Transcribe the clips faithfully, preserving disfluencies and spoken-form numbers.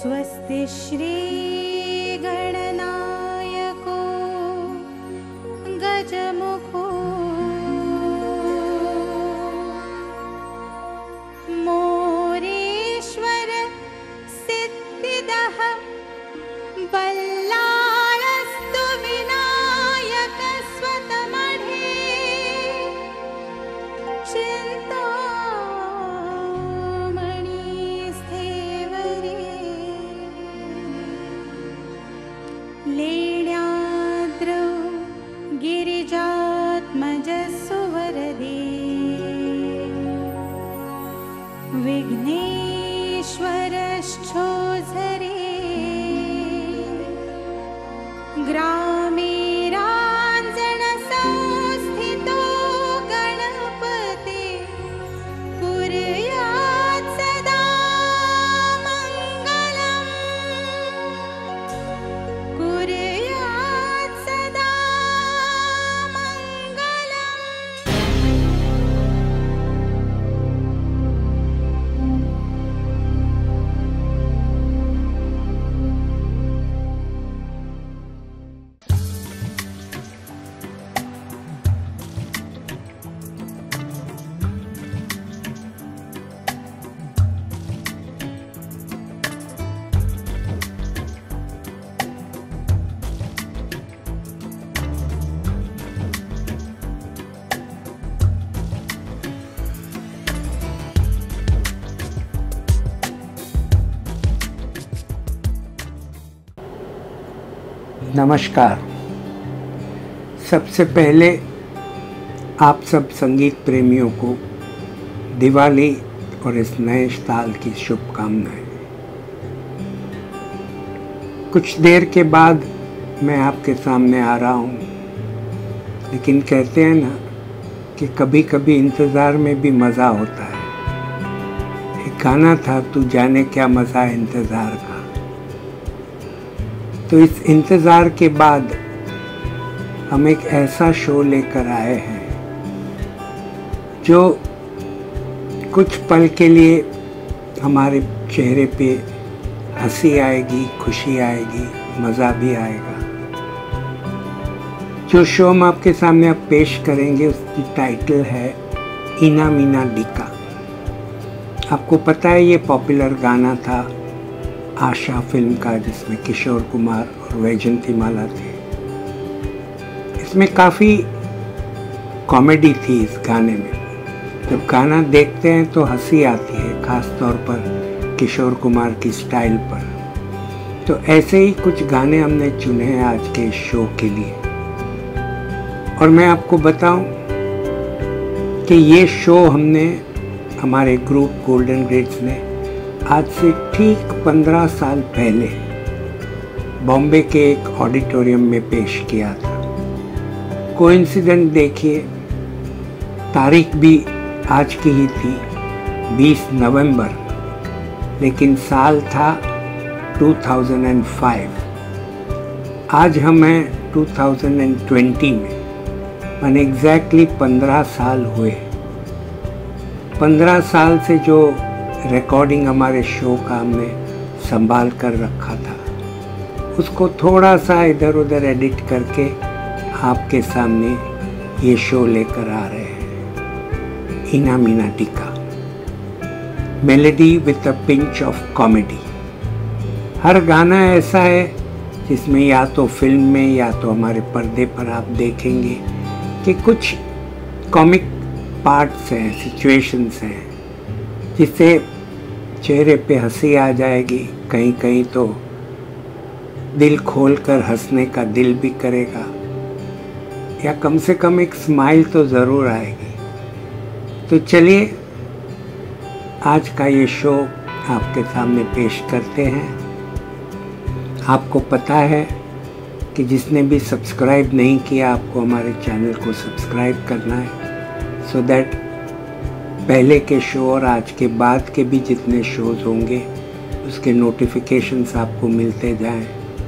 स्वस्ति श्री गणनायको गजमुखो मोरेश्वर सिद्धिदः बल्लाळस्तु विनायक स्वतमढे चिन्तामणि स्थेवरे लेण्याद्रौ गिरिजात्मजस्सु वरदे विघ्नेश्वरश्चोझरे ग्रामे राञ्जनसंस्थितो गणपते कुर्यात् सदा मङ्गलम् कुर्यात् सदा मङ्गलम्। नमस्कार। सबसे पहले आप सब संगीत प्रेमियों को दिवाली और इस नए साल की शुभकामनाएं। कुछ देर के बाद मैं आपके सामने आ रहा हूँ, लेकिन कहते हैं ना कि कभी कभी इंतज़ार में भी मज़ा होता है। एक गाना था, तू जाने क्या मज़ा है इंतज़ार का। तो इस इंतज़ार के बाद हम एक ऐसा शो लेकर आए हैं जो कुछ पल के लिए हमारे चेहरे पे हंसी आएगी, खुशी आएगी, मज़ा भी आएगा। जो शो हम आपके सामने अब पेश करेंगे उसकी टाइटल है इना मीना डिका। आपको पता है ये पॉपुलर गाना था आशा फिल्म का, जिसमें किशोर कुमार और वैजयंतीमाला थे। इसमें काफ़ी कॉमेडी थी इस गाने में। जब गाना देखते हैं तो हंसी आती है, ख़ास तौर पर किशोर कुमार की स्टाइल पर। तो ऐसे ही कुछ गाने हमने चुने हैं आज के इस शो के लिए। और मैं आपको बताऊं कि ये शो हमने हमारे ग्रुप गोल्डन ग्रेड्स ने आज से ठीक पंद्रह साल पहले बॉम्बे के एक ऑडिटोरियम में पेश किया था। कोइंसिडेंट देखिए, तारीख भी आज की ही थी, बीस नवंबर, लेकिन साल था दो हज़ार पाँच। आज हम हैं दो हज़ार बीस में, मन एग्जैक्टली पंद्रह साल हुए। पंद्रह साल से जो रिकॉर्डिंग हमारे शो का हमने संभाल कर रखा था, उसको थोड़ा सा इधर उधर एडिट करके आपके सामने ये शो लेकर आ रहे हैं। इना मीना डिका, melody with a pinch of comedy. हर गाना ऐसा है जिसमें या तो फिल्म में या तो हमारे पर्दे पर आप देखेंगे कि कुछ कॉमिक पार्ट्स हैं, सिचुएशंस हैं, जिससे चेहरे पे हंसी आ जाएगी, कहीं कहीं तो दिल खोलकर हंसने का दिल भी करेगा, या कम से कम एक स्माइल तो ज़रूर आएगी। तो चलिए आज का ये शो आपके सामने पेश करते हैं। आपको पता है कि जिसने भी सब्सक्राइब नहीं किया, आपको हमारे चैनल को सब्सक्राइब करना है, सो दैट पहले के शो और आज के बाद के भी जितने शोज़ होंगे उसके नोटिफिकेशंस आपको मिलते जाएं।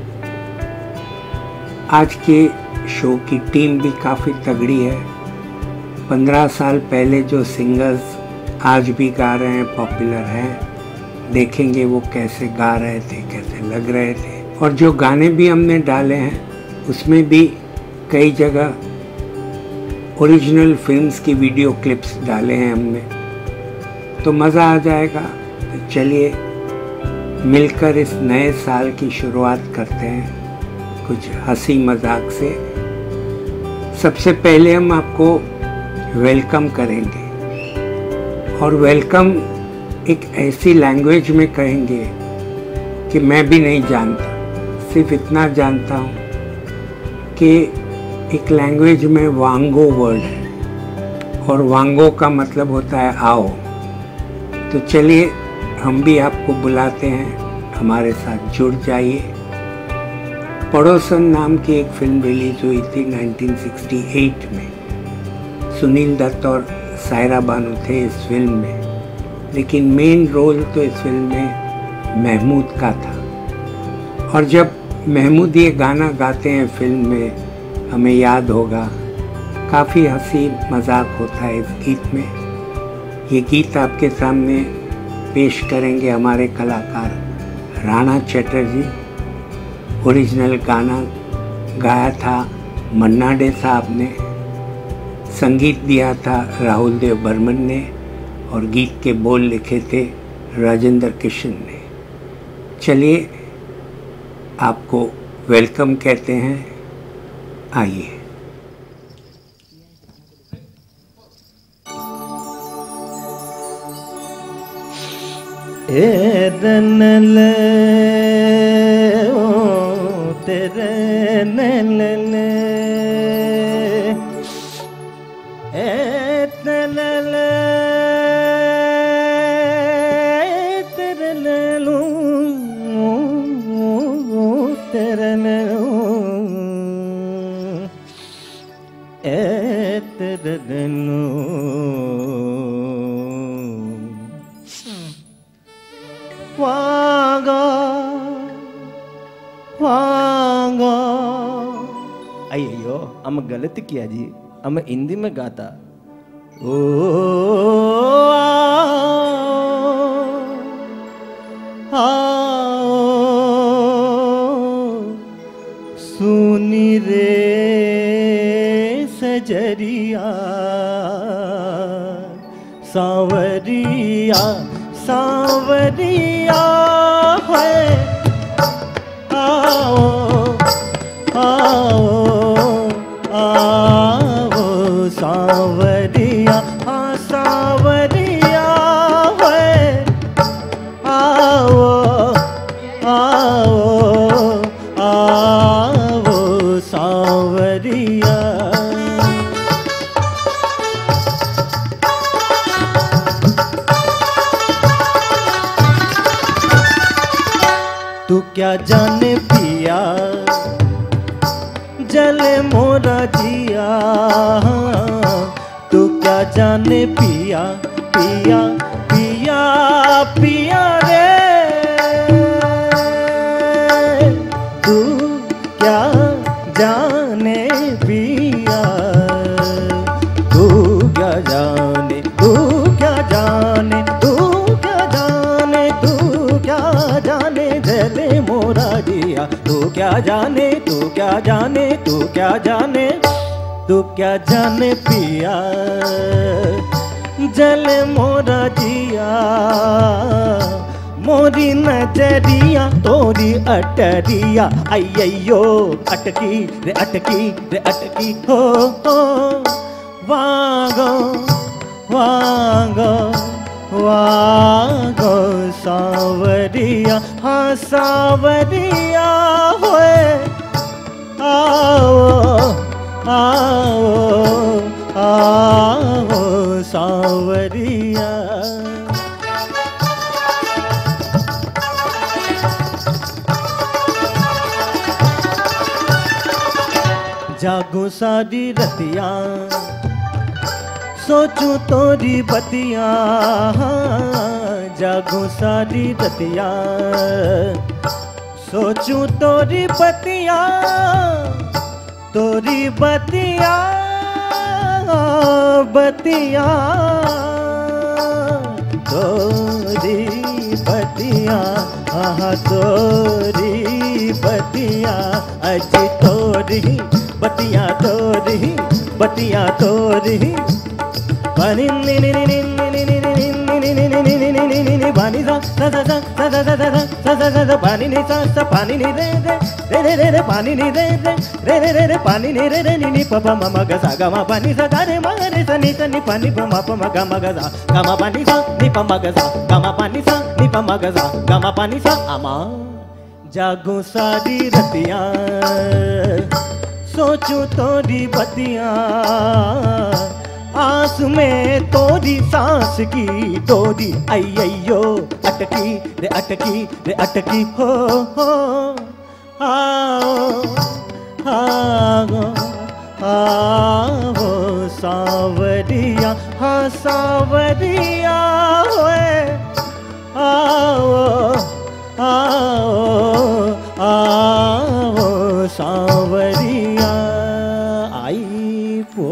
आज के शो की टीम भी काफ़ी तगड़ी है। पंद्रह साल पहले जो सिंगर्स आज भी गा रहे हैं, पॉपुलर हैं, देखेंगे वो कैसे गा रहे थे, कैसे लग रहे थे। और जो गाने भी हमने डाले हैं उसमें भी कई जगह ओरिजिनल फिल्म्स की वीडियो क्लिप्स डाले हैं हमने, तो मज़ा आ जाएगा। तो चलिए मिलकर इस नए साल की शुरुआत करते हैं कुछ हंसी मजाक से। सबसे पहले हम आपको वेलकम करेंगे, और वेलकम एक ऐसी लैंग्वेज में कहेंगे कि मैं भी नहीं जानता, सिर्फ इतना जानता हूँ कि एक लैंग्वेज में वांगो वर्ड है, और वांगो का मतलब होता है आओ। तो चलिए हम भी आपको बुलाते हैं, हमारे साथ जुड़ जाइए। पड़ोसन नाम की एक फिल्म रिलीज हुई थी नाइनटीन सिक्सटी एट में। सुनील दत्त और सायरा बानू थे इस फिल्म में, लेकिन मेन रोल तो इस फिल्म में महमूद का था। और जब महमूद ये गाना गाते हैं फिल्म में, हमें याद होगा काफ़ी हंसी मजाक होता है इस गीत में। ये गीत आपके सामने पेश करेंगे हमारे कलाकार राणा चटर्जी। ओरिजिनल गाना गाया था मन्ना डे साहब ने, संगीत दिया था राहुल देव बर्मन ने, और गीत के बोल लिखे थे राजेंद्र किशन ने। चलिए आपको वेलकम कहते हैं, आइए। ए रनल ओ तेरे नल ए तनल तेरे नलू तेरे नलू ए तेरे नलू वांगा वांगा। अयो हम गलत किया जी, हम हिंदी में गाता। ओ आओ सुनी रे सजरिया सांवरिया सांवरिया है। आओ आओ आओ सांवरिया हाँ सांवरिया है। आओ आओ आओ सांवरिया। तू क्या जाने पिया जले मोरा जिया। तू क्या जाने पिया पिया पिया पिया रे। तू क्या जाने पिया। तू क्या जाने तू क्या जाने तू क्या जाने तू क्या जाने जले मोरा जिया। तू क्या जाने तू क्या जाने तू क्या जाने तू क्या जाने पिया जले मोरा जिया। मोरी नजरिया तोरी अटरिया अय्यो अटकी रे अटकी रे अटकी हो हो। वांगो वांगो वांगो सांवरिया हाँ सांवरिया होए। आओ आओ आओ सांवरिया। जागो सारी रतिया सोचूं तोरी बतिया। जागो सारी रतिया सोचूं तोरी बतिया। तोरी बतिया बतिया तोरी बतिया हाँ तोरी बतिया अजी तोरी बतिया तोरी बतिया तोरी बनी नी नी नी नी नी नी नी नी नी नी नी नी नी नी नी बनी सा सा सा सा सा सा सा सा सा सा सा पानी नी सा सा पानी नी रे रे रे रे रे रे पानी नी रे रे रे रे रे रे पानी नी रे रे नी नी प प म म ग सा ग म पानी सा ग रे म रे सा नी सा नी पानी प म प म ग म ग सा ग म पानी सा नी प म ग सा ग म पानी सा नी प म ग सा ग म पानी सा अमा जागो सारी रतिया सोचूं तोरी बतिया आस में तोरी सांस की डोरी आई अयो अटकी रे अटकी रे अटकी हो हो आओ आओ आओ सावरिया हाँ सावरिया होए आओ आओ आओ सावरिया आई पो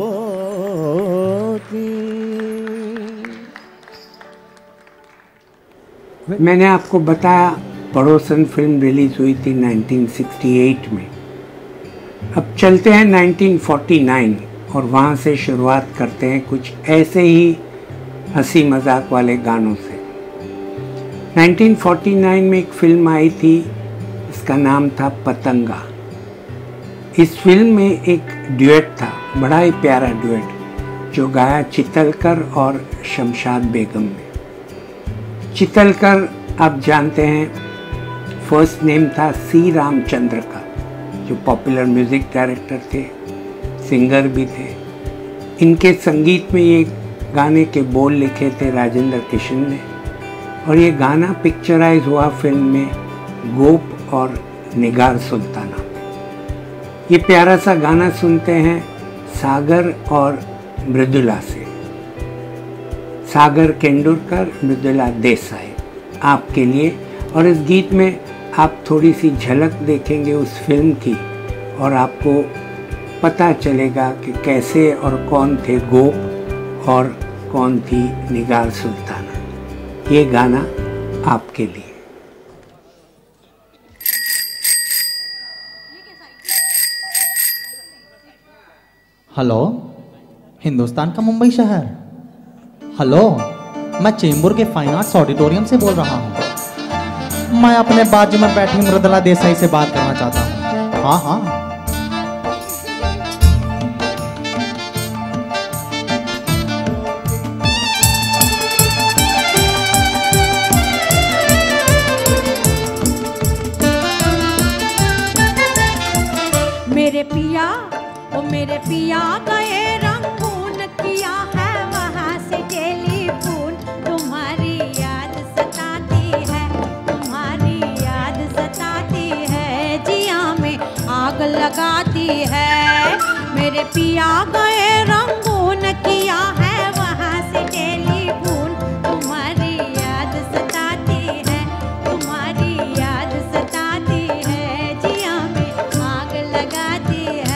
मैंने आपको बताया पड़ोसन फिल्म रिलीज हुई थी नाइनटीन सिक्सटी एट में। अब चलते हैं नाइनटीन फोर्टी नाइन और वहाँ से शुरुआत करते हैं कुछ ऐसे ही हंसी मजाक वाले गानों से। नाइनटीन फोर्टी नाइन में एक फिल्म आई थी, इसका नाम था पतंगा। इस फिल्म में एक ड्यूएट था, बड़ा ही प्यारा ड्यूएट, जो गाया चितलकर और शमशाद बेगम ने। चितलकर आप जानते हैं, फर्स्ट नेम था सी रामचंद्र का, जो पॉपुलर म्यूज़िक डायरेक्टर थे, सिंगर भी थे। इनके संगीत में ये गाने के बोल लिखे थे राजेंद्र किशन ने, और ये गाना पिक्चराइज हुआ फिल्म में गोप और निगार सुल्ताना। ये प्यारा सा गाना सुनते हैं सागर और मृदुला से। सागर केंदुरकर, मृदुला देसाई आपके लिए। और इस गीत में आप थोड़ी सी झलक देखेंगे उस फिल्म की, और आपको पता चलेगा कि कैसे और कौन थे गोप और कौन थी निगार सुल्ताना। ये गाना आपके लिए। हेलो, हिंदुस्तान का मुंबई शहर। हेलो, मैं चेंबूर के फाइन आर्ट्स ऑडिटोरियम से बोल रहा हूँ। मैं अपने बाजू में बैठी मृदुला देसाई से बात करना चाहता हूँ। हाँ हाँ, मेरे पिया ओ मेरे पिया गए रंगून किया है वहाँ से टेलीफोन। तुम्हारी याद सताती है, तुम्हारी याद सताती है, जिया में आग लगाती है। मेरे पिया गए रंगून किया है वहाँ से टेलीफोन। तुम्हारी याद सताती है, तुम्हारी याद सताती है, जिया में आग लगाती है।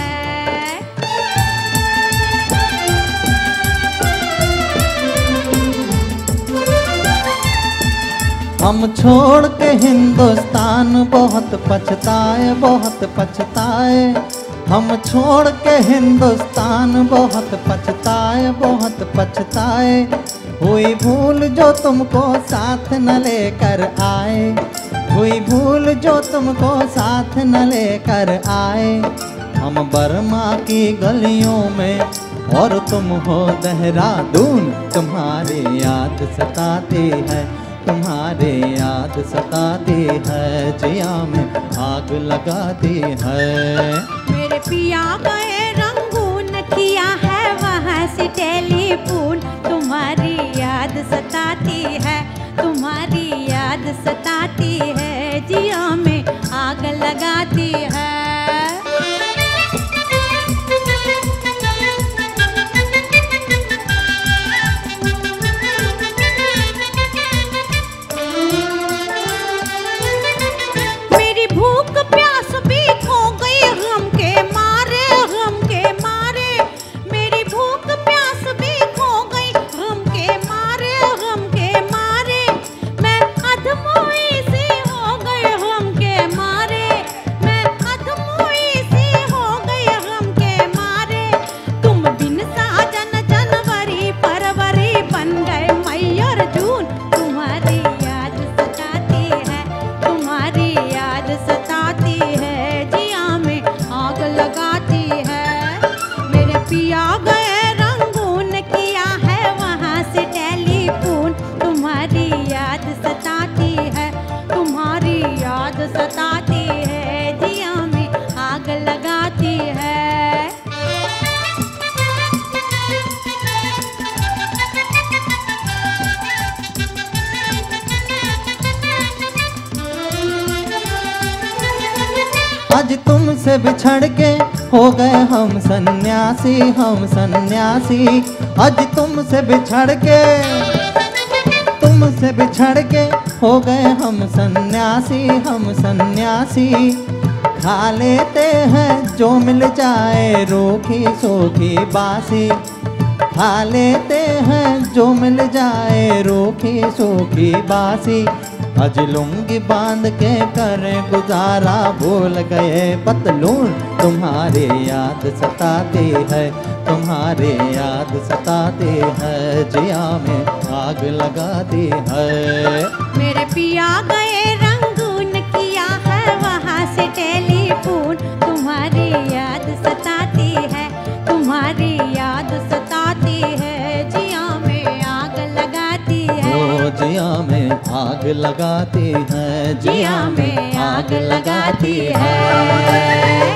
हम छोड़ के हिंदुस्तान बहुत पछताए, बहुत पछताए। हम छोड़ के हिंदुस्तान बहुत पछताए, बहुत पछताए। हुई भूल जो तुमको साथ न लेकर आए, हुई भूल जो तुमको साथ न लेकर आए। हम बर्मा की गलियों में और तुम हो देहरादून। तुम्हारी याद सताती है, तुम्हारी याद सताती है, जिया में आग लगाती है। मेरे पिया गए रंगून किया है वहाँ से टेलीफोन। तुम्हारी याद सताती है, तुम्हारी याद सताती है, जिया में आग लगाती है। मेरी भूख प्यास भी खो गई, गम के मारे सताती है। मेरे पिया गए रंगून किया है वहाँ से टेलीफोन, तुम्हारी याद सताती है, तुम्हारी याद सताती है, जिया में आग लगाती है। आज तुमसे बिछड़ के हो गए हम सन्यासी, हम सन्यासी। आज तुमसे बिछड़ के तुमसे बिछड़ के हो गए हम सन्यासी, हम सन्यासी। खा लेते हैं जो मिल जाए रूखी सूखी बासी, खा लेते हैं जो मिल जाए रूखी सूखी बासी। आज लुंगी बांध के करें गुजारा, भूल गए पतलून, तुम्हारी याद सताती है, तुम्हारी याद सताती है, जिया में आग लगाती है। मेरे पिया गए रंगून किया है वहाँ से टेलीफोन, तुम्हारी याद सताती है, तुम्हारी याद सताती है, जिया में आग लगाती है। ओ जिया में आग लगाती है, जिया में आग लगाती है।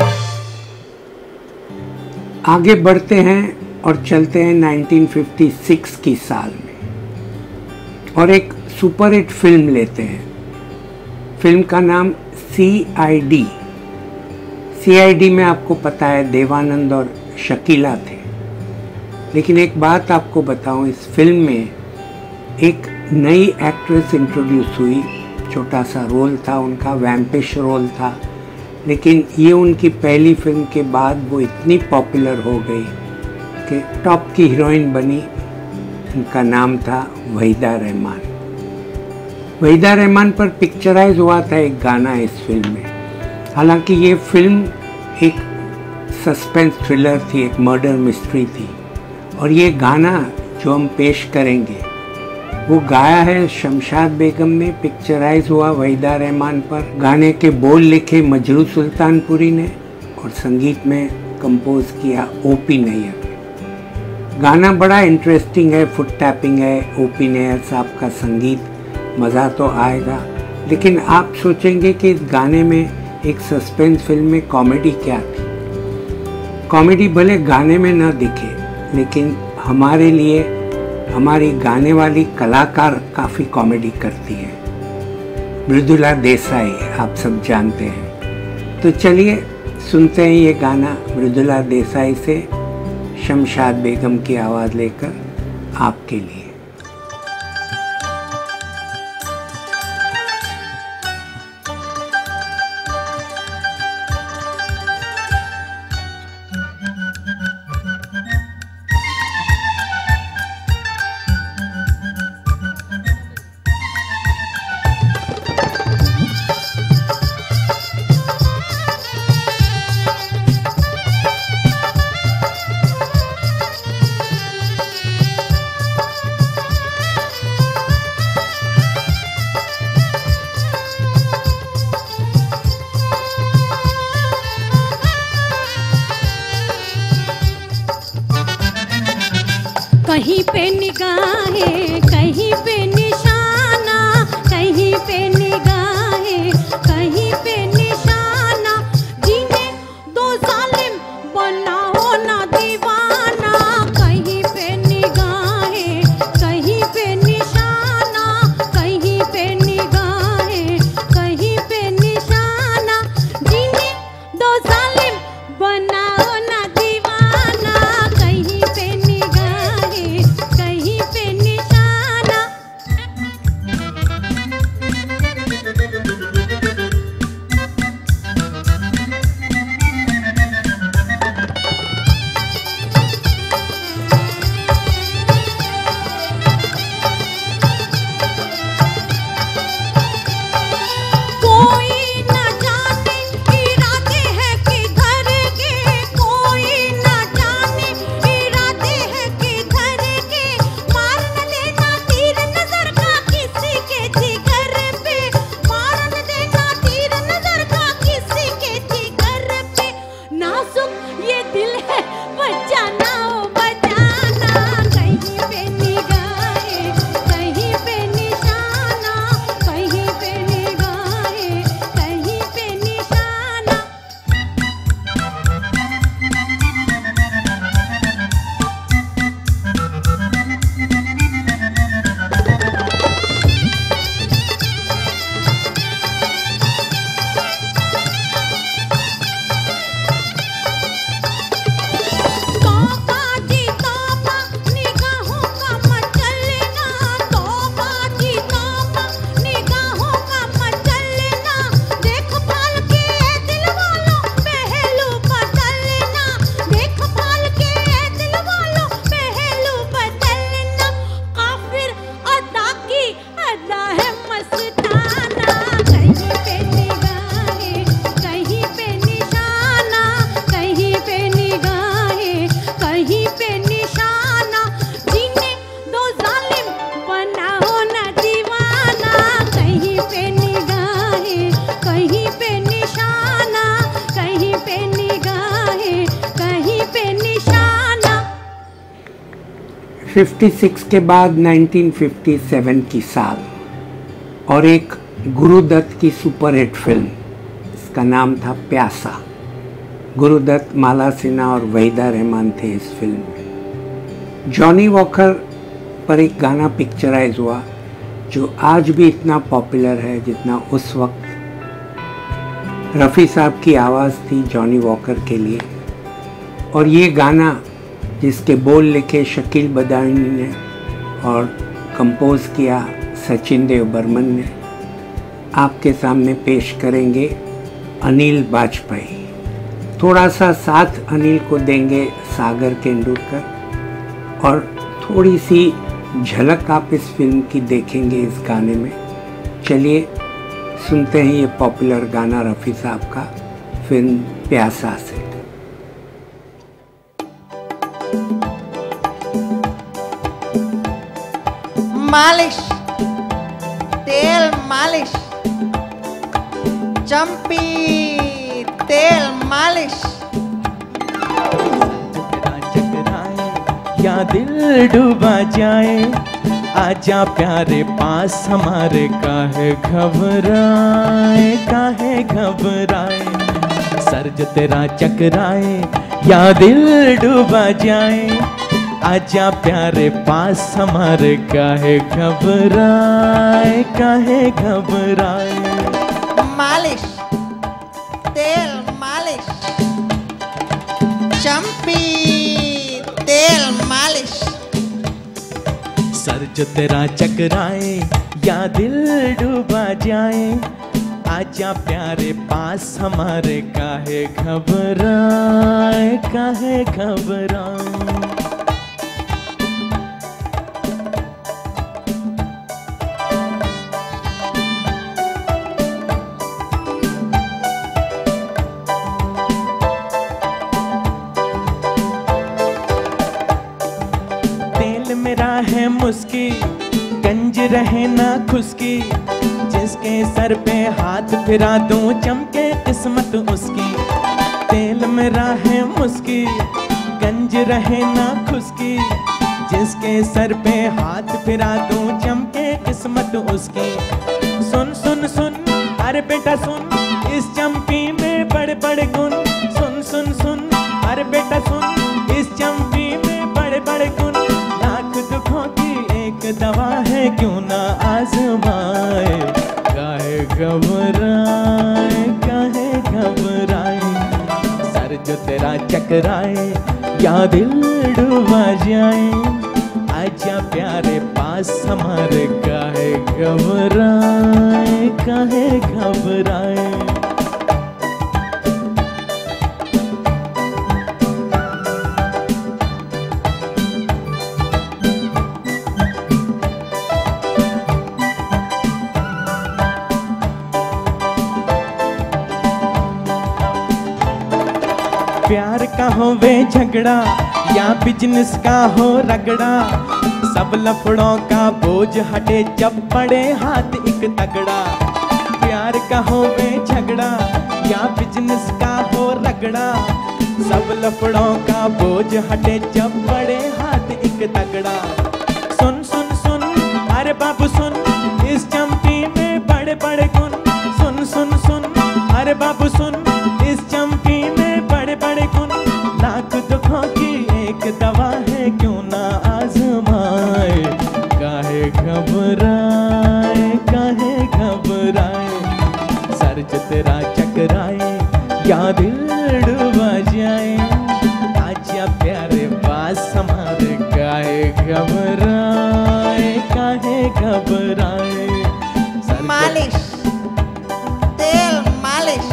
आगे बढ़ते हैं और चलते हैं नाइनटीन फिफ्टी सिक्स की साल में और एक सुपर हिट फिल्म लेते हैं। फिल्म का नाम सी I D. C I D में आपको पता है देवानंद और शकीला थे, लेकिन एक बात आपको बताऊं, इस फिल्म में एक नई एक्ट्रेस इंट्रोड्यूस हुई। छोटा सा रोल था उनका, वैम्पिश रोल था, लेकिन ये उनकी पहली फिल्म के बाद वो इतनी पॉपुलर हो गई कि टॉप की हीरोइन बनी। उनका नाम था वहीदा रहमान। वहीदा रहमान पर पिक्चराइज हुआ था एक गाना इस फिल्म में। हालांकि ये फिल्म एक सस्पेंस थ्रिलर थी, एक मर्डर मिस्ट्री थी, और ये गाना जो हम पेश करेंगे वो गाया है शमशाद बेगम ने, पिक्चराइज हुआ वहीदा रहमान पर। गाने के बोल लिखे मजरू सुल्तानपुरी ने और संगीत में कंपोज किया ओपी नैयर। गाना बड़ा इंटरेस्टिंग है, फुट टैपिंग है, ओपी नैयर साहब का संगीत, मज़ा तो आएगा। लेकिन आप सोचेंगे कि इस गाने में एक सस्पेंस फिल्म में कॉमेडी क्या थी। कॉमेडी भले गाने में ना दिखे, लेकिन हमारे लिए हमारी गाने वाली कलाकार काफ़ी कॉमेडी करती है। मृदुला देसाई आप सब जानते हैं। तो चलिए सुनते हैं ये गाना मृदुला देसाई से, शमशाद बेगम की आवाज़ लेकर आपके लिए। कहीं पे निगाहें, कहीं पे निशाना, कहीं पे निगाहें, कहीं पे निशाना, जीने दो जालिम बनाओ ना दीवाना। कहीं पे निगाहें, कहीं पे निशाना, कहीं पे निगाहें, कहीं पे निशाना, जीने दो जालिम बनाओ ना दीवाना। कहीं पे निगाहें, कहीं पे निशाना। ये दिल है बचाना ओ बचाना, कहीं पे निगाहें, कहीं पे निशाना, कहीं पे निगाहें, कहीं पे निशाना। तौबा जी तौबा, निगाहों का मचलना, तौबा जी तौबा, निगाहों का मचलना, देखभाल के दिल वालों पहलू बदलना, देखभाल के दिल वालों पहलू बदलना, काफिर अदा की अदा है मस्ताना, कहीं पे निगाहें, कहीं पे निशाना, कहीं पे निगाहें, कहीं पे निशाना, जीने दो जालिम बना हो ना दीवाना, कहीं पे निगाहें, कहीं पे निशाना, कहीं पे निगाहें, कहीं पे निशाना। छप्पन के बाद उन्नीस सौ सत्तावन की साल और एक गुरुदत्त की सुपरहिट फिल्म, इसका नाम था प्यासा। गुरुदत्त, माला सिन्हा और वहीदा रहमान थे इस फिल्म में। जॉनी वॉकर पर एक गाना पिक्चराइज हुआ जो आज भी इतना पॉपुलर है जितना उस वक्त रफ़ी साहब की आवाज़ थी जॉनी वॉकर के लिए। और ये गाना जिसके बोल लिखे शकील बदायूनी ने और कंपोज किया सचिन देव बर्मन ने, आपके सामने पेश करेंगे अनिल बाजपेयी। थोड़ा सा साथ अनिल को देंगे सागर तेंदुलकर और थोड़ी सी झलक आप इस फिल्म की देखेंगे इस गाने में। चलिए सुनते हैं ये पॉपुलर गाना रफ़ी साहब का फिल्म प्यासा से। मालिश, तेल मालिश, चंपी तेल मालिश। चकराए या दिल डूबा जाए, आजा प्यारे पास हमारे, काहे घबराए काहे घबराए। सर जो तेरा चकराए या दिल डूबा जाए, आजा प्यारे पास हमारे, काहे घबराए काहे घबराए। मालिश, तेल मालिश, चंपी तेल मालिश। सर जो तेरा चकराए या दिल डूबा जाए, आजा प्यारे पास हमारे, काहे घबराए काहे घबराए। तेल मेरा है मुस्की, गंज रहे ना खुशकी, जिसके सर पे हाथ फिरा दूं चमके किस्मत उसकी। तेल मेरा है मुस्की, गंज रहे ना खुशकी, जिसके सर पे हाथ फिरा दूं चमके किस्मत उसकी। सुन सुन सुन अरे बेटा सुन, इस चंपी में बड़े बड़े गुण। सुन सुन सुन अरे बेटा सुन, इस चंपी में बड़े बड़े गुण। लाख दुखों की एक दवा है, क्यों ना आजमाए। काहे घबराए काहे घबराए। सर जो तेरा चकराए या दिल डूबा जाए, आजा प्यारे पास हमारे, काहे घबराए काहे घबराए। प्यार का हो वे झगड़ा या बिजनेस का हो रगड़ा, सब लफड़ों का बोझ हटे जब पड़े हाथ एक तगड़ा। प्यार का हो वे झगड़ा या बिजनेस का हो रगड़ा, सब लफड़ों का बोझ हटे जब बड़े हाथ एक तगड़ा। सुन सुन सुन अरे बाबू सुन, इस चंपी में बड़े बड़े गुण। सुन सुन सुन अरे बाबू सुन, इस चंपी में बड़े बड़े गुण। लाख दुखों की एक दवा है, क्यों ना आजमाए। काहे घबराए काहे घबराए, सर जो तेरा चकराए या दिल डूबा जाए। आजा प्यारे पास हमारे, काहे घबराए काहे घबराए। मालिश, तेल मालिश,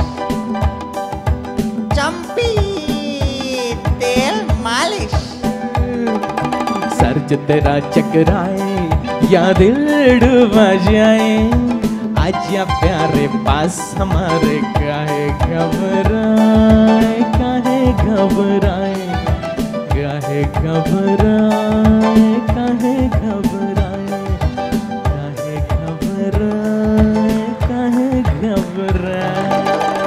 चंपी तेल मालिश। सर जो तेरा चकराए या दिल डूबा जाए। आजा प्यारे पास हमारे, काहे घबराए काहे घबराए, काहे घबराए काहे घबराए, काहे घबराए काहे घबराए।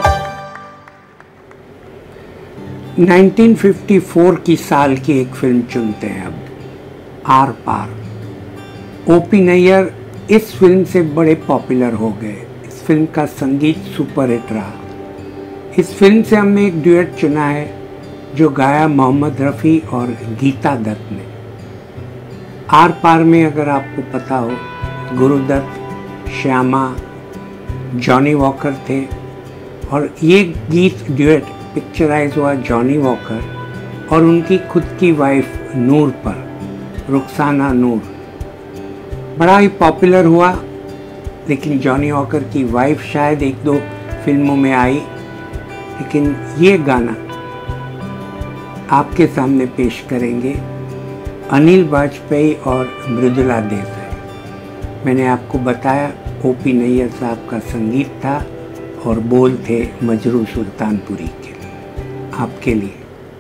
नाइनटीन फिफ्टी फोर की साल की एक फिल्म चुनते हैं अब, आर पार। ओपी नैयर इस फिल्म से बड़े पॉपुलर हो गए। इस फिल्म का संगीत सुपर हिट रहा। इस फिल्म से हमने एक ड्यूएट चुना है जो गाया मोहम्मद रफ़ी और गीता दत्त ने। आर पार में अगर आपको पता हो, गुरुदत्त, श्यामा, जॉनी वॉकर थे और ये गीत ड्यूएट पिक्चराइज हुआ जॉनी वॉकर और उनकी खुद की वाइफ नूर पर, रुखसाना नूर। बड़ा ही पॉपुलर हुआ, लेकिन जॉनी वॉकर की वाइफ शायद एक दो फिल्मों में आई, लेकिन ये गाना आपके सामने पेश करेंगे अनिल वाजपेयी और मृदुला देसाई। मैंने आपको बताया ओपी नैयर साहब का संगीत था और बोल थे मजरू सुल्तानपुरी के लिए, आपके लिए।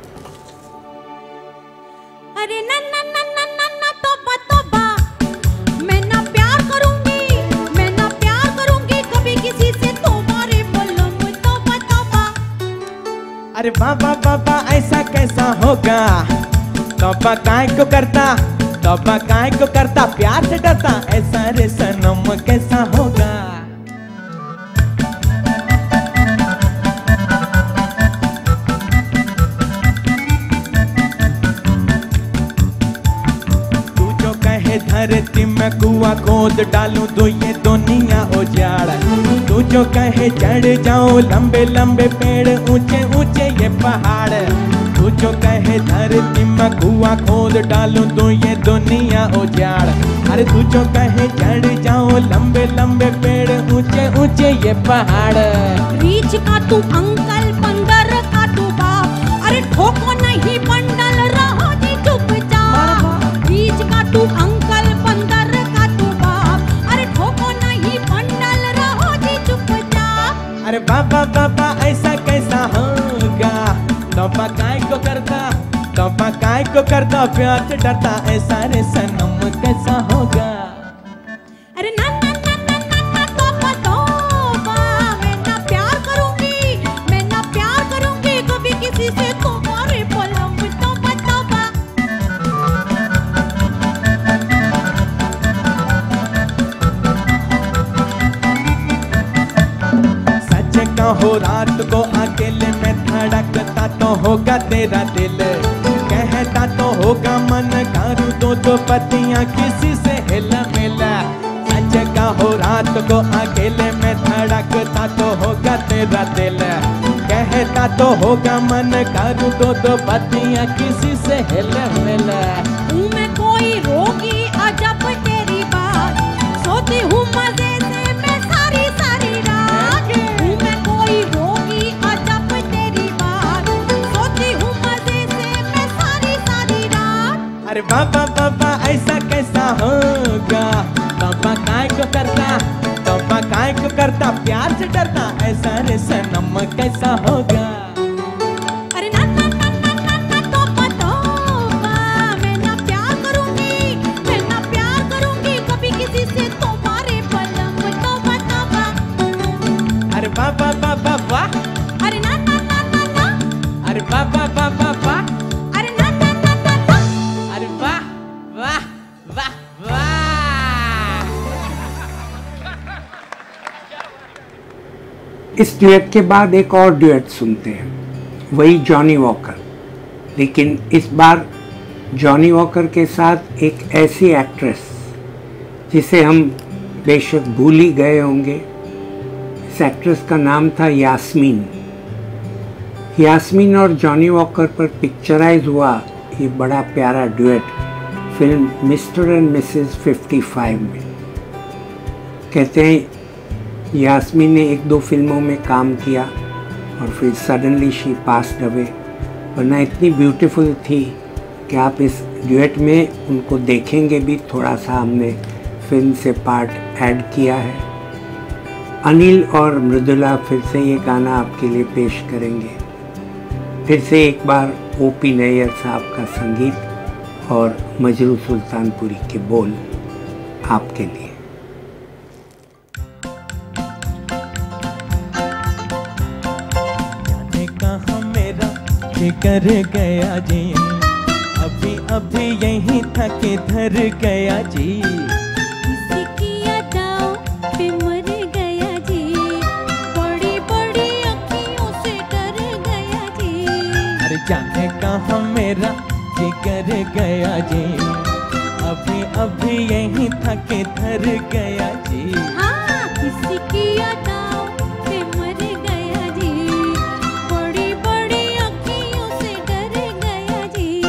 अरे ना ना ना ना ना ना तोबा तोबा, मैं ना प्यार करूंगी, मैं ना प्यार करूंगी कभी किसी से, तुम्हारे बलम तोबा तोबा। अरे बाबा बाबा ऐसा कैसा होगा, तौबा काय को करता, तौबा काय को करता, प्यार से डरता, ऐसा रे सनम कैसा होगा। तू जो कहे धरती में कुआं खोद डालूं तो ये दुनिया उजाड़। तू जो कहे चढ़ जाओ लंबे लंबे पेड़, ऊंचे ऊंचे ये पहाड़। तू जो कहे धरती में कुआं खोद डालूं तो ये दुनिया उजाड़। अरे तू जो कहे चढ़ जाओ लंबे लंबे पेड़, ऊंचे ऊंचे ये पहाड़। रीछ का तू अंकल, पंदर का तू बाप, अरे ठोको नहीं बंडल, रहो जी चुपचाप। रीछ का तू अंकल, पंदर का तू बाप, अरे ठोको नहीं बंडल, रहो जी चुपचाप। अरे बाबा बाबा ऐसा कैसा होगा, तौबा काय को करता, तौबा काय को करता, प्यार से डरता, ऐसा रे सनम कैसा होगा। अरे ना ना ना ना ना ना तोबा तोबा, मैं ना प्यार करूंगी, मैं ना प्यार करूंगी कभी किसी से, तुम्हारे बलम तोबा तोबा। सच कहो रात को अकेले में धड़कता तो होगा तेरा दिल, कहता तो होगा मन करूं दो दो पतियां किसी से हिला मिला। सच कहो रात को अकेले में धड़कता तो होगा तेरा दिल, कहता तो होगा मन करूं दो दो पतियां किसी से हिला मिला। हूँ मैं कोई रोगी अजब तेरी बात, सोती हूँ मजे से मैं सारी सारी रात। हूँ मैं कोई रोगी अजब तेरी बात, सोती हूँ मजे से मैं सारी सारी रात। अरे बाबा बाबा ऐसा कैसा होगा, तौबा काय को करता, तौबा काय को करता, प्यार से डरता, ऐसा रे सनम कैसा होगा। अरे ना ना ना ना ना ना तोबा तोबा, मैं ना प्यार करूंगी, मैं ना प्यार करूंगी कभी किसी से, तुम्हारे बलम तोबा तोबा। अरे बाबा बाबा वाह, अरे ना ना ना ना ना, अरे बाबा इस ड्यूएट के बाद एक और ड्यूएट सुनते हैं, वही जॉनी वॉकर, लेकिन इस बार जॉनी वॉकर के साथ एक ऐसी एक्ट्रेस जिसे हम बेशक भूल ही गए होंगे। इस एक्ट्रेस का नाम था यास्मीन। यास्मीन और जॉनी वॉकर पर पिक्चराइज हुआ ये बड़ा प्यारा duet film mister and missus fifty five में। कहते हैं यास्मीन ने एक दो फिल्मों में काम किया और फिर सडनली शी पास्ड अवे, वरना इतनी ब्यूटीफुल थी कि आप इस ड्यूएट में उनको देखेंगे भी। थोड़ा सा हमने फिल्म से पार्ट ऐड किया है। अनिल और मृदुला फिर से ये गाना आपके लिए पेश करेंगे। फिर से एक बार ओपी नैयर साहब का संगीत और मजरू सुल्तानपुरी के बोल आपके लिए। जाने कहाँ मेरा जिगर गया जी, अभी अभी यहीं था कि धर गया जी। किसी की यादों पे मर गया जी, बड़ी बड़ी अखियों से डर गया जी। अरे जाने कहाँ मेरा जिगर गया जी, अभी अभी यहीं था कि धर गया जी। हाँ, किसी की यादों पे मर गया जी, बड़ी बड़ी अखियों से डर गया जी।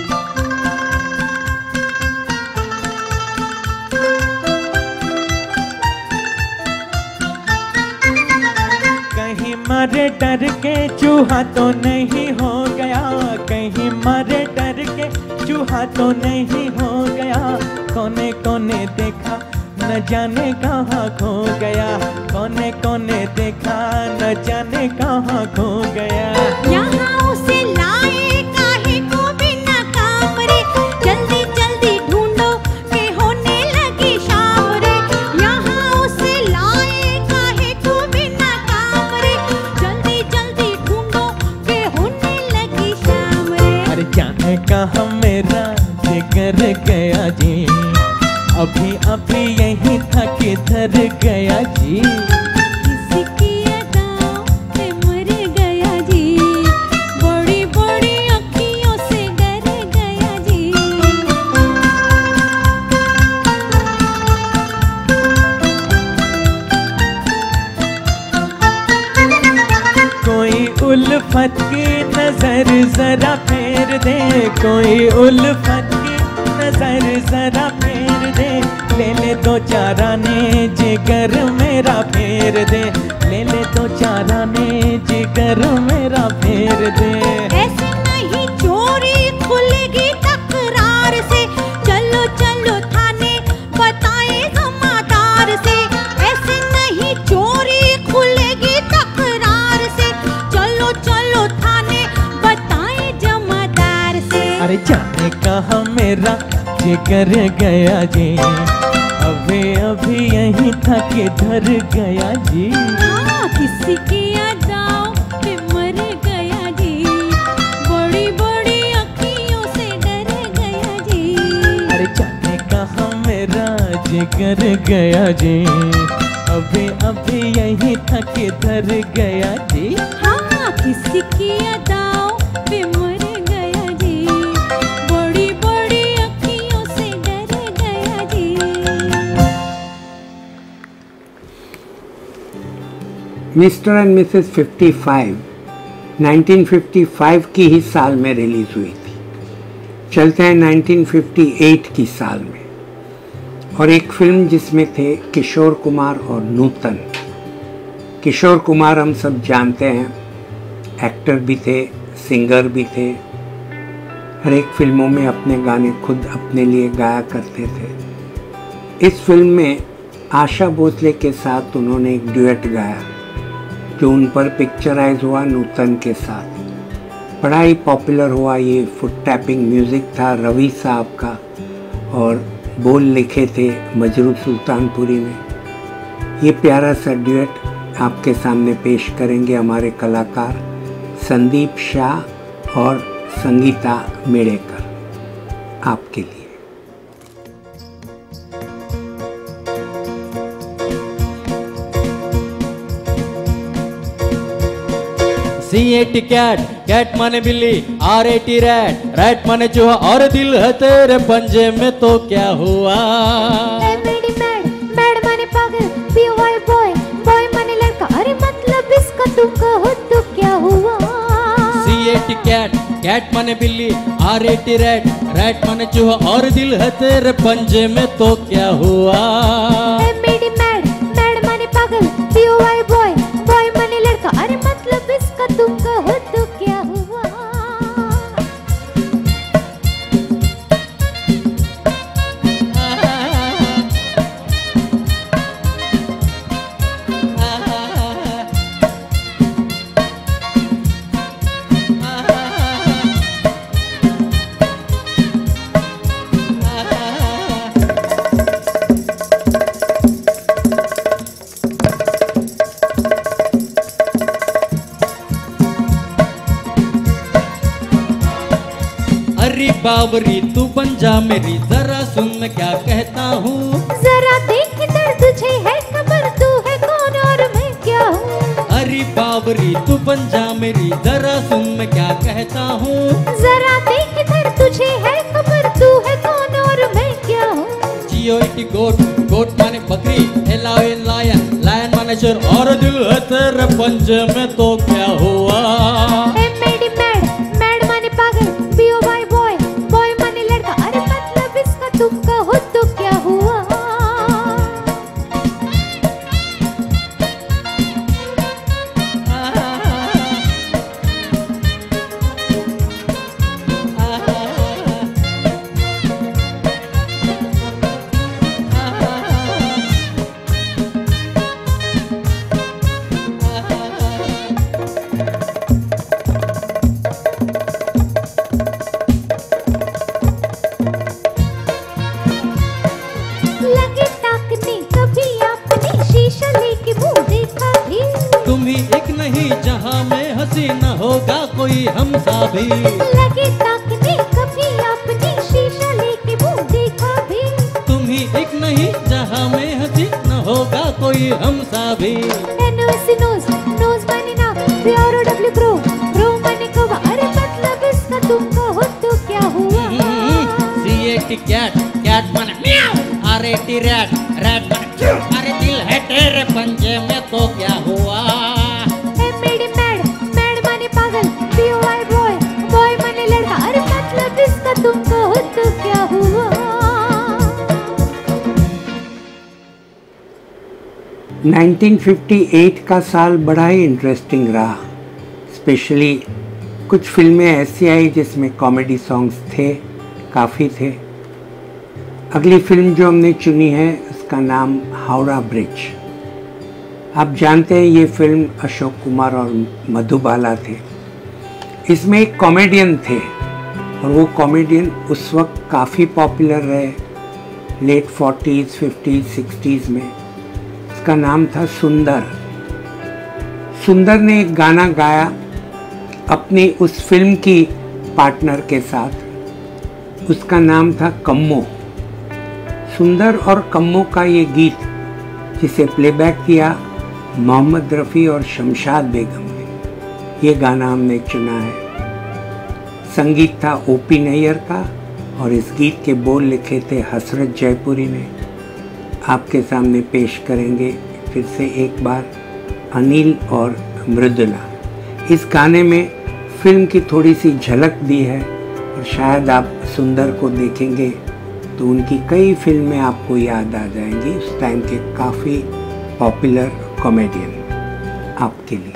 कहीं मारे डर के चूहा तो नहीं हो गया, कहीं मारे डर के चूहा तो नहीं हो गया। कोने कोने देखा न जाने कहाँ खो गया, कोने कोने देखा न जाने कहाँ खो गया। यहाँ उसे लाए काहे को बिना काम रे, जल्दी जल्दी ढूंढो के होने लगी शाम रे। यहाँ उसे लाए काहे को बिना काम रे, जल्दी जल्दी ढूंढो के होने लगी शाम रे। अरे जाने कहाँ मेरा जिगर गया जी, अभी अभी यहीं था कि धर गया जी। किसी की यादों पे मर गया जी, बड़ी बड़ी अखियों से डर गया जी। कोई उल्फत की नजर जरा फेर दे, कोई उल्फत की नजर जरा फेर दे। ले ले दो चाराने जिगर मेरा फेर दे, ले ले दो चाराने जिगर मेरा फेर दे। ऐसे नहीं चोरी खुलेगी तकरार से, चलो चलो थाने बताए जमादार से। ऐसे नहीं चोरी खुलेगी तकरार से, चलो चलो थाने बताए जमादार से। अरे जाने कहाँ मेरा जिगर गया जी, अभी अभी यहीं था कि धर गया जी। हाँ, किसी की यादों पे मर गया जी, बड़ी बड़ी अखियों से डर गया जी। अरे जाने कहाँ मेरा जिगर गया जी, अभी अभी यहीं था कि धर गया जी। हाँ, किसी की यादों पे मर गया जी, बड़ी बड़ी अखियों से डर गया जी। Mister and missus fifty five nineteen fifty five की ही साल में रिलीज हुई थी। चलते हैं नाइनटीन फिफ्टी एट की साल में, और एक फिल्म जिसमें थे किशोर कुमार और नूतन। किशोर कुमार हम सब जानते हैं, एक्टर भी थे, सिंगर भी थे। हर एक फिल्मों में अपने गाने खुद अपने लिए गाया करते थे। इस फिल्म में आशा भोसले के साथ उन्होंने एक ड्यूएट गाया जो उन पर पिक्चराइज हुआ नूतन के साथ। बड़ा ही पॉपुलर हुआ। ये फुट टैपिंग म्यूज़िक था रवि साहब का, और बोल लिखे थे मजरू सुल्तानपुरी ने। ये प्यारा सा ड्यूएट आपके सामने पेश करेंगे हमारे कलाकार संदीप शाह और संगीता मेड़ेकर आपके लिए। ए टी कैट, कैट माने बिल्ली, R A T rat, rat माने चूहा और दिल है तेरे पंजे में तो क्या हुआ। ए मेरी मैड, मैड माने पागल, B O Y boy, boy माने लड़का, अरे मतलब इसका तुम कहो तो क्या हुआ। C A T cat, cat माने बिल्ली, R A T rat, rat माने चूहा और दिल है तेरे पंजे में तो क्या हुआ। ए मेरी मैड, मैड माने पागल, B O Y boy, boy माने लड़का, अरे मतलब इसका तुम कहो तो क्या हुआ। अरे बाबरी तू बन जा मेरी, जरा सुन मैं क्या कहता हूँ। जरा देख इधर, तुझे है खबर तू है कौन और मैं क्या हूँ। अरे बाबरी तू बन जा मेरी, जरा सुन मैं क्या कहता हूँ। जरा देख इधर, तुझे है खबर तू है कौन और मैं क्या हूँ। जी ओ टी गोट, गोट माने बकरी, L O N lion, lion माने शेर और दिल है तेरे पंजे में तो क्या हुआ। ए मेरी मैड, मैड माने पागल, B O Y boy, boy माने लड़का, अरे मतलब इसका तुम कहो तो क्या हुआ। लगे ताकने कभी आपने शीशा लेके मुंह देखा भी। तुम ही एक नहीं जहाँ में हंसी न होगा कोई हमसा भी। लगे ताकने कभी आपने शीशा लेके मुंह देखा भी। तुम ही एक नहीं जहाँ में हंसी न होगा कोई हमसा भी। N O S nose, nose माने ना, P R O W crow, crow माने कौवा, अरे मतलब इसका तुम कहो तो क्या हुआ। C A T cat, cat माने म्याऊ, R A T rat, rat माने क्यों, अरे दिल है तेरे पंजे में तो क्या हुआ। ए मेरी मैड, मैड माने पागल, B O Y boy, boy माने लड़का, अरे मतलब इसका तुम कहो तो क्या हुआ। नाइनटीन फिफ्टी एट का साल बड़ा ही इंटरेस्टिंग रहा। स्पेशली कुछ फिल्में ऐसी आई जिसमें कॉमेडी सॉन्ग्स थे, काफ़ी थे। अगली फिल्म जो हमने चुनी है उसका नाम हावड़ा ब्रिज। आप जानते हैं ये फिल्म अशोक कुमार और मधुबाला थे। इसमें एक कॉमेडियन थे और वो कॉमेडियन उस वक्त काफ़ी पॉपुलर रहे, लेट फोर्टीज़, फिफ्टीज़, सिक्सटीज़ में। इसका नाम था सुंदर। सुंदर ने एक गाना गाया अपनी उस फिल्म की पार्टनर के साथ। उसका नाम था कम्मो। सुंदर और कम्मो का ये गीत, जिसे प्लेबैक किया मोहम्मद रफ़ी और शमशाद बेगम ने, ये गाना हमने चुना है। संगीत था ओ पी नैयर का और इस गीत के बोल लिखे थे हसरत जयपुरी ने। आपके सामने पेश करेंगे फिर से एक बार अनिल और मृदुला। इस गाने में फिल्म की थोड़ी सी झलक दी है और शायद आप सुंदर को देखेंगे तो उनकी कई फिल्में आपको याद आ जाएंगी, उस टाइम के काफ़ी पॉपुलर कॉमेडियन। आपके लिए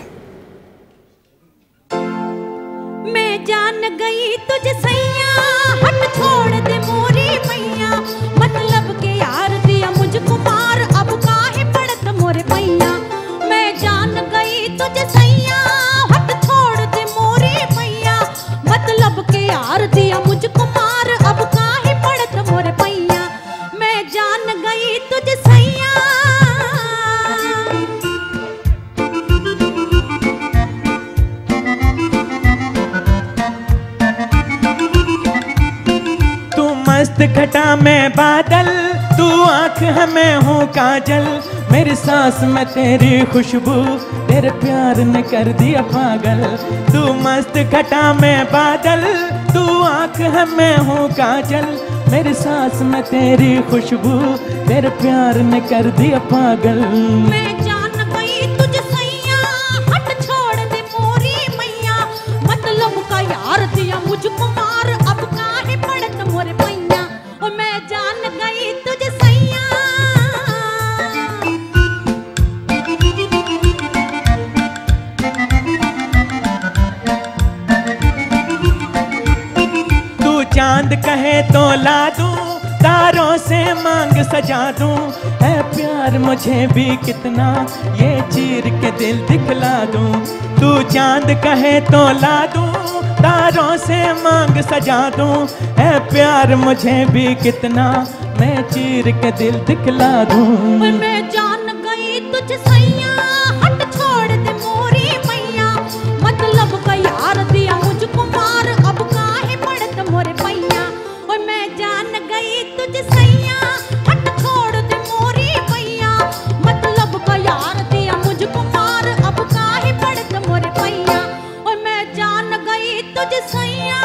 मैं जान गई तुझे सैया, हट छोड़ दे मोरी मैया, मतलब के यार दिया मुझको मार, अब काहे पड़त मोरे पैया। मैं जान गई तुझे सैया, हट छोड़ दे मोरी मैया, मतलब के यार दिया मुझको मार, अब काहे पड़त मोरे पैया। मैं जान गई तुझे सैया। मस्त घटा में बादल, तू आँख हमें हो काजल, मेरी सांस में तेरी खुशबू, तेरे प्यार ने कर दिया पागल। तू मस्त घटा में बादल, तू आँख है मैं हूँ काजल। मेरी सांस में तेरी खुशबू, तेरे प्यार ने कर दिया पागल। मैं जान गई तुझ सैया, हट छोड़ दे मोरी मैया। मतलब का यार दिया मुझको मार, अब काहे पड़त मोरे पैया। ओ मैं जान गई तुझ सैया। तू चांद कहे तो ला दूं, तारों से मांग सजा दूं। है प्यार मुझे भी कितना, ये चीर के दिल दिखला दूं। तू चांद कहे तो ला दूं, तारों से मांग सजा दूं। है प्यार मुझे भी कितना, मैं चीर के दिल दिखला दूं। मैं जान गई तुझ सैया, हट छोड़ दे मोरी मैया। मतलब का यार दिया मुझको मार, अब काहे पड़त मोरे पैया। और मैं जान गई तुझ सैया, हट छोड़ दे मोरी मैया। मतलब का यार दिया मुझको मार, अब काहे पड़त मोरे पैया। और मैं जान गई तुझ सैया।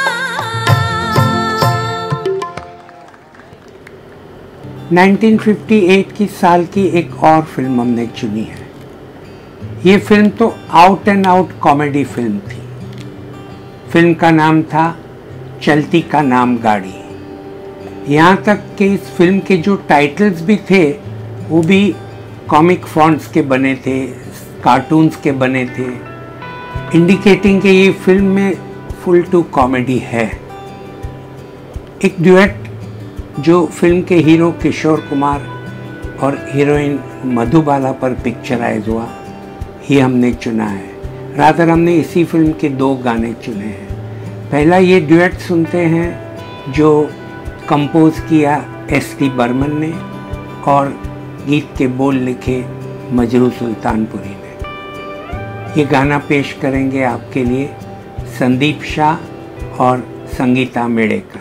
उन्नीस सौ अट्ठावन की साल की एक और फिल्म हमने चुनी है। ये फिल्म तो out and out comedy film थी। फिल्म का नाम था चलती का नाम गाड़ी। यहाँ तक कि इस फिल्म के जो टाइटल्स भी थे वो भी कॉमिक फॉन्ट्स के बने थे, कार्टून्स के बने थे, इंडिकेटिंग कि ये फिल्म में फुल टू कॉमेडी है। एक ड्यूएट जो फिल्म के हीरो किशोर कुमार और हीरोइन मधुबाला पर पिक्चराइज हुआ, ये हमने चुना है। रादर हमने इसी फिल्म के दो गाने चुने हैं। पहला ये ड्यूएट सुनते हैं जो कंपोज किया एस टी बर्मन ने और गीत के बोल लिखे मजरू सुल्तानपुरी ने। ये गाना पेश करेंगे आपके लिए संदीप शाह और संगीता मेड़ेकर।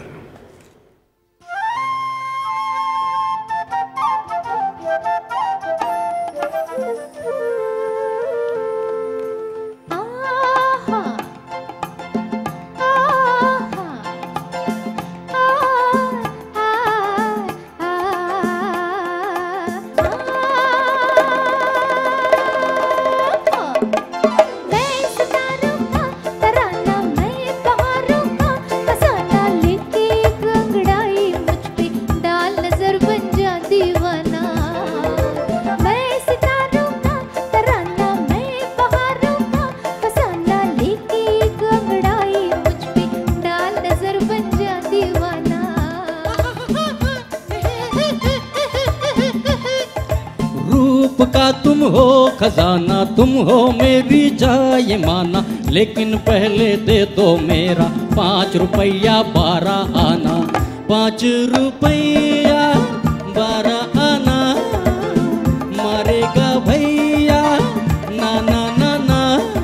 तुम हो खजाना, तुम हो मेरी जाए माना। लेकिन पहले दे दो मेरा पाँच रुपया बारह आना। पाँच रुपया बारह आना मारेगा भैया ना ना ना ना।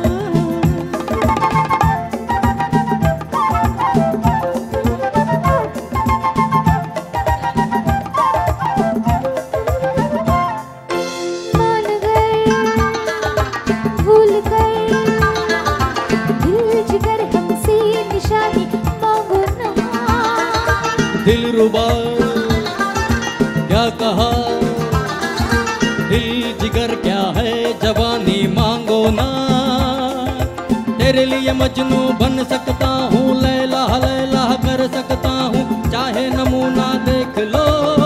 दिलरुबा क्या कहा, दिल जिगर क्या है, जवानी मांगो ना। तेरे लिए मजनू बन सकता हूँ, लैला लैला कर सकता हूँ, चाहे नमूना देख लो।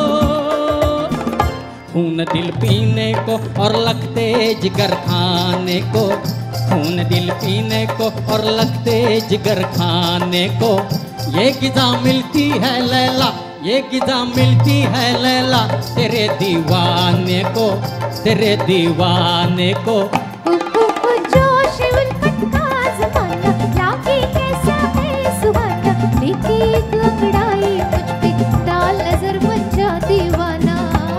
खून दिल पीने को और लगते जिगर खाने को, खून दिल पीने को और लगते जिगर खाने को। ये गिज़ा मिलती है लैला, ये गिज़ा मिलती है लैला, तेरे दीवाने को, तेरे दीवाने को। जोश उल्फत का ज़माना, लागी कैसा है सुहाना। लेके एक अंगड़ाई मुझ पे डाल नजर बन जा दीवाना।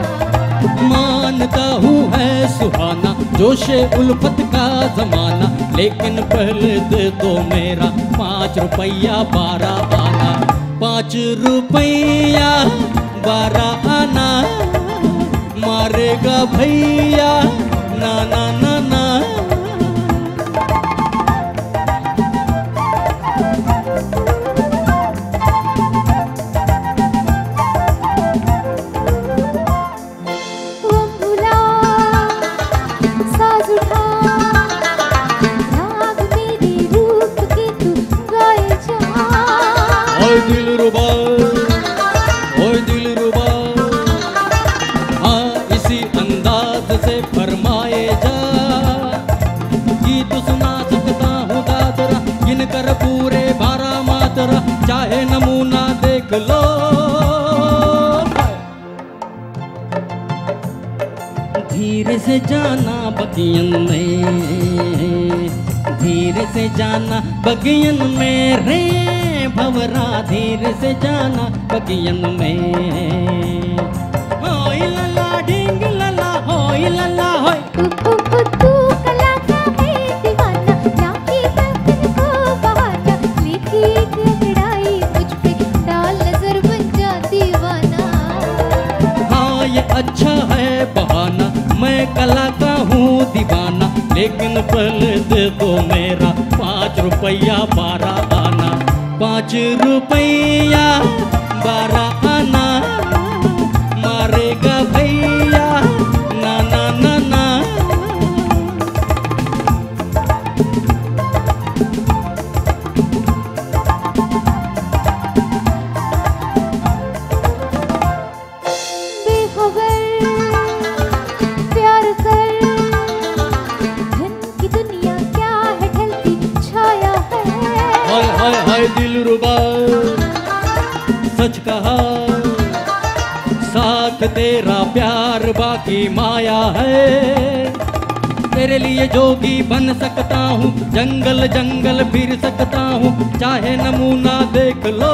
मानता हूँ है सुहाना, जोश उल्फत का ज़माना। लेकिन पहले दे दो मेरा पाँच रुपया बारह आना। पाँच रुपया बारह आना मारेगा भैया ना ना ना ना। ओए दिलरुबा, ओए दिलरुबा, हाँ इसी अंदाज से फरमाए जा। गीत सुना सकता हूँ दादरा, गिन कर पूरे बारह मातरा, चाहे नमूना देख लो। धीरे से जाना बगियन में, धीरे से जाना बगियन में रे भंवरा, धीरे से जाना बगियन में। होय लला ढिंग लला, होय लला होय। तू कला का है दीवाना, लाखी बंधन को बहाना, लिखी एक लड़ाई मुझ पे डाल नजर बन जा दीवाना। हाँ ये अच्छा है बहाना, मैं कला का हूँ दीवाना, लेकिन पहले दे दो मेरा पाँच रुपया बारह आना। पाँच रुपया बारह आना, मारेगा भैया ना ना ना ना। बेखबर प्यार कर, धन की दुनिया क्या है ढलती छाया है। हाय हाय हाय दिलरुबा, सच कहा साथ तेरा प्यार बाकी माया है। तेरे लिए जोगी बन सकता हूँ, जंगल जंगल फिर सकता हूँ, चाहे नमूना देख लो।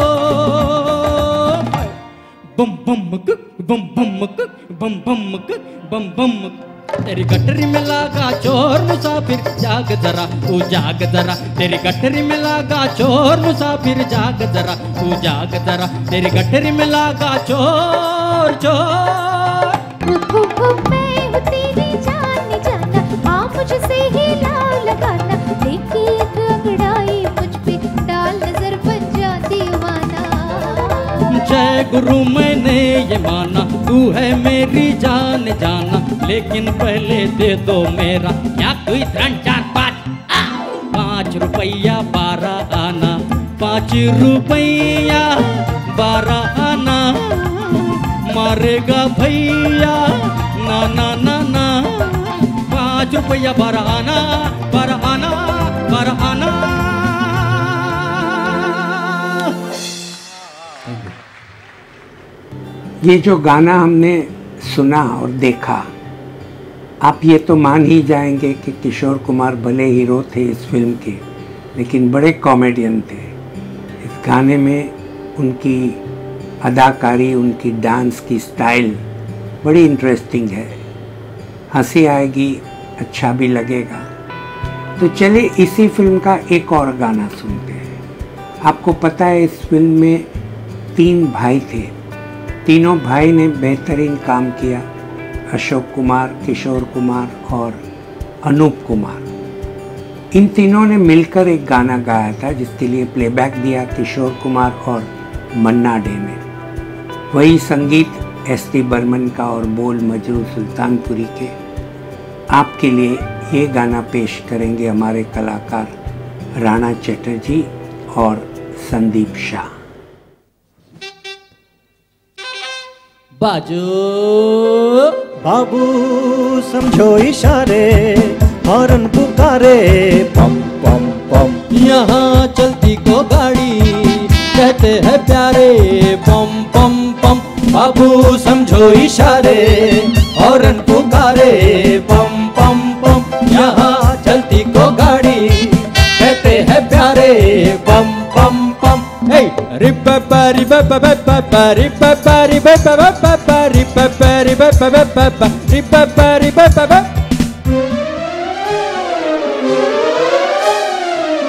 बम बम कुक बम बम कुक बम बम कुक बम बम। तेरी गठरी में लागा चोर मुसाफिर, जाग जरा तू जाग जरा। तेरी गठरी में लागा चोर मुसाफिर, जाग जरा तू जाग जरा। तेरी गठरी में लागा चोर चोर। मैं हूँ तेरी जान जाना, आ मुझसे ही लाव लगाना, देखी एक अंगड़ाई मुझ पे डाल नजर बन जा दीवाना। जय गुरु मैंने ये माना, तू है मेरी जान जाना, लेकिन पहले दे दो मेरा क्या कोई त्रन चार पाँच पाँच रुपया बारह आना। पाँच रुपया बारह आना, मारेगा भैया ना ना ना ना। पाँच रुपया बारह आना, बारह आना, बारह आना। ये जो गाना हमने सुना और देखा, आप ये तो मान ही जाएंगे कि किशोर कुमार भले हीरो थे इस फिल्म के, लेकिन बड़े कॉमेडियन थे। इस गाने में उनकी अदाकारी, उनकी डांस की स्टाइल बड़ी इंटरेस्टिंग है, हंसी आएगी, अच्छा भी लगेगा। तो चलिए इसी फिल्म का एक और गाना सुनते हैं। आपको पता है इस फिल्म में तीन भाई थे, तीनों भाई ने बेहतरीन काम किया, अशोक कुमार, किशोर कुमार और अनूप कुमार। इन तीनों ने मिलकर एक गाना गाया था जिसके लिए प्लेबैक दिया किशोर कुमार और मन्ना डे ने। वही संगीत एस टी बर्मन का और बोल मजरू सुल्तानपुरी के। आपके लिए ये गाना पेश करेंगे हमारे कलाकार राणा चटर्जी और संदीप शाह। बाजो बाबू समझो इशारे, हॉर्न पुकारे, पम पम पम। यहाँ चलती को गाड़ी कहते हैं प्यारे, पम पम पम। बाबू समझो इशारे, हॉर्न पुकारे, पम पम पम। यहाँ चलती को गाड़ी कहते हैं प्यारे, पम पम पम। Hey, rippa pari papa papa rippa pari papa papa rippa pari papa papa rippa pari papa.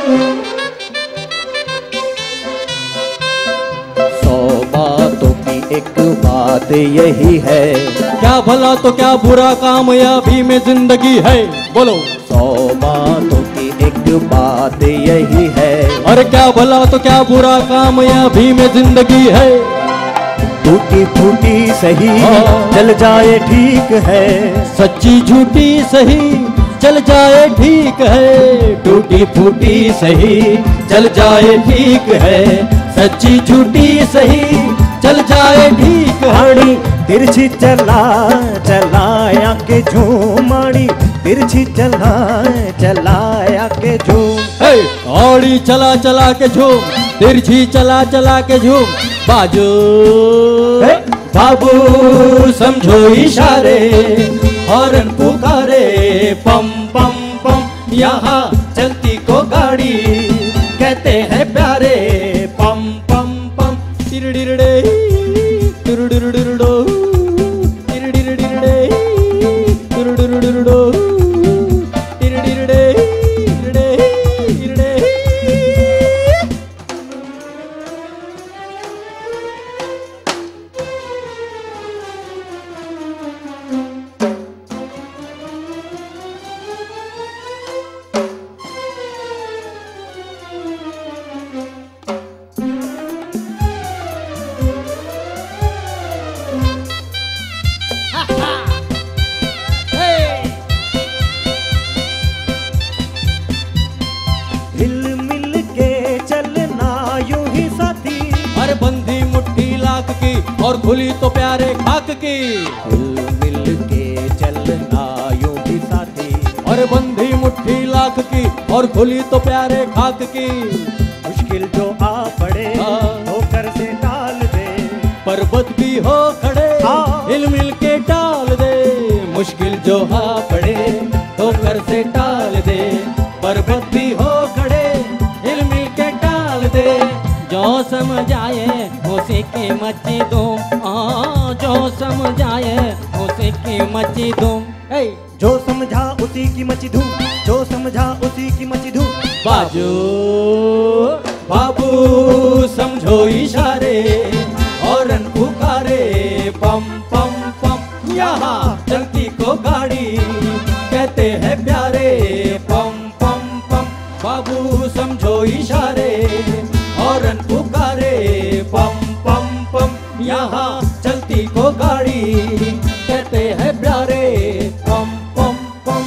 सौ बातों की एक बात यही है, क्या भला तो क्या बुरा कामयाबी में जिंदगी है, बोलो। सौ बातों की एक बात यही है, अरे क्या भला तो क्या बुरा कामयाबी में जिंदगी है। टूटी फूटी सही चल जाए ठीक है, सच्ची झूठी सही चल जाए ठीक है, टूटी फूटी सही चल जाए ठीक है, सच्ची झूठी सही चल जाए ठीक है। आड़ी तिरछी चला चलाया के झूमाड़ी, तिरछी चला चलाया के झूम। आड़ी चला चला के झूम, तिरछी चला चला के झूम, बाजू बाबू समझो इशारे, हॉर्न पुकारे पम पम पम, यहाँ चलती को गाड़ी कहते हैं प्यारे पम पम पम। तिरडिरडे तिरडिरडिरडो तिरडिरडिरडे तिरडिरडिरडो तिरडिरडे तिरडे तिरडे। हिल मिल के चलना यूं ही साथी, अरे बंधी मुट्ठी लाख की और खुली तो प्यारे खाक की। हिल मिल के चलना यूं ही साथी, अरे बंधी मुट्ठी लाख की और खुली तो प्यारे खाक की। मुश्किल जो आ पड़े होकर से टाल दे, पर्वत भी हो खड़े हाँ। हिल मिल के टाल दे, मुश्किल जो आ पड़े होकर से टाल दे, पर्वत भी हो खड़े हिल मिल के टाल दे। जो समझाए उसी की मची दूं, आ जो समझाए उसी की मची दूं। हे जो समझा उसी की मची धूम, जो समझा उसी की मची धूम। बाजू बाबू समझो इशारे, हॉर्न पुकारे पम पम पम, यहाँ चलती को गाड़ी कहते हैं प्यारे पम पम पम। बाबू समझो इशारे, हॉर्न पुकारे पम पम पम, यहाँ चलती को गाड़ी कहते हैं प्यारे पम पम पम।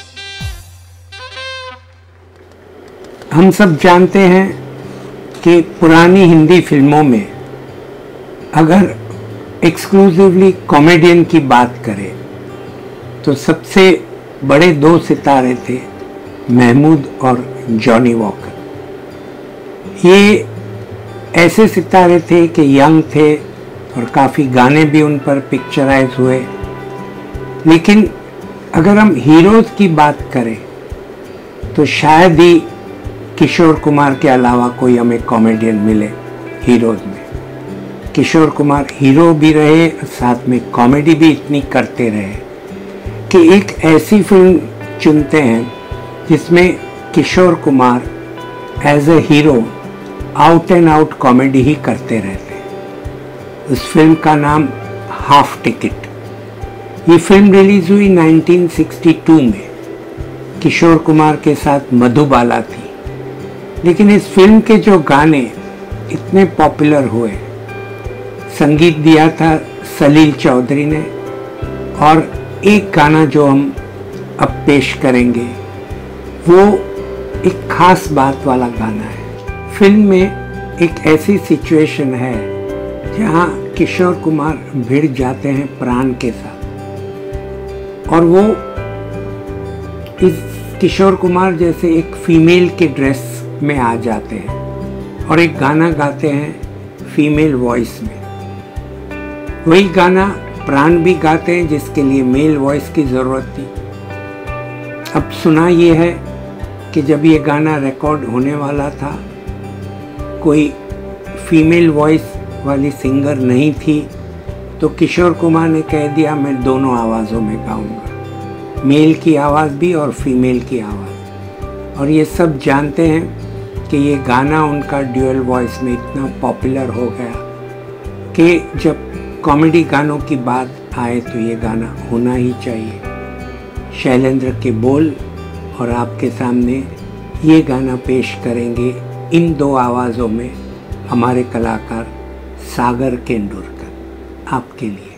हम सब जानते हैं कि पुरानी हिंदी फिल्मों में अगर एक्सक्लूसिवली कॉमेडियन की बात करें तो सबसे बड़े दो सितारे थे महमूद और जॉनी वॉकर। ये ऐसे सितारे थे कि यंग थे और काफ़ी गाने भी उन पर पिक्चराइज हुए, लेकिन अगर हम हीरोज़ की बात करें तो शायद ही किशोर कुमार के अलावा कोई हमें कॉमेडियन मिले हीरोज़ में। किशोर कुमार हीरो भी रहे, साथ में कॉमेडी भी इतनी करते रहे कि एक ऐसी फिल्म चुनते हैं जिसमें Kishore Kumar as a hero out and out comedy ही करते रहते हैं। उस फिल्म का नाम हाफ टिकट। ये फिल्म रिलीज हुई नाइनटीन सिक्सटी टू में, किशोर कुमार के साथ मधुबाला थी। लेकिन इस फिल्म के जो गाने इतने पॉपुलर हुए, संगीत दिया था सलील चौधरी ने, और एक गाना जो हम अब पेश करेंगे वो एक खास बात वाला गाना है। फिल्म में एक ऐसी सिचुएशन है जहाँ किशोर कुमार भिड़ जाते हैं प्राण के साथ, और वो इस किशोर कुमार जैसे एक फीमेल के ड्रेस में आ जाते हैं और एक गाना गाते हैं फीमेल वॉइस में। वही गाना प्राण भी गाते हैं जिसके लिए मेल वॉइस की ज़रूरत थी। अब सुना ये है कि जब ये गाना रिकॉर्ड होने वाला था कोई फीमेल वॉइस वाली सिंगर नहीं थी, तो किशोर कुमार ने कह दिया मैं दोनों आवाज़ों में गाऊंगा, मेल की आवाज़ भी और फीमेल की आवाज़। और ये सब जानते हैं कि ये गाना उनका ड्यूअल वॉइस में इतना पॉपुलर हो गया कि जब कॉमेडी गानों की बात आए तो ये गाना होना ही चाहिए। शैलेंद्र के बोल और आपके सामने ये गाना पेश करेंगे इन दो आवाज़ों में हमारे कलाकार सागर केंदुरकर। आपके लिए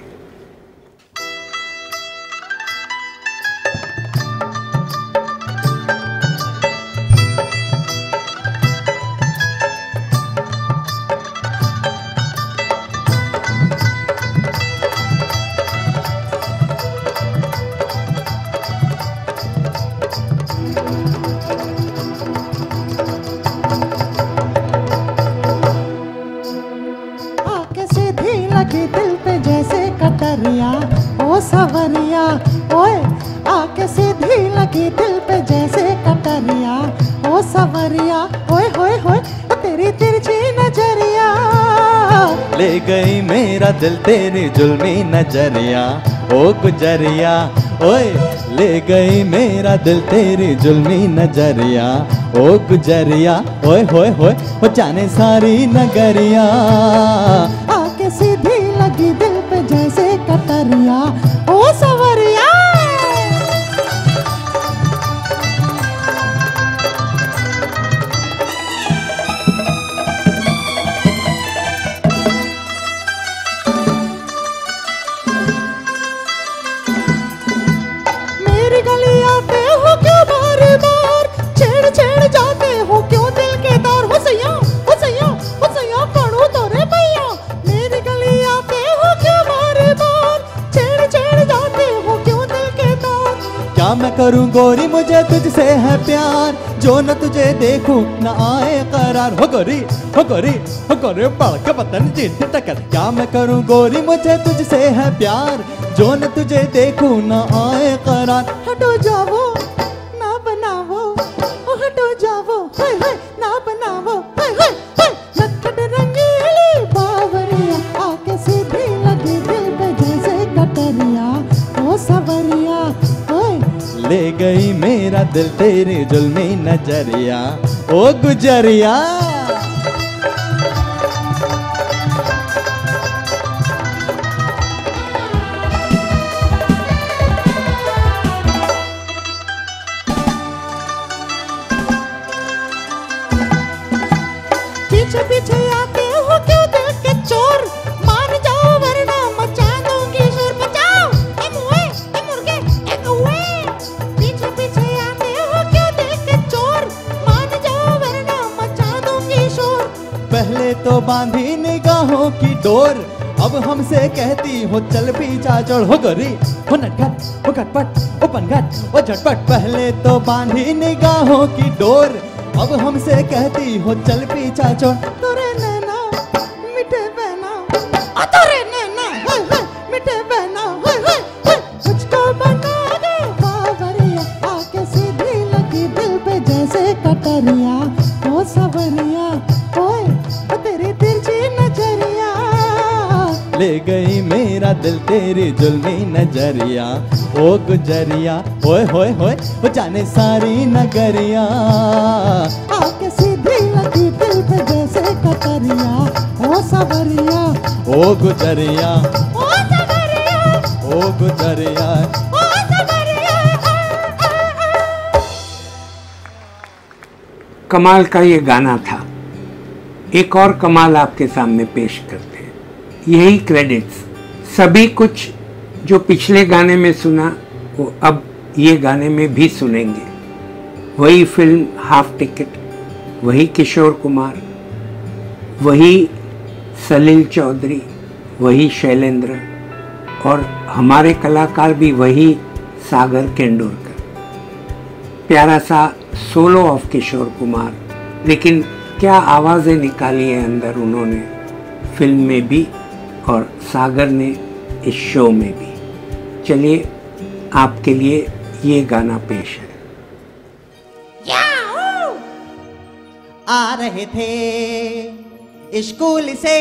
ओ सवरिया, ओए आके सीधी लगी दिल पे जैसे कटरिया। ओ सवरिया, ओए होए होए तेरी तिरछी नजरिया ले गई मेरा दिल तेरी जुल्मी नजरिया। ओ गुजरिया, ओए ले गई मेरा दिल तेरी जुल्मी नजरिया। ओ गुजरिया, ओए होए होए वो जाने सारी नगरिया। आके सीधी लगी दिल पे जैसे कटरिया। ओ सवरिया, मेरी गली आते हो क्यों बार बार, छेड़ छेड़ जाते हो क्यों दिल के तार। हो सैया हो सैया हो सैया पढ़ू तो रे भैया, मेरी गली आते हो क्यों बार बार, छेड़ छेड़ जाते हो क्यों दिल के तार। क्या मैं करूं गोरी मुझे तुझसे है प्यार, जो न तुझे देखूं न आए करार। हो गोरी हो गोरी हो गोरी पढ़ के पतन जीत टकर। क्या मैं करूं गोरी मुझे तुझसे है प्यार, जो न तुझे देखूं न आए करार। हटो जाओ ना बनावो, ओ हटो जाओ हाय हाय ना बनावो, हाय हाय हाय नटखट रंगीली बावरिया। आके सीधी लगी दिल पे जैसे कटरिया। ओ सवरिया, ओए ले गई मेरा दिल तेरी जुल्मी नजरिया। ओ गुजरिया, पीछे पीछे आते हो क्यों दिल के चोर, मान जाओ वरना मचा दूंगी शोर। बचाओ ए मुए ए मुर्गे ए कौवे, पीछे पीछे आते हो क्यों दिल के चोर, मान जाओ वरना मचा दूंगी शोर। पहले तो बांधी निगाहों की डोर, अब हमसे कहती हो चल पीछा चढ़। हो गोरी हो नटखट हो खटपट ओ पनघट ओ झटपट। पहले तो बांधी निगाहों की डोर, अब हमसे कहती हो चल पीछा छोड़। तोरे नैना मिठे बहना, आ तोरे नैना हाय हाय मिठे बहना, हाय हाय हाय मुझको बना दे बावरिया। आके सीधी लगी दिल पे जैसे कटरिया। ओ सवरिया, ओए ओ तेरी तिरछी नजरिया ले गई मेरा दिल तेरी जुल्मी नजरिया। ओ गुजरिया, ओए होए होए वो जाने सारी नगरिया। आके सीधी लगी दिल पे जैसे कटरिया। ओ सवरिया, ओ गुजरिया, ओ सवरिया, ओ गुजरिया। ओ सवरिया। कमाल का ये गाना था। एक और कमाल आपके सामने पेश करते हैं। यही क्रेडिट्स सभी कुछ जो पिछले गाने में सुना वो अब ये गाने में भी सुनेंगे। वही फिल्म हाफ टिकट, वही किशोर कुमार, वही सलील चौधरी, वही शैलेंद्र और हमारे कलाकार भी वही सागर केंदुरकर। प्यारा सा सोलो ऑफ किशोर कुमार, लेकिन क्या आवाज़ें निकाली हैं अंदर उन्होंने फिल्म में भी और सागर ने इस शो में भी। चलिए आपके लिए ये गाना पेश है। आ रहे थे स्कूल से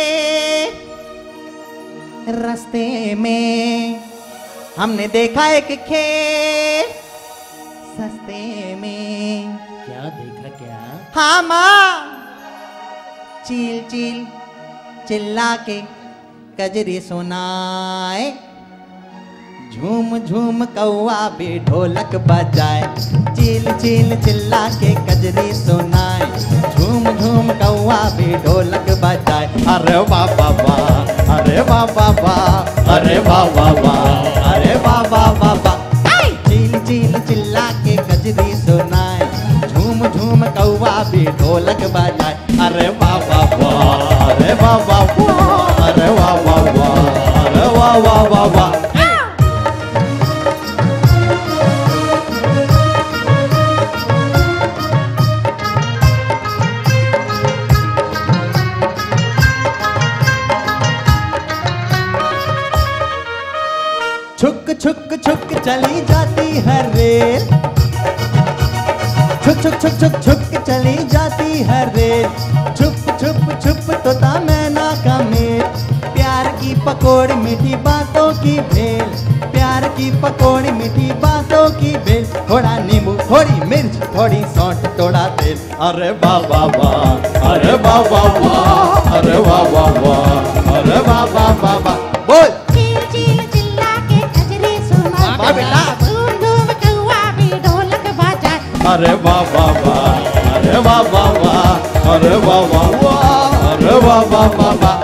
रास्ते में, हमने देखा एक खेल सस्ते में। क्या देखा क्या? हाँ माँ, चील चील चिल्ला के कजरी सुनाए, झूम झूम कौआ भी ढोलक बजाए, चील चील चिल्ला के कजरी सुनाए, झूम झूम कौआ भी ढोलक बजाए। अरे वाह वाह वाह, अरे वाह वाह वाह, अरे वाह वाह वाह, अरे वाह वाह वाह वाह। चील चील चिल्ला के कजरी सुनाए, झूम झूम कौआ भी ढोलक बजाए। अरे वाह वाह वाह, अरे वाह वाह वाह, अरे वाह वाह वाह, अरे वाह वाह वाह वाह। छुक छुक छुक चली जाती है रेल, छुक छुक छुक छुक छुक चली जाती है रेल, छुप छुप छुप तोता मैना का मेल, प्यार की पकौड़ी मीठी बातों की भेल, प्यार की पकौड़ी मीठी बातों की भेल, थोड़ा नींबू थोड़ी मिर्च थोड़ी सौंठ थोड़ा तेल। अरे वाह वाह वाह, अरे वाह वाह वाह, अरे वाह वाह वाह, अरे वाह वाह वाह वाह। बोल अरे वाह वाह वाह, अरे वाह वाह वाह, अरे वाह वाह वाह, अरे वाह वाह वाह वाह।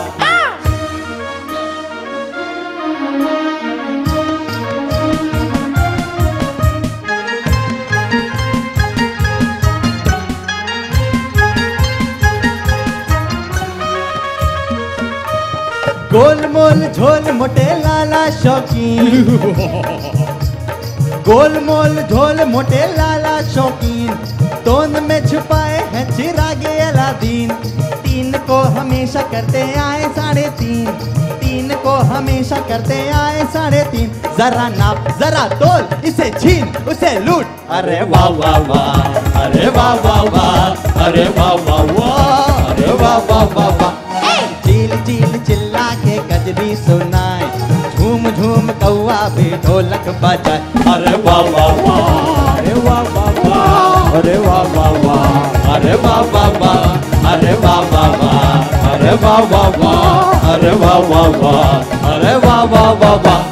गोल मोल झोल मोटे लाला शौकीन, गोल मोल झोल मोटे लाला शौकीन, तोंद में छुपाए हैं चिरागे अलादीन, तीन को हमेशा करते आए साढ़े तीन, तीन को हमेशा करते आए साढ़े तीन, जरा नाप जरा तोल इसे छीन उसे लूट। अरे वाह वाह वाह, अरे वाह वाह वाह, अरे वाह वाह वाह, अरे वाह वाह वाह वाह। चील चील चिल्ला के कजरी सुनाए, झूम झूम कौआ भी ढोलक बजाए। अरे वाह वाह वाह, अरे वाह वाह वाह, अरे वाह वाह वाह, अरे वाह वाह वाह, अरे वाह वाह वाह, अरे वाह वाह वाह, अरे वाह वाह वाह, अरे वाह वाह वाह वाह।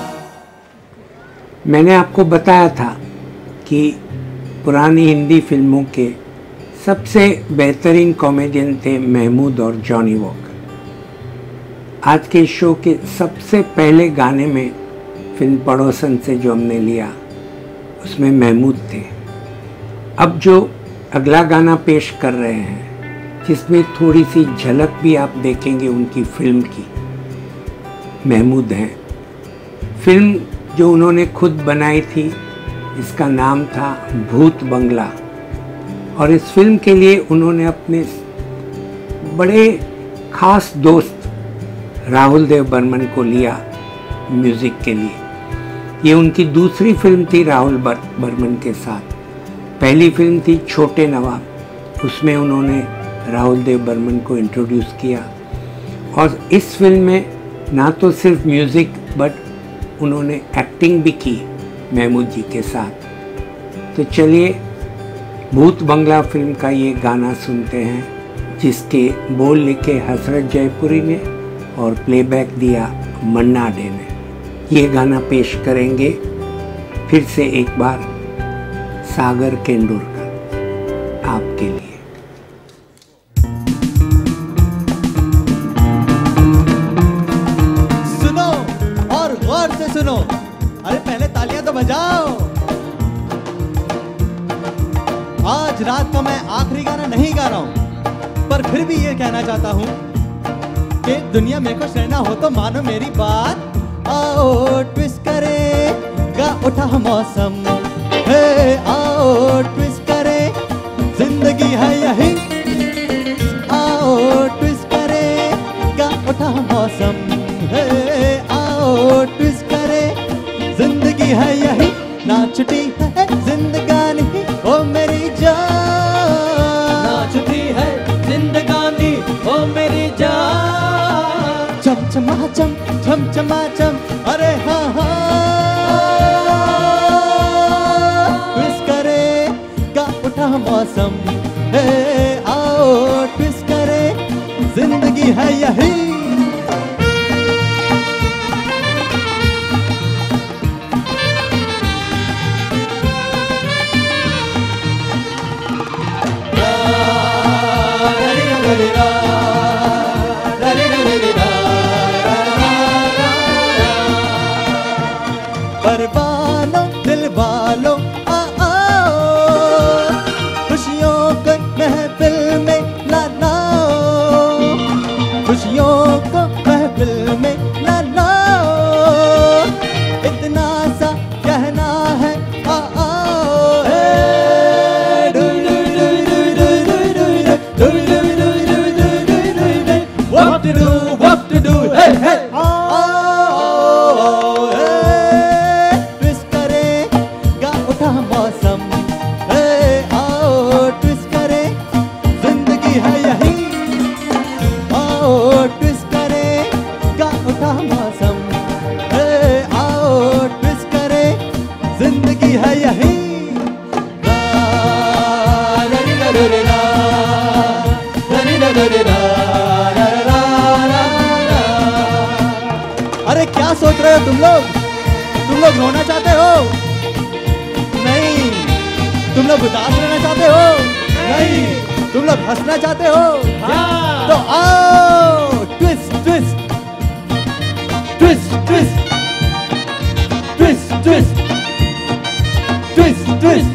मैंने आपको बताया था कि पुरानी हिंदी फिल्मों के सबसे बेहतरीन कॉमेडियन थे महमूद और जॉनी वॉकर। आज के शो के सबसे पहले गाने में फिल्म पड़ोसन से जो हमने लिया उसमें महमूद थे। अब जो अगला गाना पेश कर रहे हैं जिसमें थोड़ी सी झलक भी आप देखेंगे उनकी फिल्म की, महमूद हैं। फिल्म जो उन्होंने खुद बनाई थी इसका नाम था भूत बंगला, और इस फिल्म के लिए उन्होंने अपने बड़े खास दोस्त राहुल देव बर्मन को लिया म्यूज़िक के लिए। ये उनकी दूसरी फिल्म थी राहुल बर्मन के साथ। पहली फिल्म थी छोटे नवाब, उसमें उन्होंने राहुल देव बर्मन को इंट्रोड्यूस किया, और इस फिल्म में ना तो सिर्फ म्यूज़िक बट उन्होंने एक्टिंग भी की महमूद जी के साथ। तो चलिए भूत बंगला फिल्म का ये गाना सुनते हैं, जिसके बोल लिखे हसरत जयपुरी ने और प्लेबैक दिया मन्ना डे ने। ये गाना पेश करेंगे फिर से एक बार सागर केंदुरकर आपके लिए। सुनो और गौर से सुनो, अरे पहले तालियां तो बजाओ। आज रात का मैं आखिरी गाना नहीं गा रहा हूं, पर फिर भी ये कहना चाहता हूं कि दुनिया मेरे को सहना हो तो मानो मेरी बात। आओ ट्विस्ट करेगा उठा मौसम, हे आओ ट्विस्ट करे जिंदगी है यही, आओ ट्विस्ट करेगा उठा मौसम, हे आओ ट्विस्ट करे जिंदगी है यही, ना छुट्टी है जिंदगानी ओ मेरी जान, ना छुट्टी है जिंदगानी ओ मेरी जान, चम चमा चम चम चमा चम, अरे हाँ हाँ ट्विस्ट करेगा उठा मौसम, हे आओ ट्विस्ट करे जिंदगी है यही। अरे क्या सोच रहे हो तुम लोग? तुम लोग रोना चाहते हो? नहीं। तुम लोग उदास रहना चाहते हो? नहीं। तुम लोग हंसना चाहते हो? हाँ। तो आओ, twist twist twist twist twist twist twist twist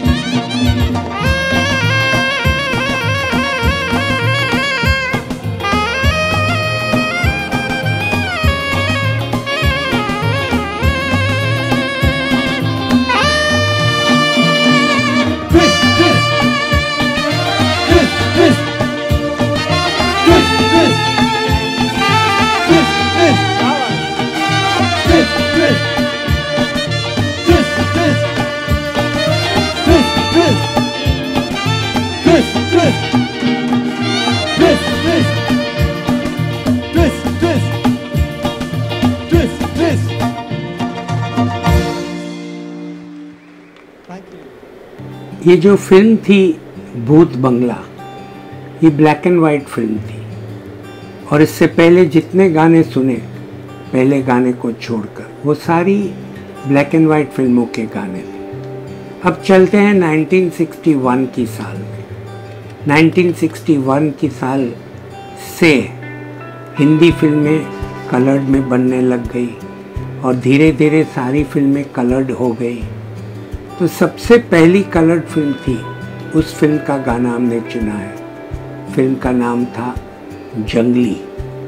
ये जो फिल्म थी भूत बंगला, ये ब्लैक एंड वाइट फिल्म थी और इससे पहले जितने गाने सुने पहले गाने को छोड़कर वो सारी ब्लैक एंड वाइट फिल्मों के गाने थे। अब चलते हैं नाइनटीन सिक्सटी वन की साल में। नाइनटीन सिक्सटी वन की साल से हिंदी फिल्में कलर्ड में बनने लग गई और धीरे धीरे सारी फिल्में कलर्ड हो गई। तो सबसे पहली कलर्ड फिल्म थी, उस फिल्म का गाना हमने चुना है। फिल्म का नाम था जंगली।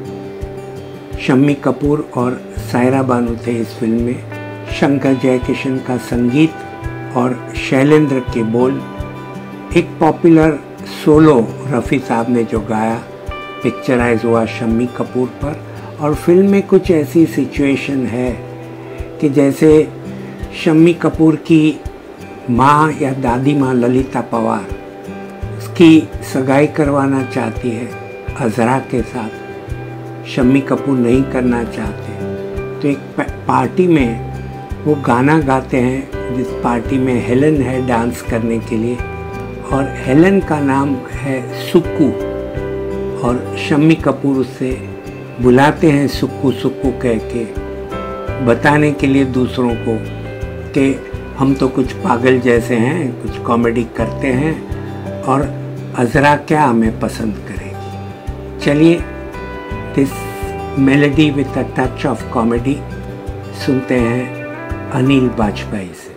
शम्मी कपूर और सायरा बानू थे इस फिल्म में। शंकर जयकिशन का संगीत और शैलेंद्र के बोल। एक पॉपुलर सोलो रफ़ी साहब ने जो गाया, पिक्चराइज हुआ शम्मी कपूर पर। और फिल्म में कुछ ऐसी सिचुएशन है कि जैसे शम्मी कपूर की माँ या दादी माँ ललिता पवार उसकी सगाई करवाना चाहती है अजरा के साथ, शम्मी कपूर नहीं करना चाहते। तो एक पार्टी में वो गाना गाते हैं जिस पार्टी में हेलन है डांस करने के लिए और हेलन का नाम है सुक्कू और शम्मी कपूर उससे बुलाते हैं सुक्कू सुक्कू कह के, बताने के लिए दूसरों को कि हम तो कुछ पागल जैसे हैं, कुछ कॉमेडी करते हैं और अजरा क्या हमें पसंद करेगी। चलिए this melody with a touch of comedy सुनते हैं अनिल बाजपेयी से।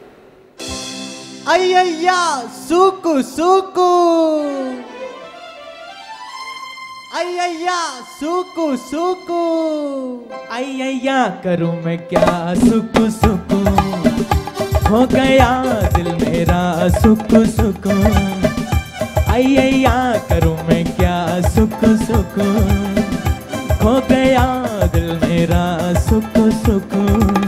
अय्या सुकु सुकु, अय्या सुकु सुकु, अय्या करूं मैं क्या सुकु सुकु, हो गया दिल मेरा सुकु सुकु, अय्या करूं मैं क्या सुकु सुकु, हो गया दिल मेरा सुकु सुकु।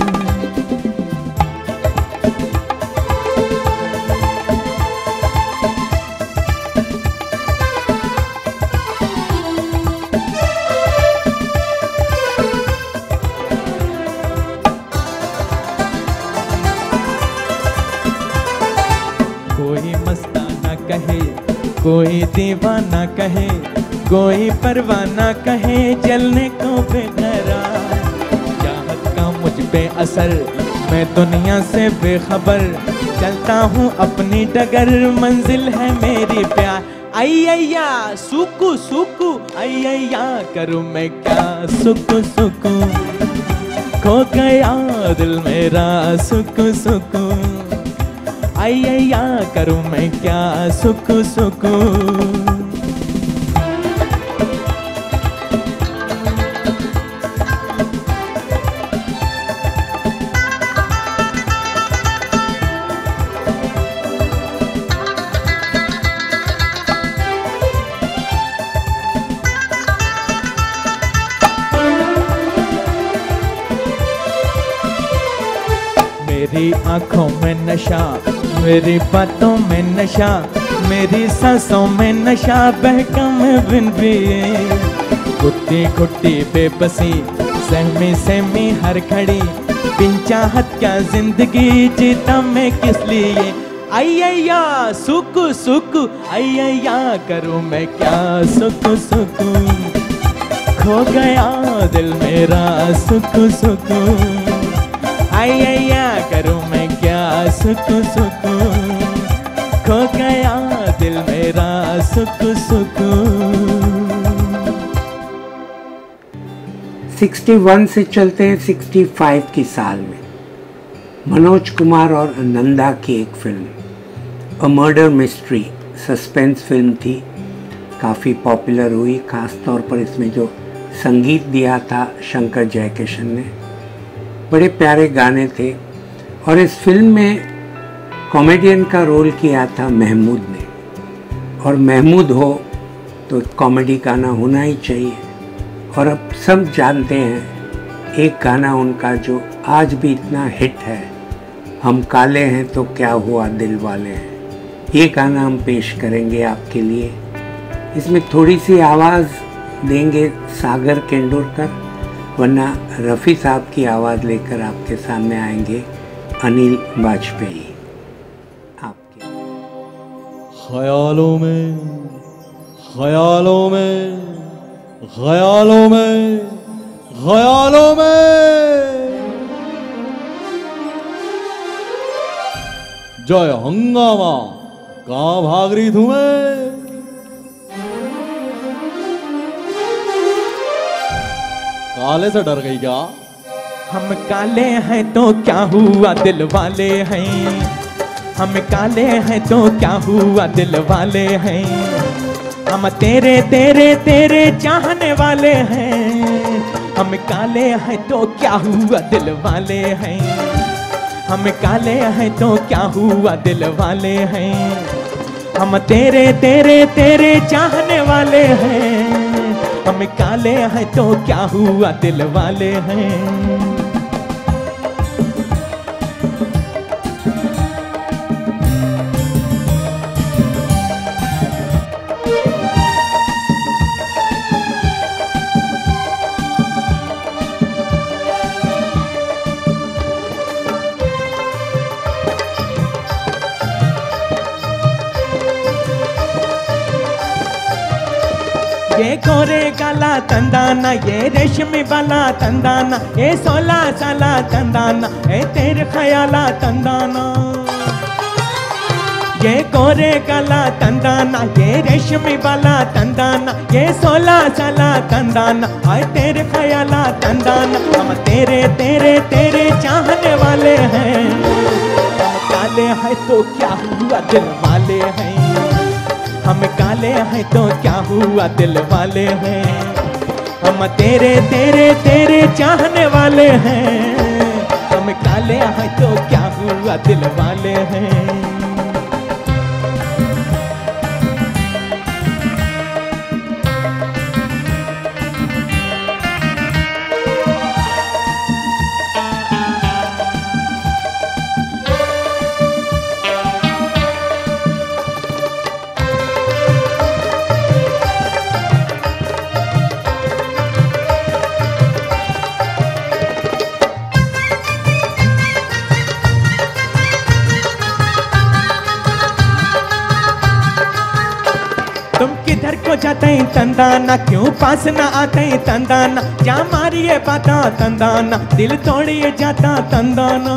कोई दीवाना कहे, कोई परवाना कहे, जलने को बेकरार, चाहत का मुझ पे असर, मैं दुनिया से बेखबर, चलता हूँ अपनी डगर, मंजिल है मेरी प्यार। अय्या सुकु सुकु, अय्या करूँ मैं क्या सुकु सुकु, खो गया दिल मेरा सुकु सुकु, अय्या करूं मैं क्या सुकु सुकु। मेरी आंखों में नशा, मेरी बातों में नशा, मेरी सांसों में नशा, बहका मैं बिन पिए, घुट्टी घुट्टी बेबसी, सहमी सहमी हर घड़ी, बिन चाहत क्या जिंदगी जीता मैं किस लिए। अय्या सुकु सुकु, अय्या करूं मैं क्या सुकु सुकु, खो गया दिल मेरा सुख सुख, आई आया करूँ मैं क्या सुख सुख, खो गया दिल मेरा सुख सुख। इकसठ से चलते हैं पैंसठ की साल में। मनोज कुमार और नंदा की एक film a murder mystery suspense film थी, काफ़ी पॉपुलर हुई। ख़ास तौर पर इसमें जो संगीत दिया था शंकर जयकिशन ने, बड़े प्यारे गाने थे। और इस फिल्म में कॉमेडियन का रोल किया था महमूद ने, और महमूद हो तो कॉमेडी गाना होना ही चाहिए। और अब सब जानते हैं एक गाना उनका जो आज भी इतना हिट है, हम काले हैं तो क्या हुआ दिल वाले हैं। ये गाना हम पेश करेंगे आपके लिए। इसमें थोड़ी सी आवाज़ देंगे सागर केंदुरकर, वरना रफ़ी साहब की आवाज़ लेकर आपके सामने आएंगे अनिल वाजपेयी। आपके ख्यालों में ख्यालों में ख्यालों में ख्यालों में जय हंगामा, कहाँ भाग रही थू मैं। काले से डर गई क्या? हम काले हैं तो क्या हुआ दिल वाले हैं, हम काले हैं तो क्या हुआ दिल वाले हैं, हम तेरे तेरे तेरे चाहने वाले हैं। हम काले हैं तो क्या हुआ दिल वाले हैं, हम काले हैं तो क्या हुआ दिल वाले हैं, हम तेरे तेरे तेरे चाहने वाले हैं। हम काले हैं तो क्या हुआ दिल वाले हैं। ये गोरे काला तंदाना, ये रेशमी वाला तंदाना, ये सोलह साला तंदाना, ये तेरे ख्याला तंदाना। ये गोरे काला तंदाना, ये रेशमी वाला तंदाना, ये सोलह साला तंदाना, आए तेरे ख्याला तंदाना। हम तेरे तेरे तेरे चाहने वाले हैं, हम काले हैं तो क्या हुआ दिल वाले हैं, हम काले हैं तो क्या हुआ दिल वाले हैं। हम तेरे तेरे तेरे चाहने वाले हैं, हम काले हैं तो क्या हुआ दिल वाले हैं। तुम किधर को जाते तंदाना, क्यों पास न आते तंदाना, क्या मारिए बाता तंदाना, दिल तोड़िए जाता तंदाना।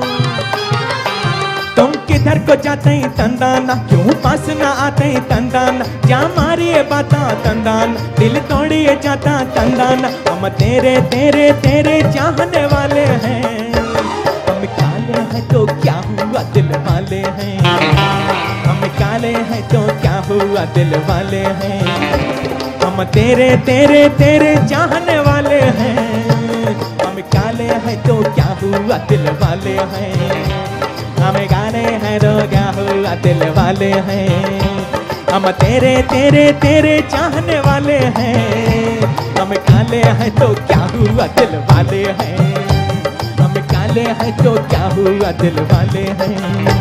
तुम किधर को जाते तंदाना, क्यों पास न आते तंदाना, क्या मारिए बाता तंदाना, दिल तोड़िए जाता तंदाना। हम तेरे तेरे तेरे चाहने वाले हैं, हम काले हैं तो क्या हुआ दिल वाले हैं, हम काले हैं तो क्या हुआ दिल वाले हैं। हम तेरे तेरे तेरे चाहने वाले हैं, हम काले हैं तो क्या हुआ दिल वाले हैं, हम काले हैं तो क्या हुआ दिल वाले हैं। हम तेरे तेरे तेरे चाहने वाले हैं, हम काले हैं तो क्या हुआ दिल वाले हैं, हम काले हैं तो क्या हुआ दिल वाले हैं।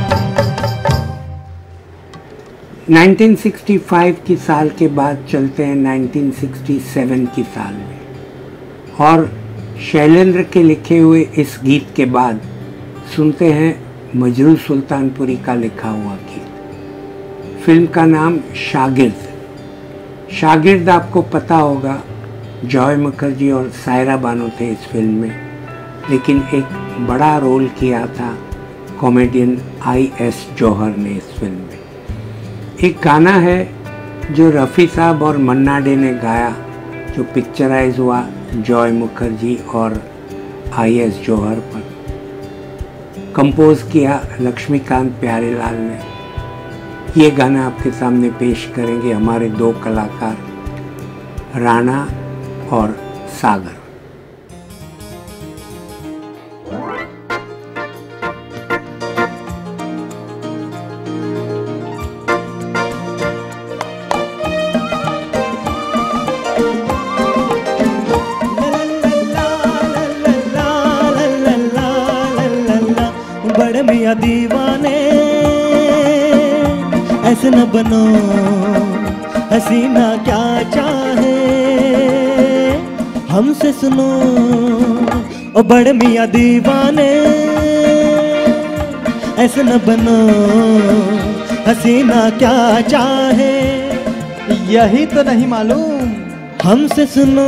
उन्नीस सौ पैंसठ की साल के बाद चलते हैं उन्नीस सौ सरसठ की साल में, और शैलेंद्र के लिखे हुए इस गीत के बाद सुनते हैं मजरू सुल्तानपुरी का लिखा हुआ गीत। फिल्म का नाम शागिर्द। शागिर्द आपको पता होगा जॉय मुखर्जी और सायरा बानो थे इस फिल्म में, लेकिन एक बड़ा रोल किया था कॉमेडियन आई एस जौहर ने इस फिल्म में। एक गाना है जो रफ़ी साहब और मन्ना डे ने गाया, जो पिक्चराइज हुआ जॉय मुखर्जी और आई एस जौहर पर, कंपोज किया लक्ष्मीकांत प्यारेलाल ने। ये गाना आपके सामने पेश करेंगे हमारे दो कलाकार राणा और सागर। बड़े मियाँ दीवाने ऐसे न बनो, हसीना क्या चाहे हमसे सुनो। ओ बड़े मियाँ दीवाने ऐसे न बनो, हसीना क्या चाहे यही तो नहीं मालूम हमसे सुनो।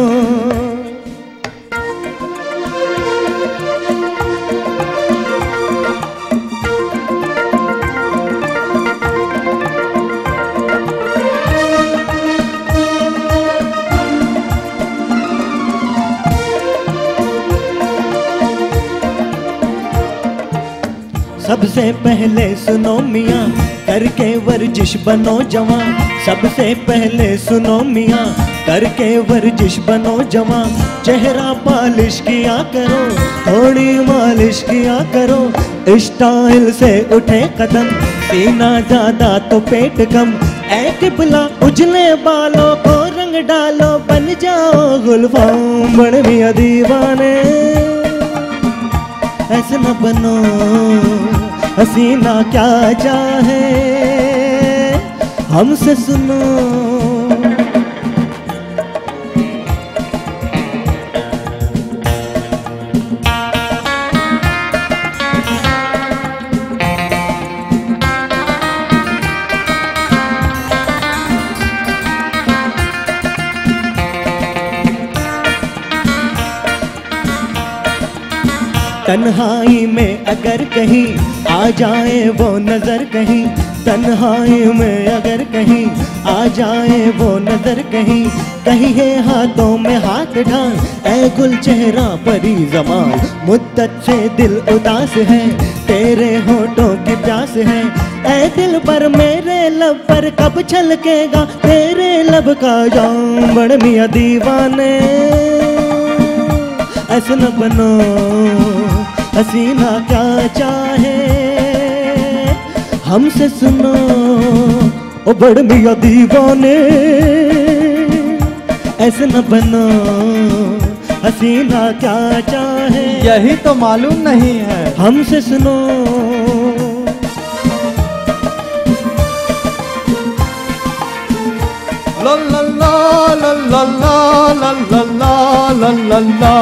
सबसे पहले सुनो मियाँ करके वर्जिश बनो जवान। सबसे पहले सुनो मियाँ करके वर्जिश बनो जवान। चेहरा पालिश किया करो, थोड़ी मालिश किया करो, स्टाइल से उठे कदम, सीना ज्यादा तो पेट कम। ऐ किबला उजले बालों को रंग डालो, बन जाओ गुलफाम। बड़े मियाँ दीवाने ऐसे न बनो, हसीना क्या चाहे हमसे सुनो। तन्हाई में अगर कहीं आ जाए वो नजर कहीं, तन्हाई में अगर कहीं आ जाए वो नजर कहीं, कहीं है हाथों में हाथ डाल, ऐ गुल चेहरा परी जमाल। मुद्दत से दिल उदास है, तेरे होठों की प्यास है, ऐ दिल पर मेरे लब पर कब छलकेगा तेरे लब का जाम। बड़े मियाँ दीवाने ऐसे न बनो, हसीना क्या चाहे हमसे सुनो। ओ बड़े मियाँ दीवाने ऐसे न बनो, हसीना क्या चाहे यही तो मालूम नहीं है हमसे सुनो। ला ला ला ला ला ला ला ला ला ला।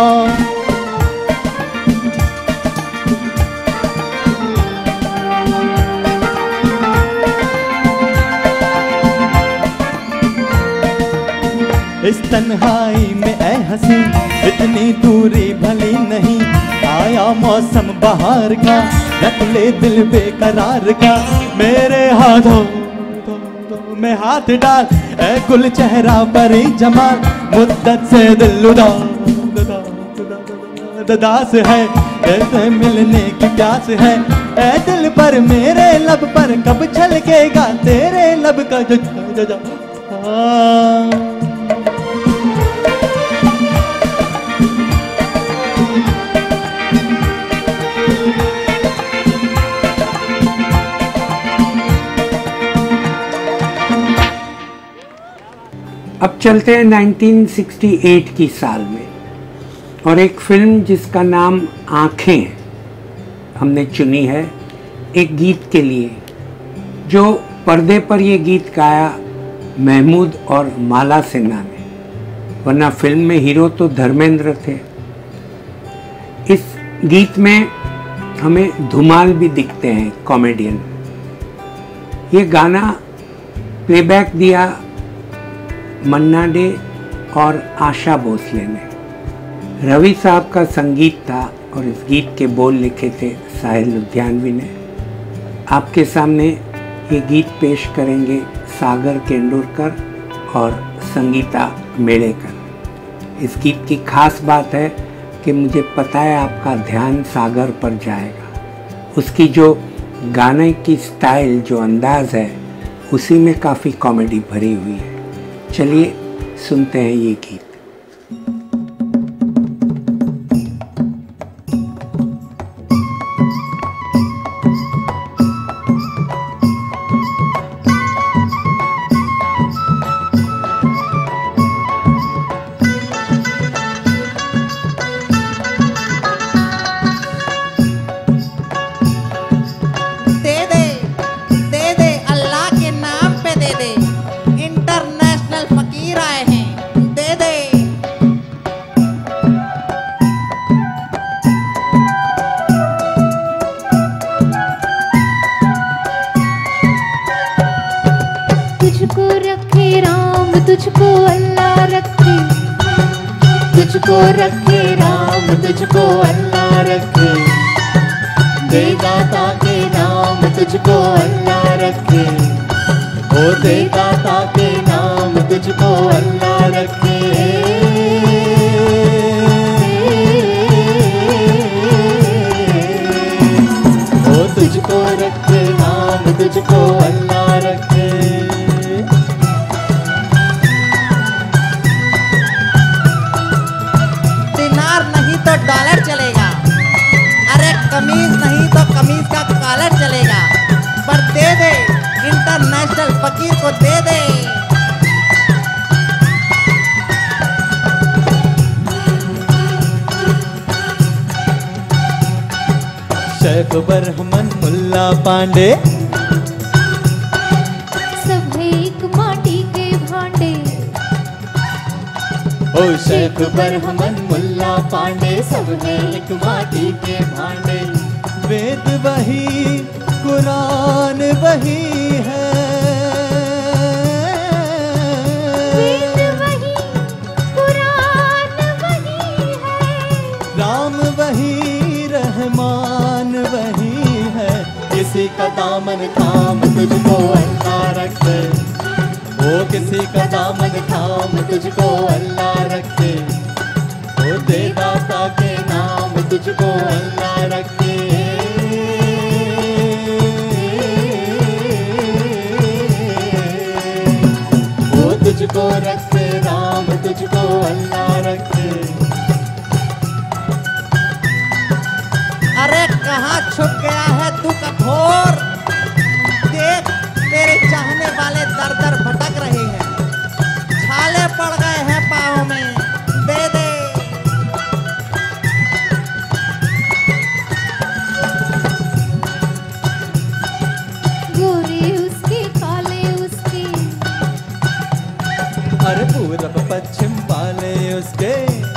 इस तन्हाई में ऐ हंसी इतनी दूरी भली नहीं, आया मौसम बहार का रख ले दिल बेकरार का। मेरे हाथों में हाथ डाल, ऐ गुल चेहरा परी जमाल। मुद्दत से दिल उदास है, ऐसे मिलने की प्यास है, ऐ दिल पर मेरे लब पर कब छलकेगा तेरे लब का जो जो जो अब चलते हैं उन्नीस सौ अड़सठ की साल में, और एक फिल्म जिसका नाम आँखें है हमने चुनी है एक गीत के लिए, जो पर्दे पर ये गीत गाया महमूद और माला सिन्हा ने, वरना फिल्म में हीरो तो धर्मेंद्र थे। इस गीत में हमें धुमाल भी दिखते हैं, कॉमेडियन। ये गाना प्लेबैक दिया मन्ना डे और आशा भोसले ने। रवि साहब का संगीत था और इस गीत के बोल लिखे थे साहिल लुधियानवी ने। आपके सामने ये गीत पेश करेंगे सागर केंदुरकर और संगीता मेड़ेकर। इस गीत की खास बात है कि मुझे पता है आपका ध्यान सागर पर जाएगा। उसकी जो गाने की स्टाइल, जो अंदाज़ है, उसी में काफ़ी कॉमेडी भरी हुई है। चलिए सुनते हैं ये गीत। तुझको अल्लाह रखे, तुझको रखे राम, तुझको अल्लाह रखे, दे दाता के नाम तुझको अल्लाह रखे, ओ दे दाता के नाम तुझको अल्लाह रखे। ओ तुझको रखे नाम तुझको अल्लाह रखे। तो डॉलर चलेगा, अरे कमीज नहीं तो कमीज का कॉलर चलेगा, पर दे दे इंटरनेशनल फकीर को दे दे। शेख बरहमन मुल्ला पांडे, सब है एक माटी के भांडे। ओ शेख बरहमन मुल्ला पांडे, सब है एक माटी के भांडे। वेद वही कुरान वही है, वेद वही कुरान वही है, राम वही रहमान वही है। किसी का दामन थाम तुझको अल्लाह रखे, ओ किसी का दामन थाम तुझको अल्लाह रखे, ओ दे दाता के नाम तुझको अल्लाह रखे। ओ तुझको रखे राम तुझको अल्लाह रखे। अरे कहाँ छुप गया है तू कठोर, देख तेरे चाहने वाले दर दर भटक रहे हैं, छाले पड़ गए हैं पाँव में, दे दे। गोरे उसके काले उसके, अरे पूरब पश्चिम वाले उसके,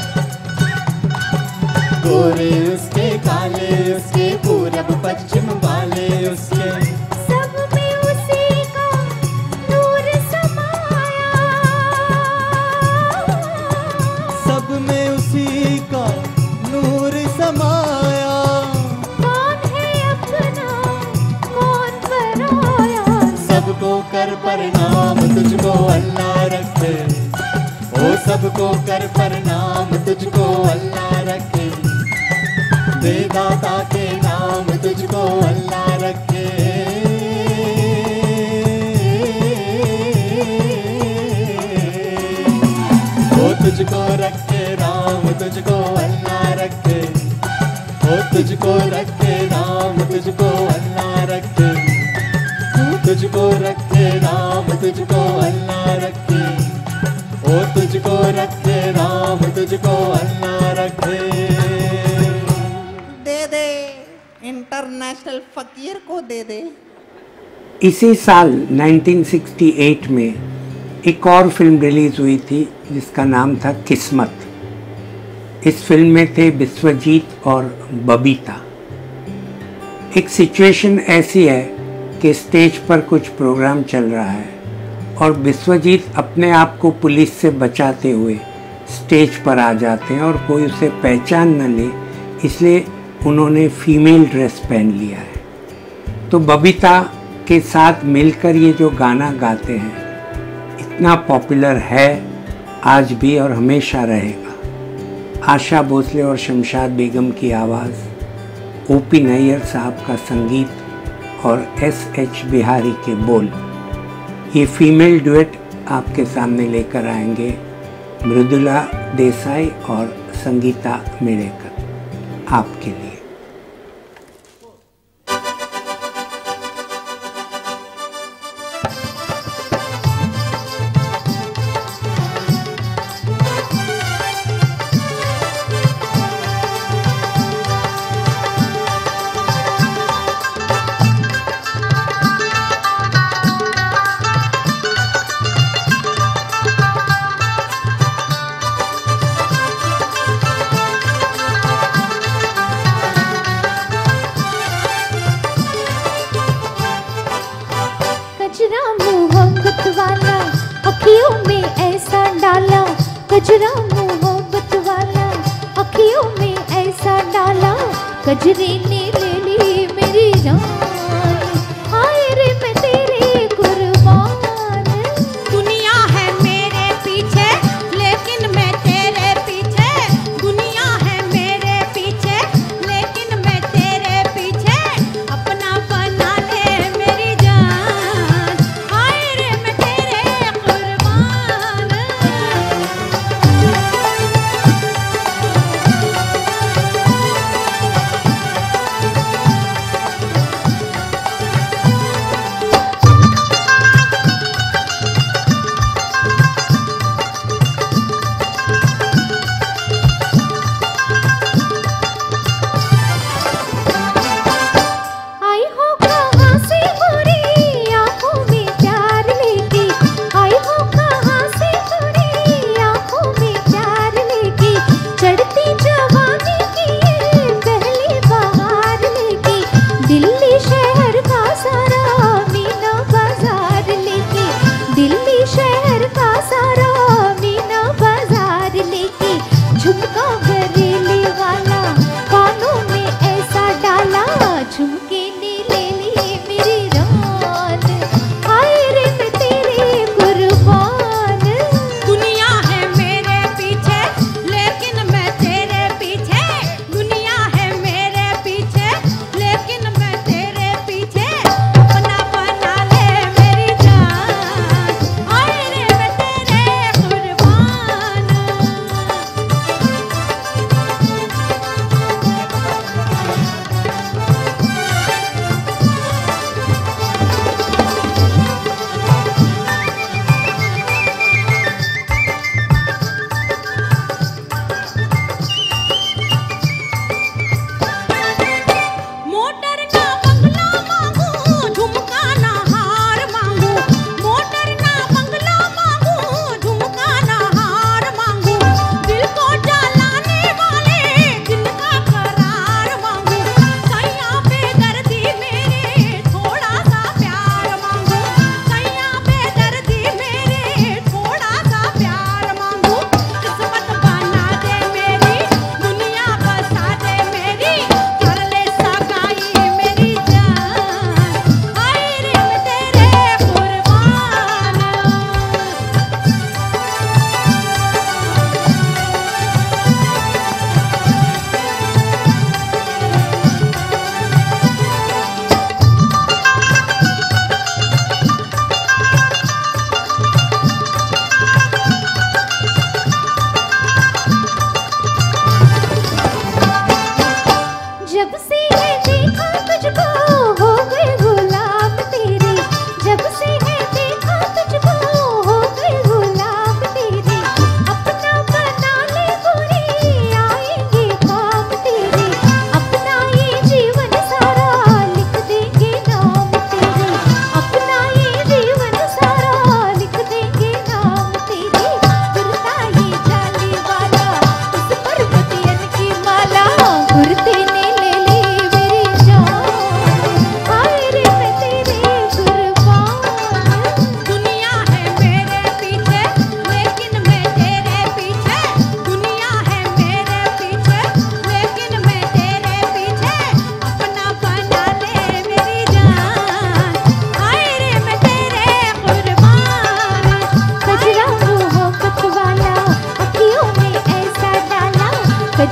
गोरे उसके काले उसके, पूरब पश्चिम वाले उसके। सब में उसी का नूर समाया, सब में उसी का नूर समाया। कौन है अपना कौन पराया, सबको कर प्रणाम तुझको अल्लाह रखे, ओ सबको कर प्रणाम तुझको अल्लाह रखे, दे दाता के नाम तुझको अल्लाह रखे। ओ तुझको रखे राम तुझको अल्लाह रखे, ओ तुझको रखे राम तुझको अल्लाह रखे, तुझको रखे राम तुझको अल्लाह रखे, ओ तुझको रखे राम तुझको अल्लाह रखे। दे दे इंटरनेशनल फकीर को दे दे। इसी साल उन्नीस सौ अड़सठ में एक और फिल्म रिलीज़ हुई थी जिसका नाम था किस्मत। इस फिल्म में थे विश्वजीत और बबीता। एक सिचुएशन ऐसी है कि स्टेज पर कुछ प्रोग्राम चल रहा है और विश्वजीत अपने आप को पुलिस से बचाते हुए स्टेज पर आ जाते हैं और कोई उसे पहचान न ले, इसलिए उन्होंने फीमेल ड्रेस पहन लिया है। तो बबीता के साथ मिलकर ये जो गाना गाते हैं इतना पॉपुलर है आज भी और हमेशा रहेगा। आशा भोसले और शमशाद बेगम की आवाज़, ओपी नैयर साहब का संगीत और एस एच बिहारी के बोल। ये फीमेल डुएट आपके सामने लेकर आएंगे मृदुला देसाई और संगीता मेड़ेकर आपके लिए। कजरा मोहब्बत वाला अखियों में ऐसा डाला, कजरे ने ले ली मेरी जान, हाय रे मैं तेरे कुर्बान। दुनिया है मेरे पीछे लेकिन मैं तेरे पीछे, दुनिया है मेरे पीछे लेकिन मैं तेरे पीछे, अपना बना ले मेरी जान, हाय रे मैं तेरे कुर्बान। आई हो कहाँ से गोरी आँखों में प्यार लेके, आई हो कहाँ से गोरी आँखों में प्यार लेके, चढ़ती जवानी की ये पहली बहार लेके, दिल्ली शहर का सारा मीना बाजार लेके, दिल्ली शहर का सारा मीना बाजार लेके, झुमका बरेली वाला कानों में ऐसा डाला, झुमके ने ले ली मेरी रात, हाय रे मैं तेरे कुर्बान। दुनिया है मेरे पीछे लेकिन मैं तेरे पीछे, दुनिया है मेरे पीछे लेकिन मैं तेरे पीछे, अपना बना ले मेरी जान, हाय रे मैं तेरे कुर्बान।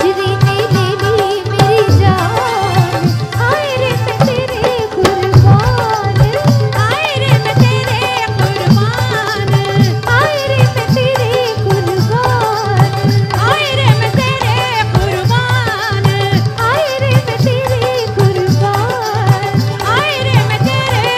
गुजरी ने ले ली मेरी जान, आए रे मैं तेरे कुर्बान, आए रे मैं तेरे कुर्बान, आए रे मैं तेरे कुर्बान, आए रे मैं तेरे कुर्बान, आए रे मैं तेरे कुर्बान, आए रे मैं तेरे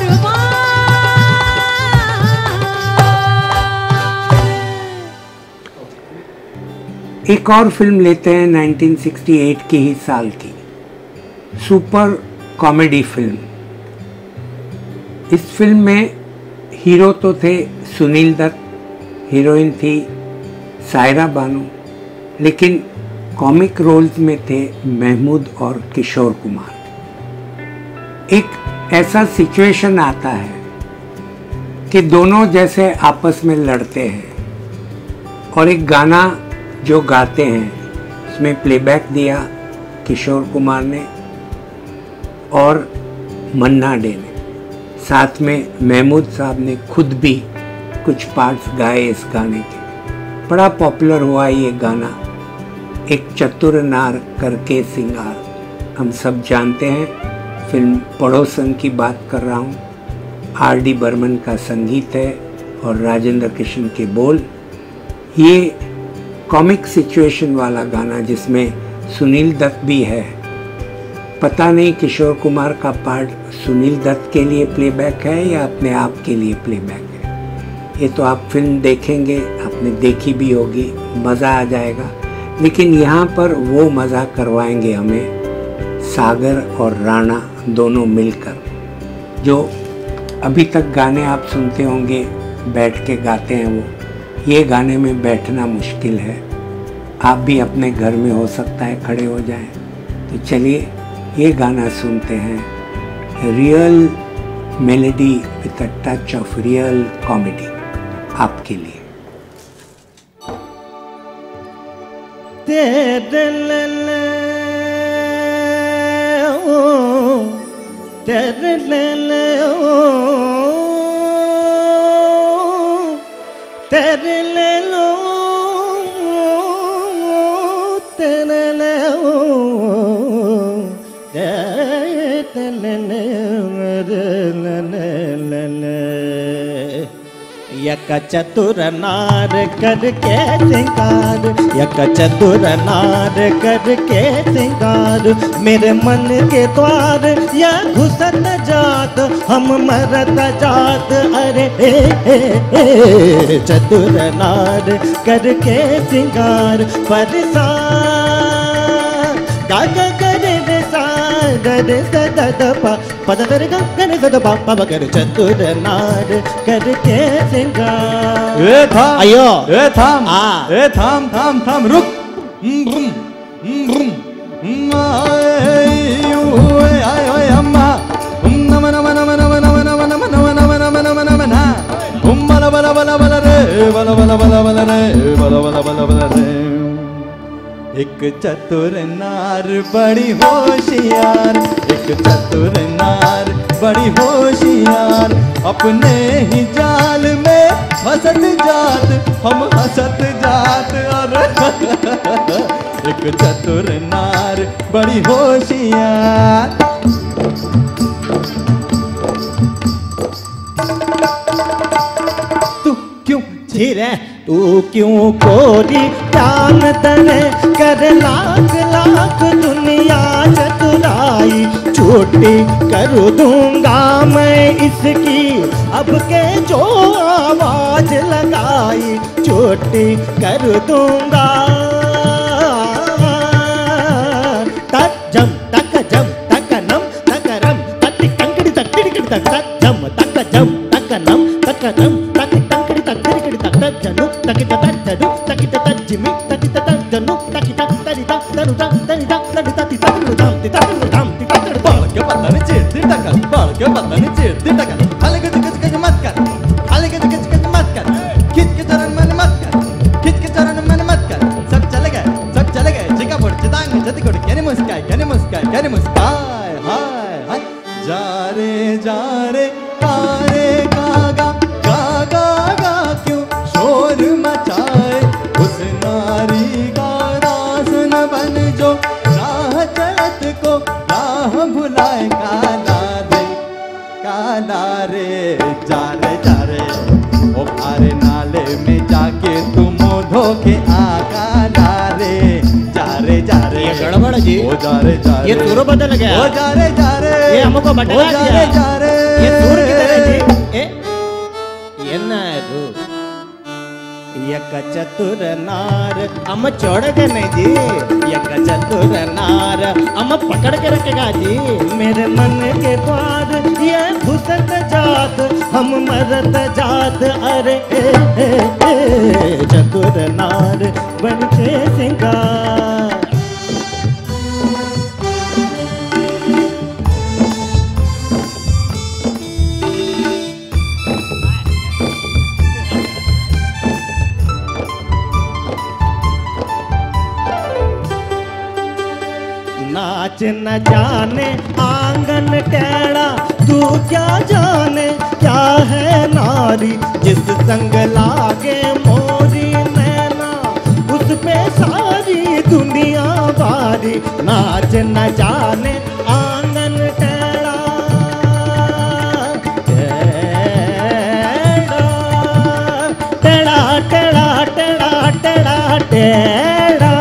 कुर्बान। एक और फिल्म लेते हैं नाइनटीन सिक्सटी एट की ही साल की, सुपर कॉमेडी फिल्म। इस फिल्म में हीरो तो थे सुनील दत्त, हीरोइन थी सायरा बानू, लेकिन कॉमिक रोल्स में थे महमूद और किशोर कुमार। एक ऐसा सिचुएशन आता है कि दोनों जैसे आपस में लड़ते हैं और एक गाना जो गाते हैं उसमें प्लेबैक दिया किशोर कुमार ने और मन्ना डे ने, साथ में महमूद साहब ने खुद भी कुछ पार्ट्स गाए इस गाने के। बड़ा पॉपुलर हुआ ये गाना, एक चतुर नार करके सिंगार। हम सब जानते हैं, फिल्म पड़ोसन की बात कर रहा हूँ। आर डी बर्मन का संगीत है और राजेंद्र कृष्ण के बोल। ये कॉमिक सिचुएशन वाला गाना जिसमें सुनील दत्त भी है। पता नहीं किशोर कुमार का पार्ट सुनील दत्त के लिए प्लेबैक है या अपने आप के लिए प्लेबैक है, ये तो आप फिल्म देखेंगे, आपने देखी भी होगी, मज़ा आ जाएगा। लेकिन यहाँ पर वो मज़ा करवाएंगे हमें सागर और राणा दोनों मिलकर। जो अभी तक गाने आप सुनते होंगे बैठ के गाते हैं, वो ये गाने में बैठना मुश्किल है। आप भी अपने घर में हो सकता है खड़े हो जाएं। तो चलिए ये गाना सुनते हैं, real melody with a touch of real comedy आपके लिए। तेरे ले ओ तेरे ले ओ तेरे ले लो तेरे ले ओ तेरे ले ले ले यक चतुर नार करके सिंगार, यक चतुर नार करके सिंगार, मेरे मन के द्वार या घुसत जात हम मरत जात। अरे ए, ए, ए, चतुर नार करके सिंगार, परसा गा गा करे रे सा गरे सद द पा पद गर ग गरे सद पा पा गर चतुर नार करके सिंगार। ए थाम, अयो ए थाम, आ ए थाम थाम थाम रुक। ब्रुम ब्रुम आए यू आए ओए अम्मा नम नम नम नम नम नम नम नम नम नम नम नम ना उम बला बला बला बला रे बला बला बला बला रे बला बला बला बला रे। एक चतुर नार बड़ी होशियार, एक चतुर नार बड़ी होशियार, अपने ही जाल में हंसत जात हम हंसत जात। और एक चतुर नार बड़ी होशियार। तू क्यों धीरे तू क्यों कोरी जान तने कर लाख लाख दुनिया चतुराई, छुट्टी कर दूंगा मैं इसकी अब के जो आवाज लगाई, छुट्टी कर दूंगा। तक जम तक जम तक नम तक रम तक टंकड़ी तक टिकड़ी तक तक जम तक जम तक नम तक रम तक टंकड़ी तक टिकड़ी तक तक जनु तक तक जनु तक तक जिमी तक तक जनु तक तक तरी तक तनु तक तरी तक तरी तक तक धाम तक धाम तक बाल के पता नहीं चेती टका, बाल के पता नहीं चेती टका। खाली गज गज गज मत कर, खाली गज गज गज मत कर, खिंच के चरण मन मत कर, खिंच के चरण मन मत कर। सब चले गए, सब चले गए, जगह पड़ चितांग जति कोड़ क्या मुस्काए, क्या मुस्काए, क्या मुस्काए। हाय हाय जा रे जा रे गा रे गागा गागा गा क्यों शोर मचाए, उस नारी का दास न जो राह चलत को राह भुलाए काला रे काला रे जा रे जा रे ओ भारे नाले में जाके तुम धो के आ काला रे जा रे जा रे ये गड़बड़ जी ओ जा रे जा रे ये सुर बदल गया ओ जा रे जा रे ये हमको बटला ओ जा दिया रे जा रे ये सुर किधर है जी ए என்ன இது एक चतुर नार हम छोड़ के नहीं जी एक चतुर नार हम पकड़ के रखेगा जी मेरे मन के द्वार ये घुसत जात हम मरत जात अरे ए, ए, ए, चतुर नार बन के सिंगार नाच न जाने आंगन टेढ़ा तू क्या जाने क्या है नारी जिस संग लागे मोरी नैना उस पे सारी दुनिया बारी नाच न जाने आंगन टेढ़ा टेढ़ा टेढ़ा टेढ़ा टेढ़ा टेढ़ा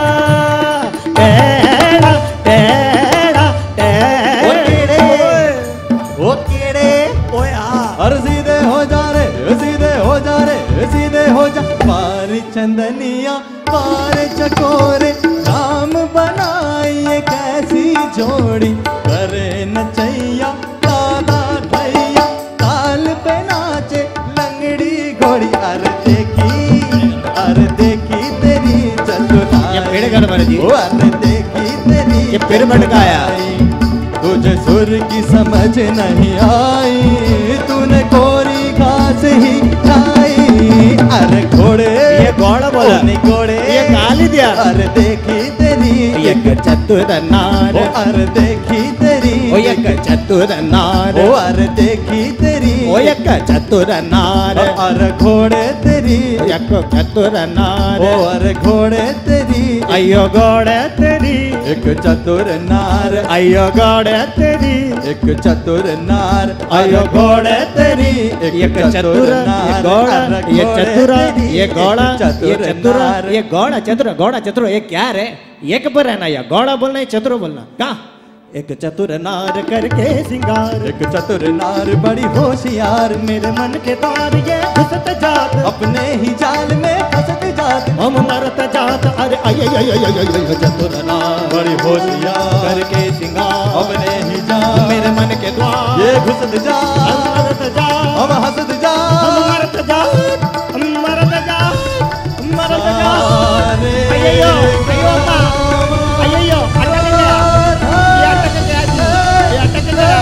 चंदनिया पार चकोरे राम बनाइए कैसी जोड़ी करे नचैया दादा भैया ताल पे नाचे लंगड़ी घोड़ी अरे देखी अरे देखी तेरी चतुराई ये पेड़ गड़बड़ जी अरे देखी तेरी ये पेड़ भटकाया तुझे सुर की समझ नहीं आई तूने कोरी घास ही खाई अरे घोड़े ये घोड़ा बोला नहीं घोड़े ये गाली दिया अरे देखी तेरी एक चतुर नार ओ अरे देखी तेरी ओ एक चतुर नार ओ अरे देखी तेरी ओ एक चतुर नार ओ अरे घोड़े तेरी एक चतुर नार ओ अरे घोड़े तेरी अयो घोड़े तेरी एक चतुर नार अयो घोड़े तेरी एक चतुर नार अयो घोड़े तेरी एक चतुर ये घोड़ा ये चतुर ये घोड़ा ये चतुर ये घोड़ा चतुर घोड़ा चतुर ये क्या रे एक पर रहना या घोड़ा बोलना है चतुर बोलना का एक चतुर नार करके सिंगार एक चतुर नार बड़ी होशियार मेरे मन के द्वार ये घुसत जात अपने ही जाल में फंसत जात हम मरत जात अरे आय आय आय आय आय चतुर नार बड़ी होशियार करके सिंगार अपने ही जाल मेरे मन के द्वार ये घुसत जात हम मरत जात हम हंसत हम जात मरत जात हम मरत जात हम मरत जात सारे अय्यो अय्यो मां अय्यो अटक गया ये अटक गया जी ये अटक गया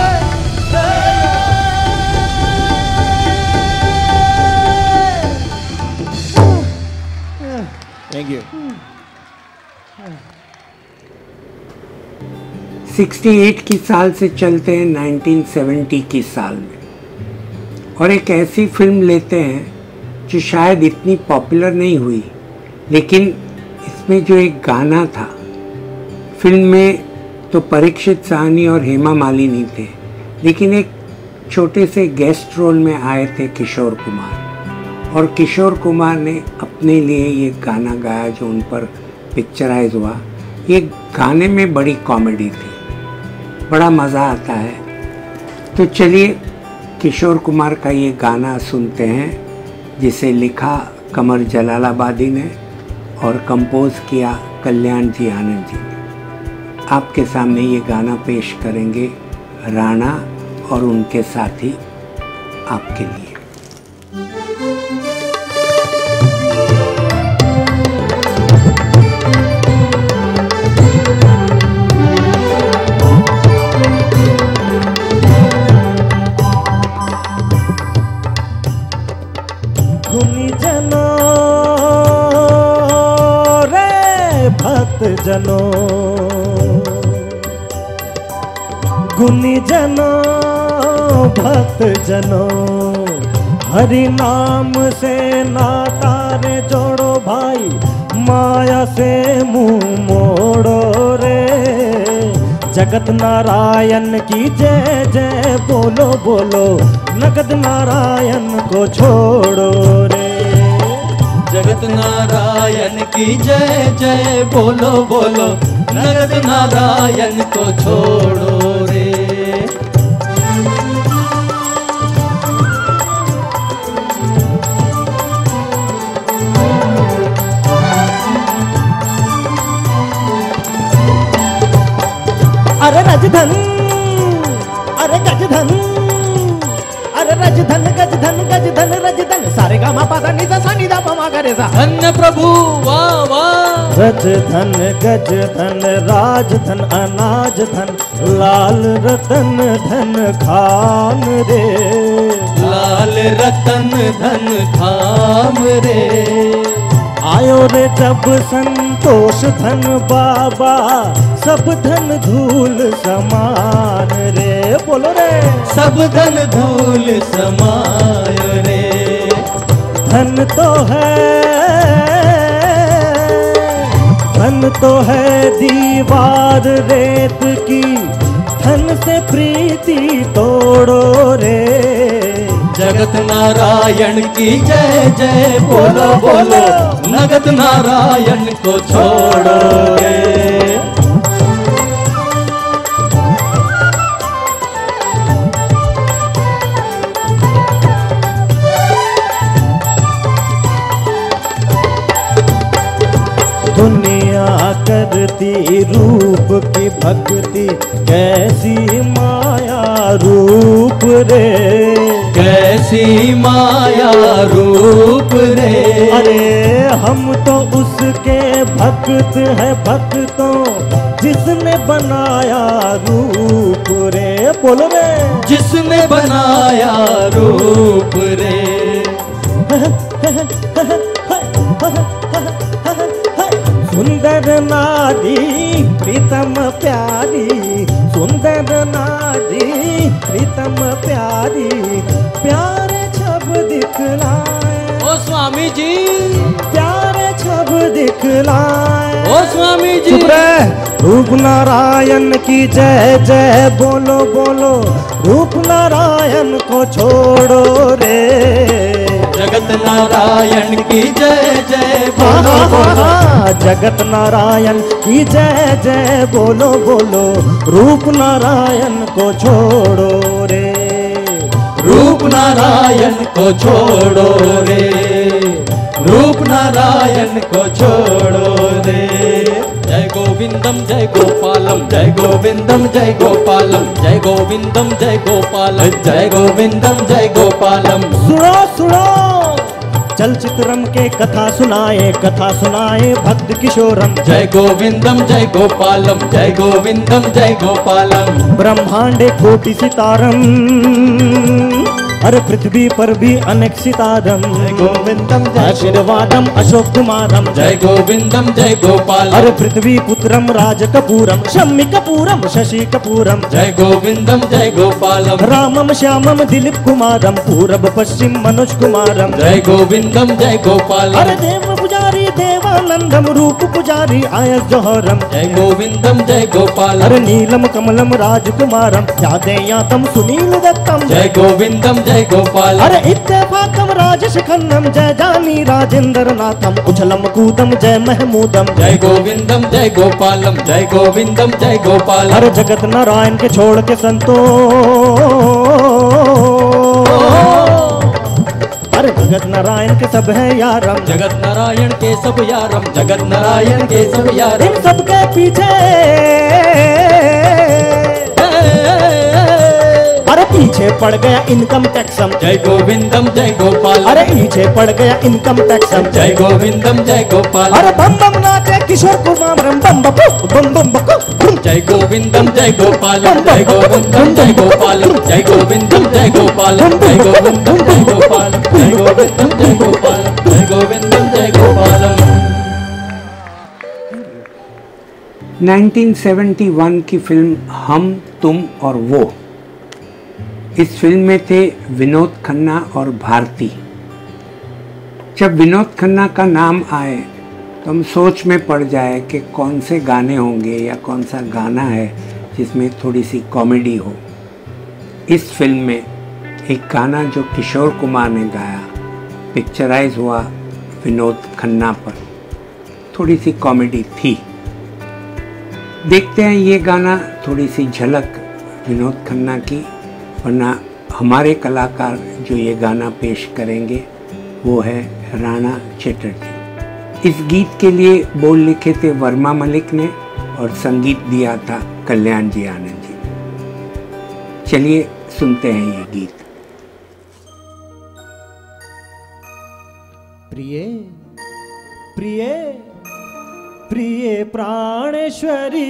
थैंक यू अड़सठ की साल से चलते हैं उन्नीस सौ सत्तर की साल में और एक ऐसी फिल्म लेते हैं जो शायद इतनी पॉपुलर नहीं हुई, लेकिन इसमें जो एक गाना था, फिल्म में तो परीक्षित साहनी और हेमा मालिनी थे, लेकिन एक छोटे से गेस्ट रोल में आए थे किशोर कुमार, और किशोर कुमार ने अपने लिए ये गाना गाया जो उन पर पिक्चराइज हुआ। ये गाने में बड़ी कॉमेडी थी, बड़ा मज़ा आता है। तो चलिए किशोर कुमार का ये गाना सुनते हैं, जिसे लिखा कमर जलालाबादी ने और कंपोज किया कल्याण जी आनंद जी ने। आपके सामने ये गाना पेश करेंगे राणा और उनके साथी आपके लिए। जनो गुनी जनो भक्त जनो हरि नाम से नाता रे जोड़ो भाई, माया से मुंह मोड़ो जगत नारायण की जय जय बोलो बोलो, नगद नारायण को छोड़ो रे। जगत नारायण की जय जय बोलो बोलो, नगद नारायण को छोड़ो रे। अरे राजधन, अरे गजधन, अरे राजधन गजधन गजधन राजधन, सारे गा मा पा धा नि सा सा नि धा पा मा गा रे सा। धन्य प्रभु वाह वाह। रजधन गजधन राजधन अनाज धन, लाल रतन धन खान रे। लाल रतन धन खाम रे। आयो रे जब संतोष धन बाबा, सब धन धूल समान रे। बोलो रे। सब धन धूल समाय रे। धन तो है, धन तो है दीवार रेत की, धन से प्रीति तोड़ो रे। जगत नारायण की जय जय बोलो बोलो, नगद नारायण को छोड़ो रे। दुनिया करती रूप की भक्ति, कैसी माया रूप रे। कैसी माया रूप रे। अरे हम तो उसके भक्त है भक्तों, जिसने बनाया रूप रे। बोलो रे। जिसने बनाया रूप रे। सुंदर नारी प्रीतम प्यारी, सुंदर नारी प्रीतम प्यारी, प्यारे छब दिखलाए। ओ स्वामी जी। प्यारे छब दिखलाए। ओ स्वामी जी। चुप रह। रूप नारायण की जय जय बोलो बोलो, रूप नारायण को छोड़ो रे। जगत नारायण की जय जय बोलो बोलो। जगत नारायण की जय जय बोलो बोलो, रूप नारायण को छोड़ो रे। रूप नारायण को छोड़ो रे। रूप नारायण को छोड़ो रे। जय गोविंदम जय गोपालम, जय गोविंदम जय गोपालम, जय गोविंदम जय गोपालम, जय गोविंदम जय गोपालम। सुनो सुनो, चलचित्रम के कथा सुनाए, कथा सुनाए भक्त किशोरम। जय गोविंदम जय गोपालम, जय गोविंदम जय गोपालम। ब्रह्मांडे कोटि सितारम, अरे पृथ्वी पर भी अनेक सितारम। जय गोविंदम जय आशीर्वादम अशोक कुमारम। जय गोविंदम जय गोपालम। अरे पृथ्वी पुत्रम राज कपूरम, शम्मी कपूरम शशि कपूरम। जय गोविंदम जय गोपालम। रामम श्यामम दिलीप कुमारम, पूरब पश्चिम मनोज कुमारम। जय गोविंदम जय गोपालम। अरे देव पुजारी देवानंदम, रूप पुजारी आयस जौहरम। जय गोविंदम जय गोपालम। अरे नीलम कमलम राजकुमारम, यादेयातम सुनील दत्तम। जय गोविंदम जय गोपालम। अरे इत्तेफाकम राजशिखन्नम, जय जानी राजेंद्र नाथम। उछलम कूदम जय महमूदम। जय गोविंदम जय गोपालम, जय गोविंदम जय गोपालम। अरे जगत नारायण के छोड़ के संतो, अरे जगत नारायण के सब है यारम। जगत नारायण के सब यारम, जगत नारायण के सब यारम। इन सब के पीछे, अरे पीछे पड़ गया इनकम टैक्सम। जय गोविंदम जय गोपाल। अरे पीछे पड़ गया इनकम टैक्सम। जय गोविंदम जय गोपाल। अरे बम बम नाचे किशोर कुमार बम बम बम बम बम। जय गोविंदम जय गोपाल, जय गोविंदम जय गोपाल, जय गोविंदम जय गोपाल, जय गोविंदम जय गोपाल, जय गोविंदम जय गोपाल, जय गोविंदम जय गोपाल। उन्नीस सौ इकहत्तर की फिल्म हम तुम और वो, इस फिल्म में थे विनोद खन्ना और भारती। जब विनोद खन्ना का नाम आए तो हम सोच में पड़ जाए कि कौन से गाने होंगे या कौन सा गाना है जिसमें थोड़ी सी कॉमेडी हो। इस फिल्म में एक गाना जो किशोर कुमार ने गाया पिक्चराइज हुआ विनोद खन्ना पर, थोड़ी सी कॉमेडी थी। देखते हैं ये गाना, थोड़ी सी झलक विनोद खन्ना की, वरना हमारे कलाकार जो ये गाना पेश करेंगे वो है राणा चटर्जी। इस गीत के लिए बोल लिखे थे वर्मा मलिक ने और संगीत दिया था कल्याण जी आनंद जी। चलिए सुनते हैं ये गीत। प्रिय प्रिय प्रिय प्राणेश्वरी,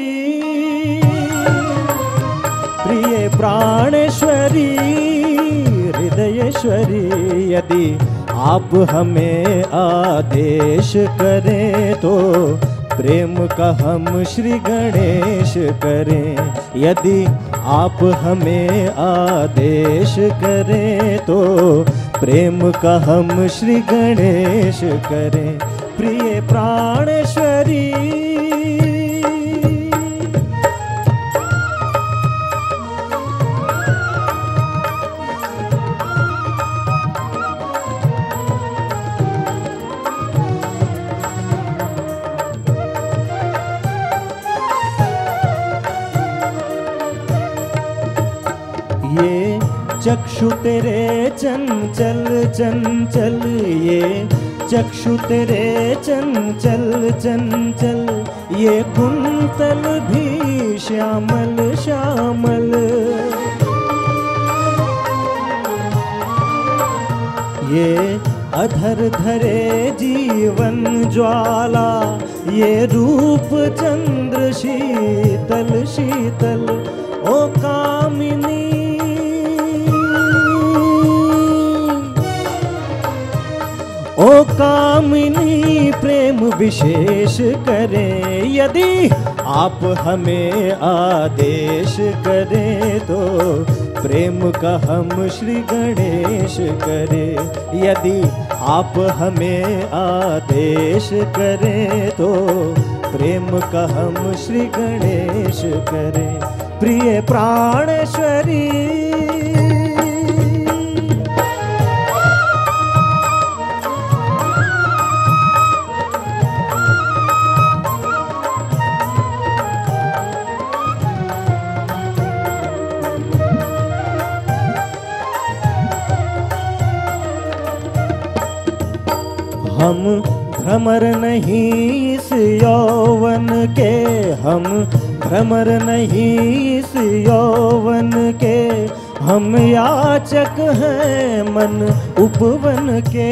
प्रिय प्राणेश्वरी, हृदयेश्वरी, यदि आप हमें आदेश करें तो प्रेम का हम श्री गणेश करें। यदि आप हमें आदेश करें तो प्रेम का हम श्री गणेश करें। प्रिय प्राणेश्वरी, ये चक्षु तेरे चंचल चंचल, ये चक्षु तेरे चंचल चंचल, ये कुंतल भी श्यामल श्यामल। ये अधर धरे जीवन ज्वाला, ये रूप चंद्र शीतल शीतल। ओ कामिनी, ओ कामिनी, प्रेम विशेष करें। यदि आप हमें आदेश करें तो प्रेम का हम श्री गणेश करें। यदि आप हमें आदेश करें तो प्रेम का हम श्री गणेश करें। प्रिय प्राणेश्वरी, हम भ्रमर नहीं इस यौवन के, हम भ्रमर नहीं इस यौवन के, हम याचक हैं मन उपवन के।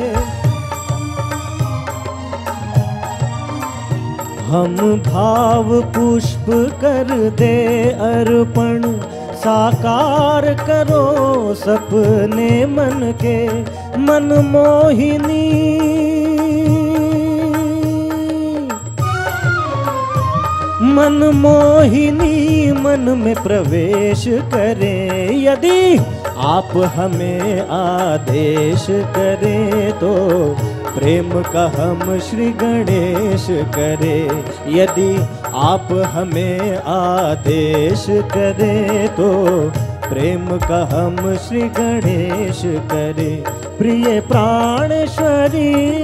हम भाव पुष्प कर दे अर्पण, साकार करो सपने मन के। मन मोहिनी, मन मोहिनी, मन में प्रवेश करें। यदि आप हमें आदेश करें तो प्रेम का हम श्री गणेश करें। यदि आप हमें आदेश करें तो प्रेम का हम श्री गणेश करें। प्रिय प्राणेश्वरी,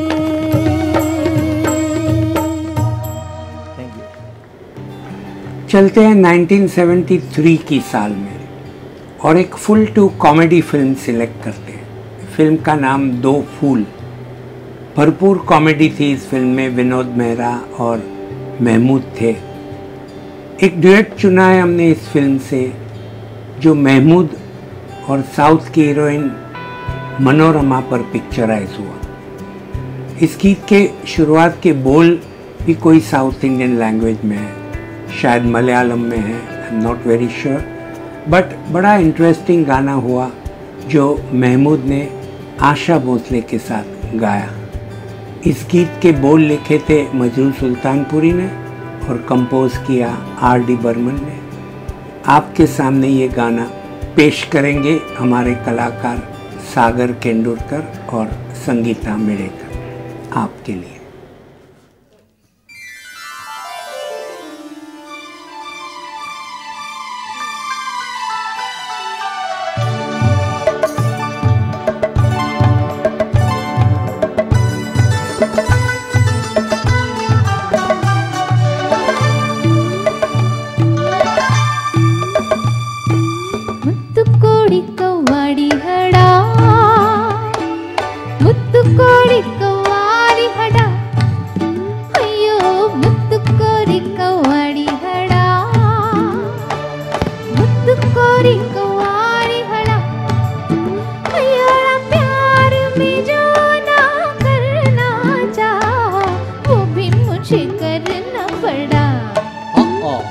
चलते हैं नाइनटीन सेवेंटी थ्री की साल में और एक full to comedy film select करते हैं। फिल्म का नाम दो फूल। भरपूर कॉमेडी थी इस फिल्म में, विनोद मेहरा और महमूद थे। एक ड्यूएट चुना है हमने इस फिल्म से जो महमूद और साउथ की हीरोइन मनोरमा पर पिक्चराइज हुआ। इस गीत के शुरुआत के बोल भी कोई साउथ इंडियन लैंग्वेज में है, शायद मलयालम में है, I am not very sure, but बड़ा इंटरेस्टिंग गाना हुआ जो महमूद ने आशा भोसले के साथ गाया। इस गीत के बोल लिखे थे मजरू सुल्तानपुरी ने और कंपोज किया आर डी बर्मन ने। आपके सामने ये गाना पेश करेंगे हमारे कलाकार सागर केंदुरकर और संगीता मेड़ेकर आपके लिए।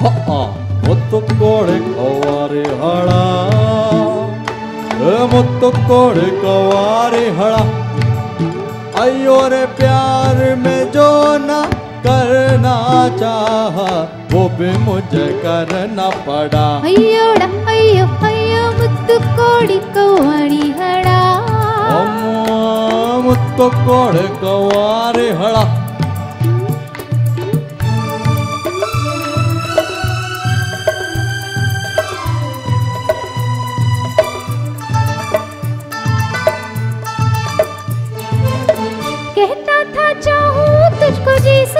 ಮುತ್ತು ಕೋಡೆ ಕವಾರಿ ಹಳ ಮುತ್ತು ಕೋಡೆ कवारी हड़ा अयो रे प्यार में जो ना करना चाहा वो भी मुझे करना पड़ा अयोड़ा अयो अयो मुत्तु कोड़ी कवारी हड़ा मुत्तु कोड़े कवारी हड़ा कहता था चाहूं तुझको जैसे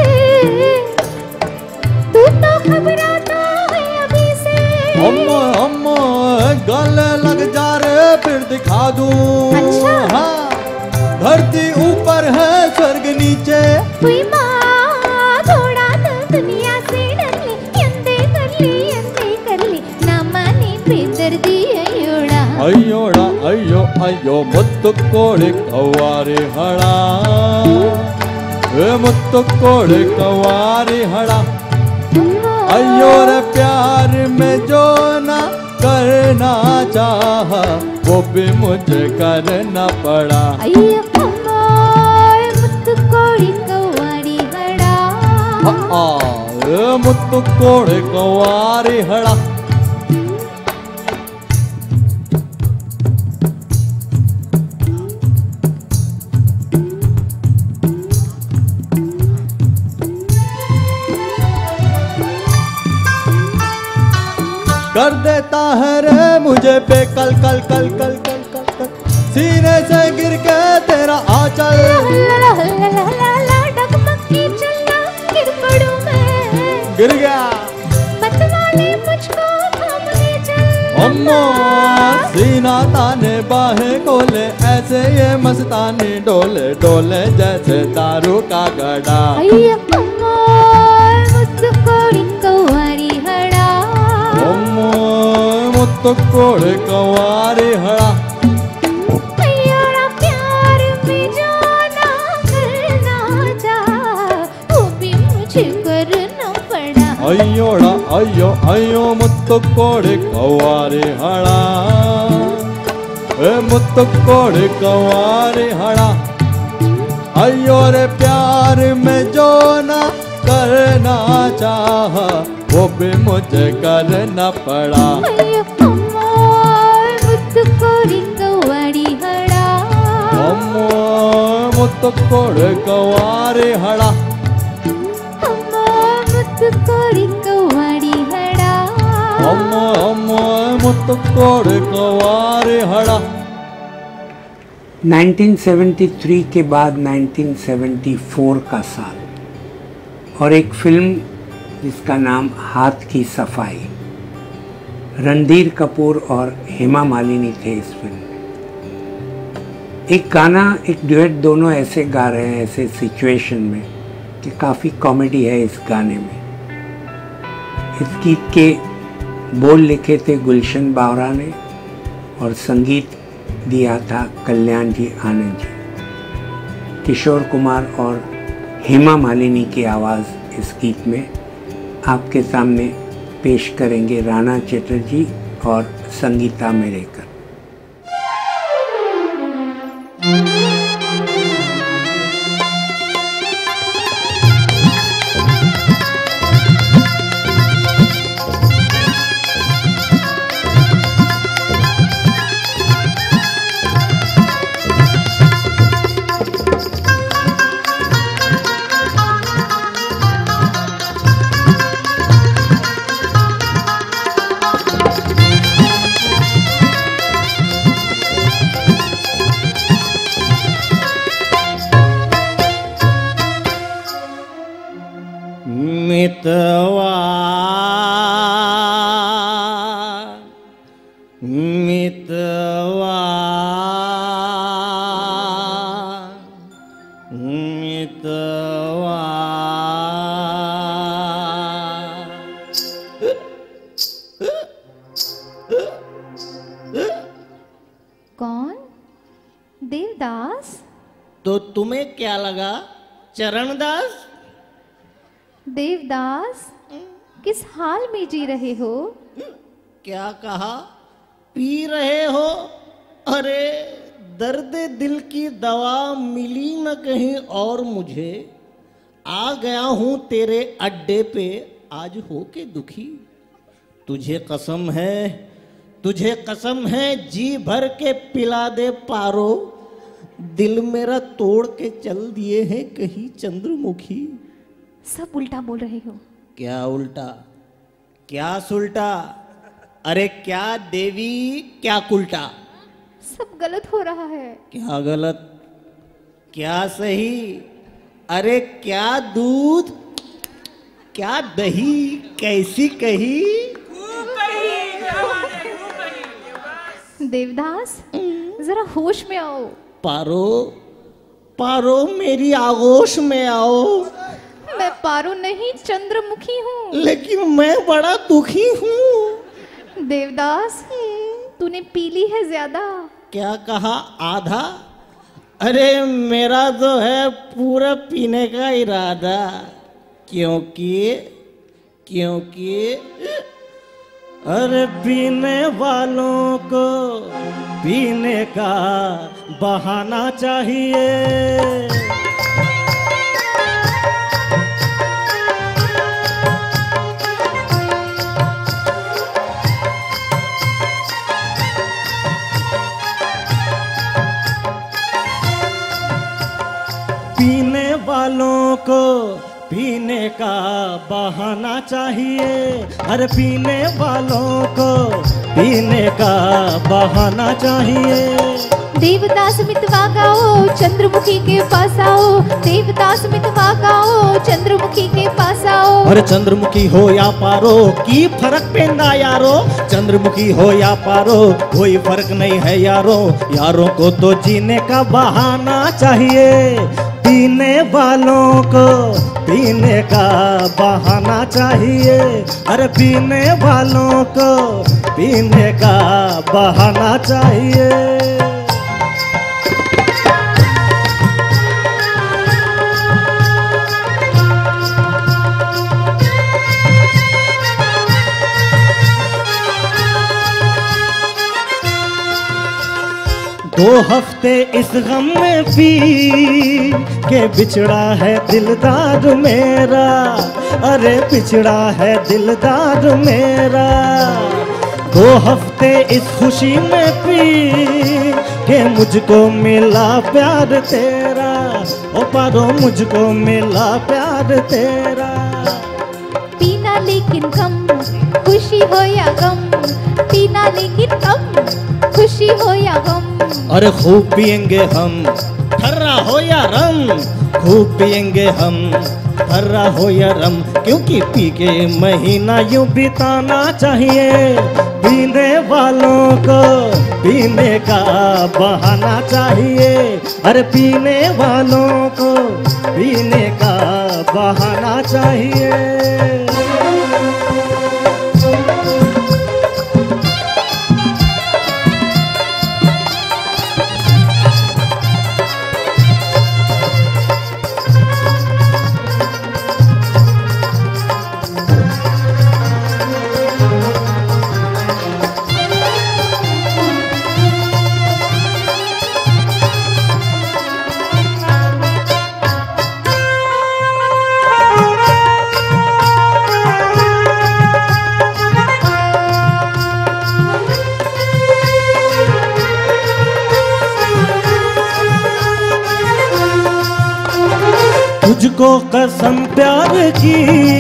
तू तो घबराता है अभी से अम्मा अम्मा गले लग जा रे फिर दिखा दूं अच्छा? हाँ धरती ऊपर है स्वर्ग नीचे हुई माँ थोड़ा तो दुनिया से डर ले यंदे कर ली यंदे कर ली ना माने बेदर्दी अयोड़ा अयोड़ा अयो अयो मुत्तु कोड़े कवारी हड़ा मुत्तु कोड़े कवारी हड़ा अयो रे प्यार में जो ना करना चाहा वो भी मुझे करना पड़ा अयो अम्माय मुत्तु कोड़ी कवारी हड़ा मुत्तु कोड़े कवारी हड़ा कर देता है रे मुझे बेकल कल कल कल कल कल कल सीने से गिर के तेरा आंचल हल्ला हल्ला हल्ला हल्ला डगमगी चलना गिर पड़ूं मैं गिर गया मत वाले मुझको थाम ले चल अम्मा सीना ताने बाहें खोले ऐसे ये मस्तानी डोले डोले जैसे दारू का गड़ा अय्या अम्मा मुत्तु कोड़ी कवारी हड़ा मुत्तु कोड़े कवारी हड़ा अयोड़ा प्यार में जो ना करना चाहा वो भी मुझे करना पड़ा अयोड़ा अयो अयो मुत्तु कोड़े कवारी हड़ा मुत्तु कोड़े कवारी हड़ा अयो रे प्यार में जो ना करना चाहा वो भी मुझे करना पड़ा अय्या अम्माय मुत्तु कोड़ी कवारी हड़ा अम्मा मुत्तु कोड़े कवारी हड़ा अम्मा मुत्तु कोड़ी कवारी हड़ा अम्मा अम्मा मुत्तु कोड़े कवारी हड़ा उन्नीस सौ तिहत्तर के बाद उन्नीस सौ चौहत्तर का साल और एक फिल्म जिसका नाम हाथ की सफाई। रणधीर कपूर और हेमा मालिनी थे इस फिल्म में। एक गाना एक ड्यूएट दोनों ऐसे गा रहे हैं ऐसे सिचुएशन में कि काफ़ी कॉमेडी है इस गाने में। इस गीत के बोल लिखे थे गुलशन बावरा ने और संगीत दिया था कल्याण जी आनंद जी। किशोर कुमार और हेमा मालिनी की आवाज़ इस गीत में आपके सामने पेश करेंगे राणा चटर्जी और संगीता मेरेकर। मितवा मितवा मितवा कौन? देवदास? तो तुम्हें क्या लगा चरणदास? देवदास किस हाल में जी रहे हो? क्या कहा? पी रहे हो? अरे दर्द दिल की दवा मिली न कहीं और मुझे, आ गया हूं तेरे अड्डे पे आज हो के दुखी। तुझे कसम है, तुझे कसम है, जी भर के पिला दे पारो, दिल मेरा तोड़ के चल दिए हैं कहीं चंद्रमुखी। सब उल्टा बोल रहे हो। क्या उल्टा? क्या सुल्टा? अरे क्या देवी, क्या कुल्टा? सब गलत हो रहा है। क्या गलत, क्या सही? अरे क्या दूध, क्या दही, कैसी कही? देवदास जरा होश में आओ। पारो, पारो मेरी आगोश में आओ। मैं पारो नहीं चंद्रमुखी हूँ। लेकिन मैं बड़ा दुखी हूँ। देवदास तूने पी ली है ज्यादा। क्या कहा? आधा? अरे मेरा तो है पूरा पीने का इरादा, क्योंकि क्योंकि अरे पीने वालों को पीने का बहाना चाहिए। पीने वालों को पीने का बहाना चाहिए। अरे पीने वालों को पीने का बहाना चाहिए। देवदास मितवा गाओ चंद्रमुखी के पास आओ। देवदास मितवा गाओ चंद्रमुखी के पास आओ। अरे चंद्रमुखी हो या पारो की फर्क पेंदा यारो। चंद्रमुखी हो या पारो कोई फर्क नहीं है यारो। यारों को तो जीने का बहाना चाहिए। पीने वालों को पीने का बहाना चाहिए। अरे पीने वालों को पीने का बहाना चाहिए। दो हफ्ते इस गम में पी के बिछड़ा है दिलदार मेरा। अरे बिछड़ा है दिलदार मेरा। दो हफ्ते इस खुशी में पी के मुझको मिला प्यार तेरा। ओ पारो मुझको मिला प्यार तेरा। पीना लेकिन कम, खुशी हो या गम। पीना लेकिन कम, खुशी हो या गम। अरे खूब पिएंगे हम, ठर्रा हो या रम। खूब पिएंगे हम, ठर्रा हो या रम। क्योंकि पी के महीना यूं बिताना चाहिए। पीने वालों को पीने का बहाना चाहिए। अरे पीने वालों को पीने का बहाना चाहिए। तुझको कसम प्यार की,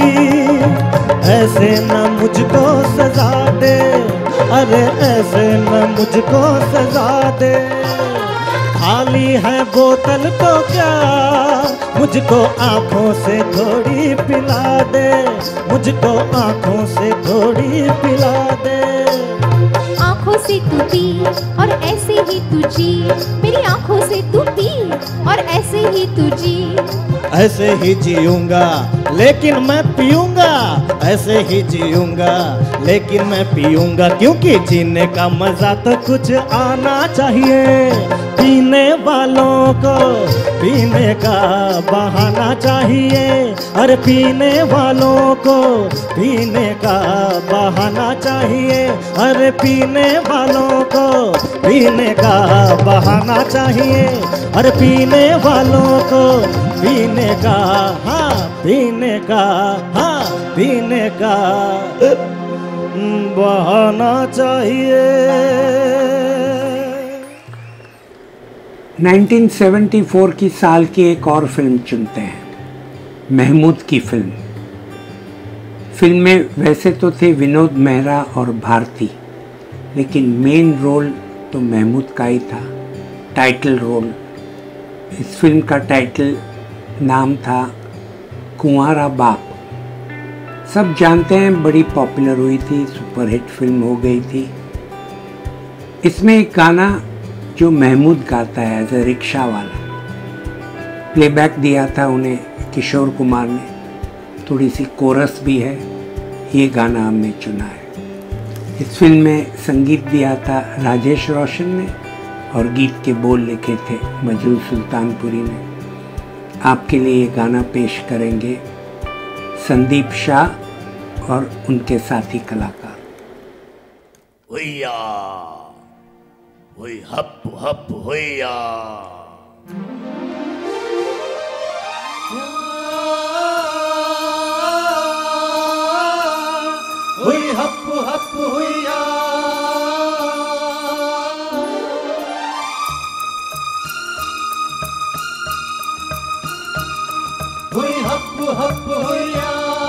ऐसे न मुझको सजा दे। अरे ऐसे न मुझको सजा दे। खाली है बोतल तो क्या, मुझको आंखों से थोड़ी पिला दे। मुझको आंखों से थोड़ी पिला दे। आँखों आंखों से तू पी और ऐसे ही तू जी, मेरी आंखों से तू पी और ऐसे ही तू जी। ऐसे ही जीऊंगा लेकिन मैं पीऊंगा, ऐसे ही जीऊंगा लेकिन मैं पीऊंगा, क्योंकि जीने का मजा तो कुछ आना चाहिए। पीने वालों को पीने का बहाना चाहिए, अरे पीने वालों को पीने का बहाना चाहिए, अरे पीने वालों को पीने का बहाना चाहिए, अरे पीने वालों को पीने का, हाँ पीने का, हाँ पीने का बहाना चाहिए। उन्नीस सौ चौहत्तर की साल की एक और फिल्म चुनते हैं, महमूद की फिल्म। फिल्म में वैसे तो थे विनोद मेहरा और भारती, लेकिन मेन रोल तो महमूद का ही था, टाइटल रोल। इस फिल्म का टाइटल नाम था कुंवारा बाप। सब जानते हैं, बड़ी पॉपुलर हुई थी, सुपरहिट फिल्म हो गई थी। इसमें एक गाना जो महमूद गाता है एज ए रिक्शा वाला, प्लेबैक दिया था उन्हें किशोर कुमार ने, थोड़ी सी कोरस भी है, ये गाना हमने चुना है। इस फिल्म में संगीत दिया था राजेश रोशन ने और गीत के बोल लिखे थे मजरू सुल्तानपुरी ने। आपके लिए ये गाना पेश करेंगे संदीप शाह और उनके साथी कलाकार। हुइया हुई हप हप हुइया, हुई हप हप हुइया, हुई हप हप हुइया।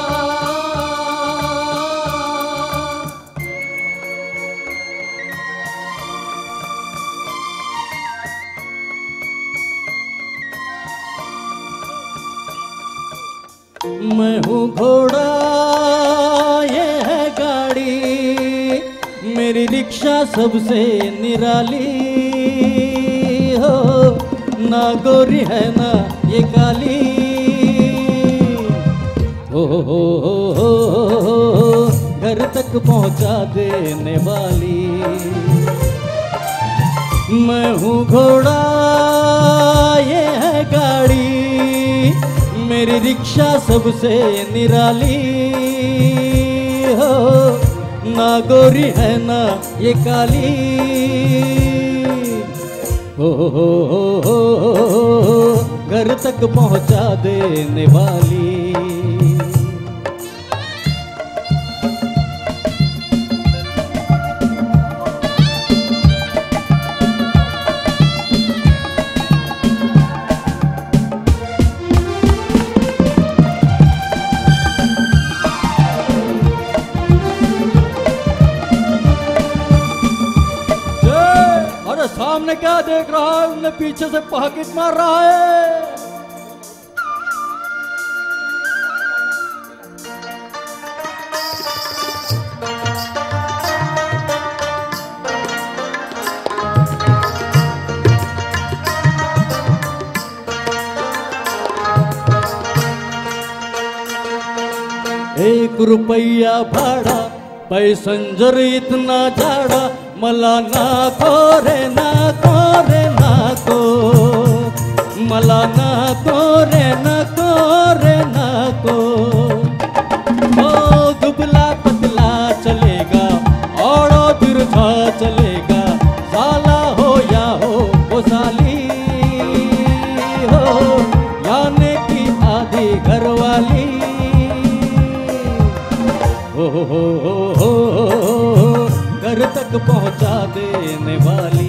मैं हूँ घोड़ा ये है गाड़ी, मेरी रिक्शा सबसे निराली हो, ना गोरी है ना ये काली, हो हो हो हो हो घर तक पहुँचा देने वाली। मैं हूँ घोड़ा ये है गाड़ी, मेरी रिक्शा सबसे निराली हो, ना गोरी है ना ये काली, हो हो हो हो हो घर तक पहुँचा देने वाली। सामने क्या देख रहा है? उन्हें पीछे से पॉकेट मार रहा है। एक रुपया भाड़ा, पैसेंजर इतना झाड़ा, मला नाको रे नाको रे नाको, मला नाको रे नाको रे नाको। ओ दुबला पतला चलेगा और तिरछा चलेगा, साला हो या हो वो साली हो, यानी की आधी घरवाली, हो हो हो हो हो घर तक पहुंचा देने वाली।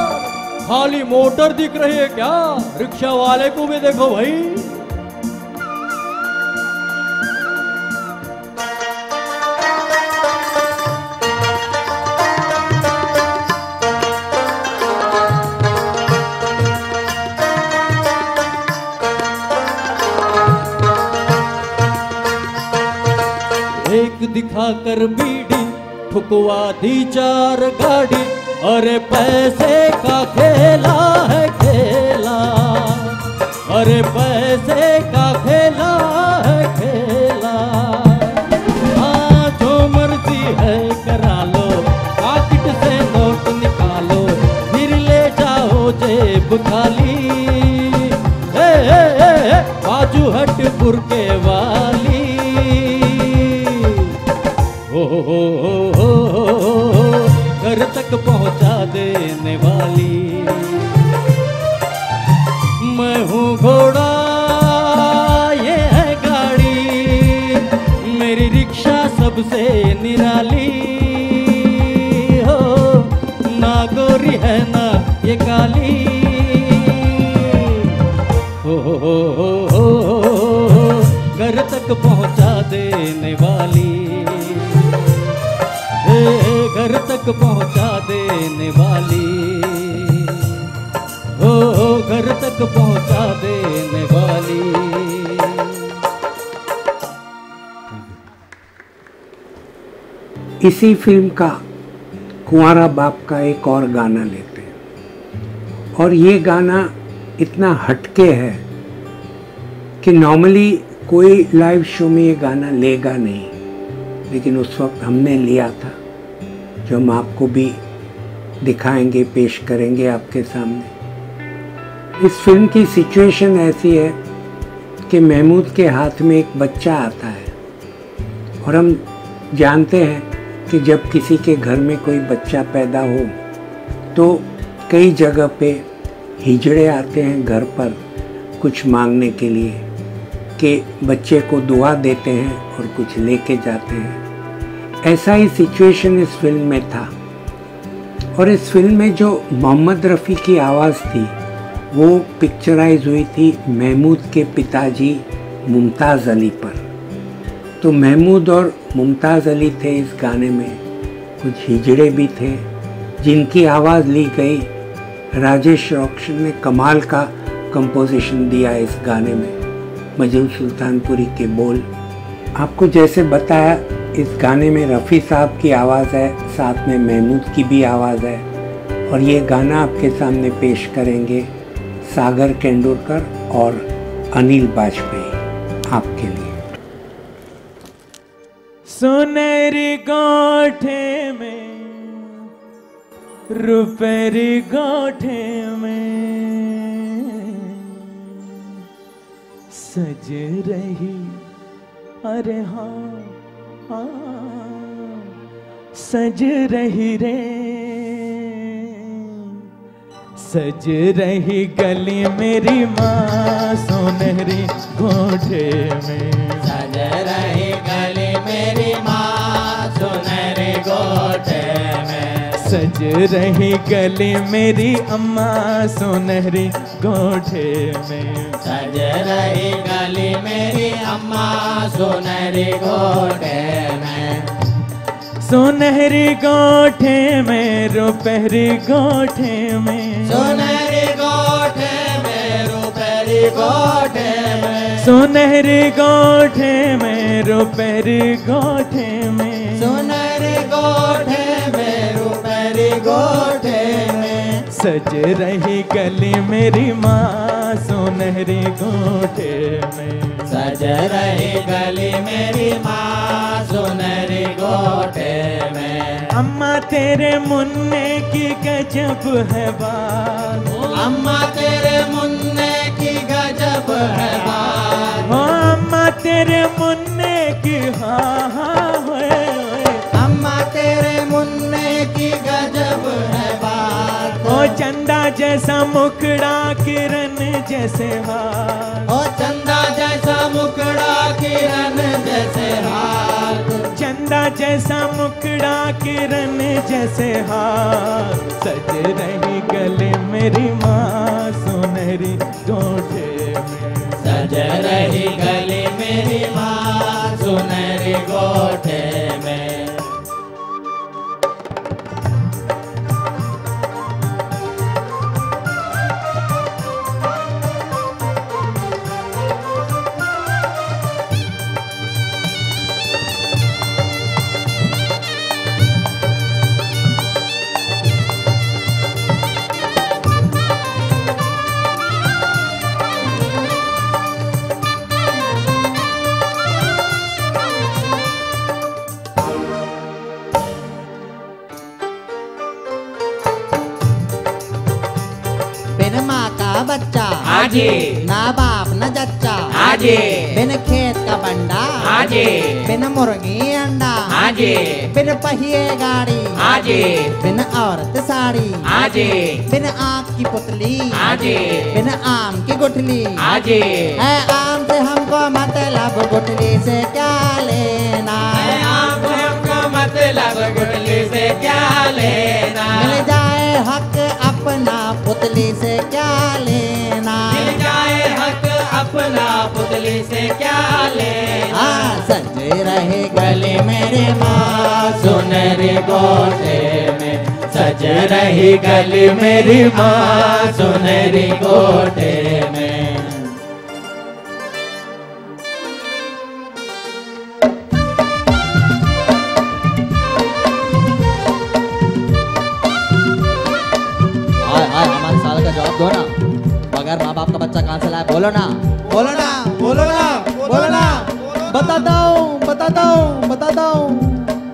खाली मोटर दिख रही है क्या? रिक्शा वाले को भी देखो भाई। खाकर बीड़ी ठुकवा दी चार गाड़ी। अरे पैसे का खेला है खेला, अरे पैसे का खेला है खेला। हाँ जो मर्जी है करा लो, पॉकेट से नोट निकालो, फिर ले जाओ जेब खाली। ए, ए, ए, ए, बाजू हट बुरके वाली। ओ हो हो हो हो, घर तक पहुंचा देने वाली। मैं हूँ घोड़ा ये है गाड़ी, मेरी रिक्शा सबसे निराली। हो ना गोरी है ना ये काली। हो हो हो हो हो, घर तक पहुंचा देने वाली। घर तक पहुंचा देने वाली। ओ घर तक पहुंचा देने वाली। इसी फिल्म का कुंवारा बाप का एक और गाना लेते हैं, और ये गाना इतना हटके है कि नॉर्मली कोई लाइव शो में ये गाना लेगा नहीं, लेकिन उस वक्त हमने लिया था, जो हम आपको भी दिखाएंगे, पेश करेंगे आपके सामने। इस फिल्म की सिचुएशन ऐसी है कि महमूद के हाथ में एक बच्चा आता है, और हम जानते हैं कि जब किसी के घर में कोई बच्चा पैदा हो तो कई जगह पे हिजड़े आते हैं घर पर कुछ मांगने के लिए, कि बच्चे को दुआ देते हैं और कुछ लेके जाते हैं। ऐसा ही सिचुएशन इस फिल्म में था। और इस फिल्म में जो मोहम्मद रफ़ी की आवाज़ थी वो पिक्चराइज हुई थी महमूद के पिताजी मुमताज़ अली पर। तो महमूद और मुमताज़ अली थे इस गाने में, कुछ हिजड़े भी थे जिनकी आवाज़ ली गई। राजेश रोशन ने कमाल का कंपोजिशन दिया इस गाने में, मजनू सुल्तानपुरी के बोल। आपको जैसे बताया इस गाने में रफ़ी साहब की आवाज़ है, साथ में महमूद की भी आवाज़ है। और ये गाना आपके सामने पेश करेंगे सागर केंदुरकर और अनिल बाजपेयी आपके लिए। सुनहरी गोठे में, रुपहरी गोठे में सज रही, अरे हाँ हाँ सज रही रे, सज रही गली मेरी माँ सुनहरी गोठे में। सज रही गली मेरी माँ सुनहरी गोठे में। सज रही गली मेरी अम्मा सुनहरी गोठे में। सज रही गली मेरी अम्मा सुनहरी गोठे में। सुनहरी गोठे में, रुपहरी गोठे में। सुनहरी गोठे में, रुपहरी गोठे में। सुनहरी गोठे में, रुपहरी गोठे में। सुनहरी गोठे में, रुपहरी गोठे में। सज रही गली मेरी माँ सुनहरी गोठे में। सज रही गली मेरी माँ सुनहरी गोठे में। अम्मा तेरे मुन्ने की गजब है बात। अम्मा तेरे मुन्ने की गजब है बात। हो अम्मा तेरे मुन्ने की हाँ हाँ होए होए। अम्मा तेरे मुन्ने की गजब है बात। ओ चंदा जैसा मुखड़ा किरण जैसे हाथ। ओ चंदा जैसा मुखड़ा किरण जैसे हाथ। चंदा जैसा मुखड़ा किरण जैसे हाथ। सज रही गले मेरी माँ सुनहरी गोठे में। सज रही गली मेरी माँ सुनहरी गोठे में। आजी ना बाप न जच्चा आजी बिन खेत का बंडा आजी बिन मुर्गी अंडा आजी बिन पहिए गाड़ी आजी बिन औरत साड़ी आजी बिन आँख की पुतली आजी बिन आम की गुठली आजी है आम से हमको मतलब गुठली से क्या लेना आम से हमको मतलब गुठली से क्या लेना मिल जाए हक अपना पुतली से क्या लेना मिल जाए हक अपना पुतली से क्या लेना हाँ सजे रहे गली मेरी माँ सुनहरी कोठे में सज रही गली मेरी माँ सुनहरी कोठे में आए आए हमारे साल का जवाब दो ना बगैर माँ बाप का बच्चा कहाँ से लाए बोलो ना बोलो ना बोलो ना बोलो ना बताता हूँ बताता हूँ बताता हूँ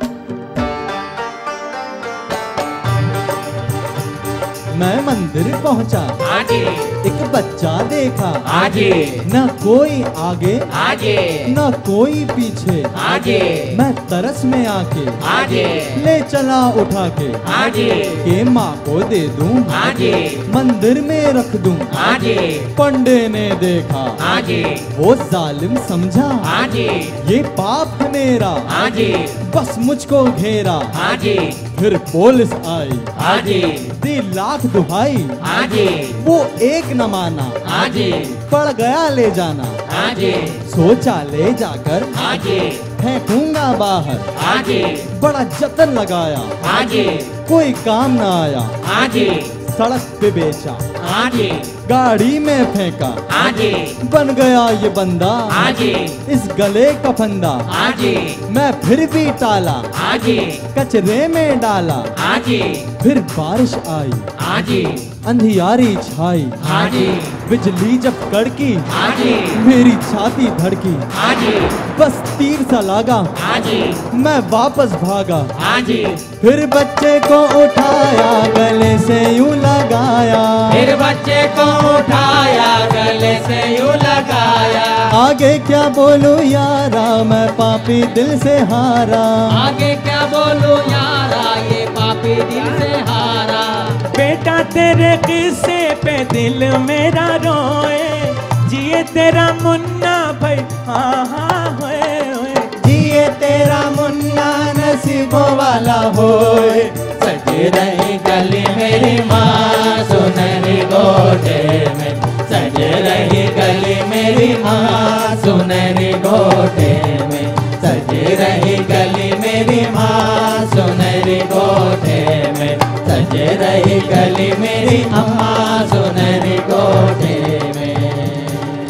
मैं मंदिर पहुंचा आजी एक बच्चा देखा आजी न कोई आगे आजी न कोई पीछे आजी मैं तरस में आके आजी ले चला उठा के आजी के माँ को दे दूं आजी मंदिर में रख दूं आजी पंडे ने देखा आजी वो जालिम समझा आजी ये पाप है मेरा आजी बस मुझको घेरा आजी फिर पुलिस आई आजी दी लाख दुहाई आजी वो एक न माना आजी पड़ गया ले जाना आजी सोचा ले जाकर आजी फेंकूंगा बाहर आजी बड़ा जतन लगाया आजी कोई काम न आया आजी सड़क पे बेचा आजी गाड़ी में फेंका आजी बन गया ये बंदा आजी इस गले का फंदा आजी मैं फिर भी टाला आजी कचरे में डाला आजी फिर बारिश आई आजी अंधियारी छाई आजी बिजली जब कड़की आजी मेरी छाती धड़की आजी बस तीर सा लगा आजी मैं वापस भागा आजी फिर बच्चे को उठाया गले से यूं लगाया फिर बच्चे को उठाया गले से यूं लगाया आगे क्या बोलूं यारा मैं पापी दिल से हारा आगे क्या बोलूं यारा ये पापी दिल से हारा। बेटा तेरे किस्से पे दिल मेरा रोए जिए तेरा मुन्ना भाई हाँ हाँ होए होए जिए तेरा मुन्ना नसीबों वाला होए सज रही गली मेरी माँ सुनहरी कोठे में सज रही गली मेरी माँ सुनहरी कोठे में सज रही गली मेरी माँ सुनहरी कोठे में सज रही गली मेरी अम्मा सुनहरी कोठे में।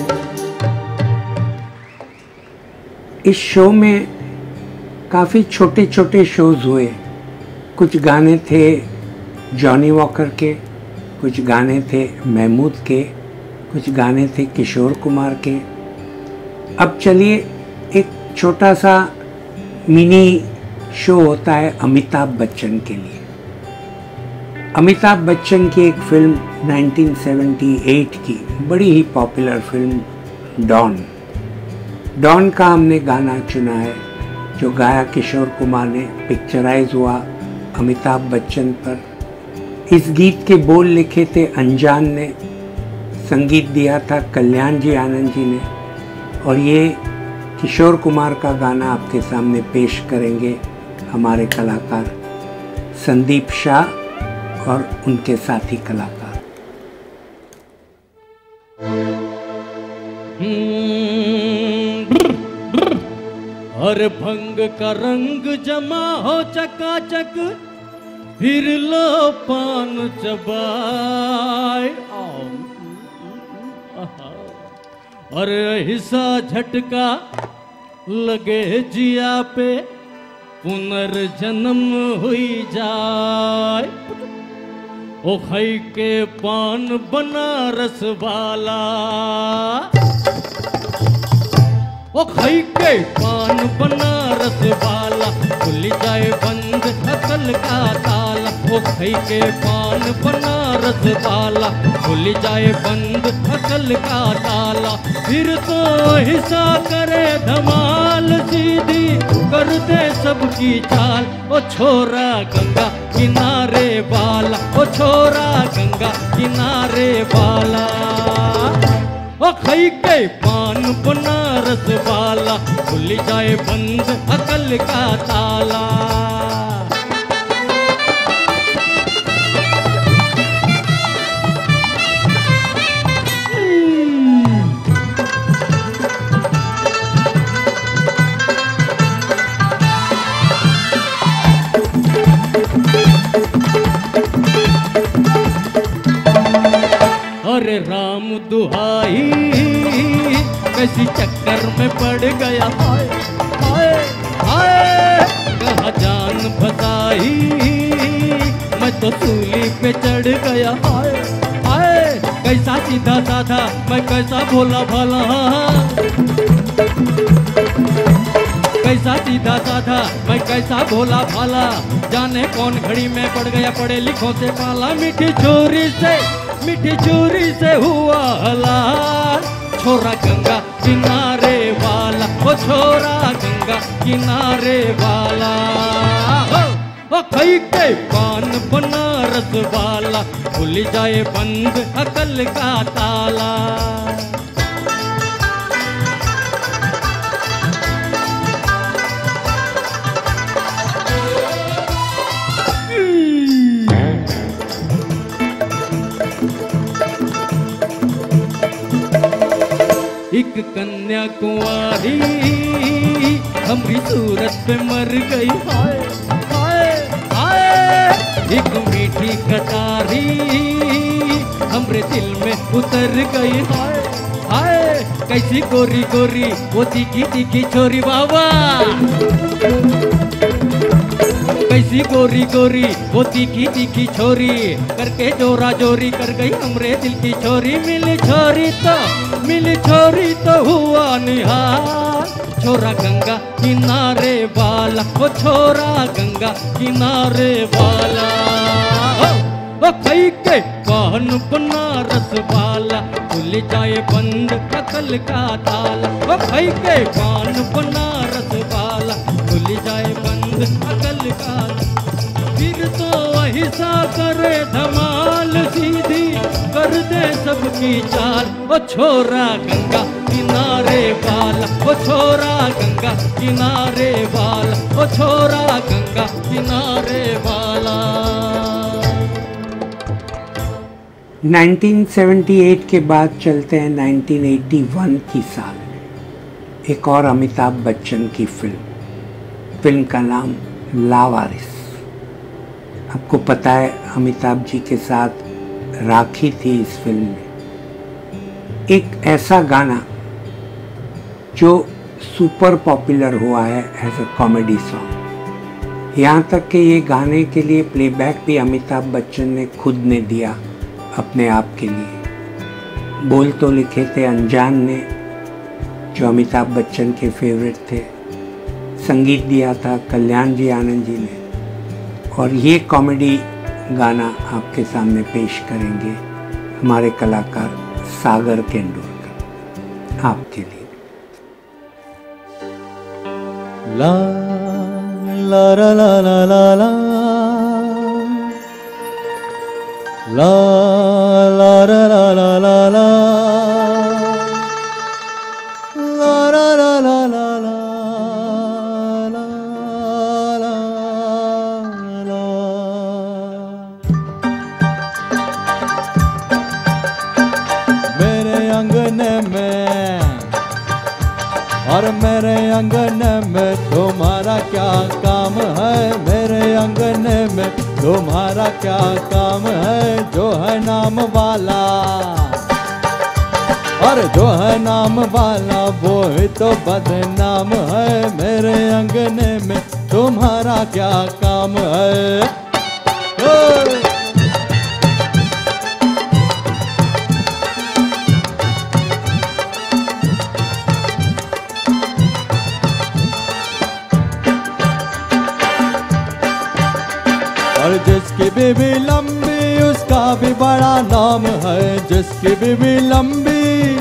इस शो में काफ़ी छोटे छोटे शोज हुए। कुछ गाने थे जॉनी वॉकर के, कुछ गाने थे महमूद के, कुछ गाने थे किशोर कुमार के। अब चलिए एक छोटा सा मिनी शो होता है अमिताभ बच्चन के लिए। अमिताभ बच्चन की एक फिल्म उन्नीस सौ अठहत्तर की बड़ी ही पॉपुलर फिल्म डॉन डॉन का हमने गाना चुना है जो गाया किशोर कुमार ने, पिक्चराइज हुआ अमिताभ बच्चन पर। इस गीत के बोल लिखे थे अनजान ने, संगीत दिया था कल्याण जी आनंद जी ने, और ये किशोर कुमार का गाना आपके सामने पेश करेंगे हमारे कलाकार संदीप शाह और उनके साथी कलाकार। हर भंग का रंग जमा हो चकाचक फिर लो पान चबाए और हिस्सा झटका लगे जिया पे पुनर्जन्म हुई जाए। ओ खाई के पान बनारस वाला, ओ खाई के पान बनारस वाला खुल जाए बंद अकल का ताला। वो खई के पान बनारस वाला, खुल जाए बंद अकल का ताला, फिर तो हिस्सा करे धमाल, सीधी कर दे सबकी चाल। ओ छोरा गंगा किनारे वाला, ओ छोरा गंगा किनारे वाला, ओ खई के पान बनारस वाला, खुल जाए बंद अकल का ताला। अरे राम दुहाई कैसी चक्कर में पड़ गया, हाय हाय हाय कहाँ जान फसाई, मैं तो सूली पे चढ़ गया, हाय हाय कैसा सीधा साधा मैं कैसा भोला भाला, कैसा सीधा साधा मैं कैसा भोला भाला, जाने कौन घड़ी में पड़ गया पढ़े लिखों से पाला, मीठी चोरी से मीठी चोरी से हुआ हलाल। छोरा गंगा किनारे वाला, ओ छोरा गंगा किनारे वाला, ओ खई के पान बनारस वाला, खुल जाए बंद अकल का ताला। एक कन्या कुंवारी हमारी सूरत पे मर गई, हाय हाय हाय एक मीठी कटारी हमरे दिल में उतर गई, हाय हाय कैसी गोरी गोरी वो तीखी तीखी छोरी, बाबा कैसी गोरी गोरी वो तीखी तीखी छोरी, करके जोरा जोरी कर गई हमरे दिल की छोरी। मिली छोरी तो मिली छोरी तो हुआ निहाल, छोरा गंगा किनारे वाला, ओ छोरा गंगा किनारे वाला, ओ खई के पान बनारस वाला, खुल जाए बंद अकल का ताला, ओ खई के पान बनारस वाला, खुल जाए बंद अकल का, फिर तो हिस्सा करे धमाल, सीधी कर दे सबकी चाल। ओ छोरा गंगा किनारे वाला, ओ छोरा गंगा किनारे वाला, ओ छोरा गंगा किनारे वाला। उन्नीस सौ अठहत्तर के बाद चलते हैं उन्नीस सौ इक्यासी की साल में, एक और अमिताभ बच्चन की फिल्म फिल्म का नाम लावारिस। आपको पता है अमिताभ जी के साथ राखी थी इस फिल्म में। एक ऐसा गाना जो सुपर पॉपुलर हुआ है एज अ कॉमेडी सॉन्ग, यहाँ तक कि ये गाने के लिए प्लेबैक भी अमिताभ बच्चन ने खुद ने दिया अपने आप के लिए। बोल तो लिखे थे अनजान ने, जो अमिताभ बच्चन के फेवरेट थे, संगीत दिया था कल्याण जी आनंद जी ने, और ये कॉमेडी गाना आपके सामने पेश करेंगे हमारे कलाकार सागर केंदुलकर आपके लिए। ला ला ला ला ला ला ला ला ला ला ला ला ला ला ला ला ला ला ला और मेरे अंगन में तुम्हारा क्या काम है, मेरे अंगन में तुम्हारा क्या काम है, जो है नाम वाला और जो है नाम वाला वो ही तो बदनाम है, मेरे अंगन में तुम्हारा क्या काम है। ओ! और जिसकी बीवी लंबी उसका भी बड़ा नाम है, जिसकी बीवी लंबी,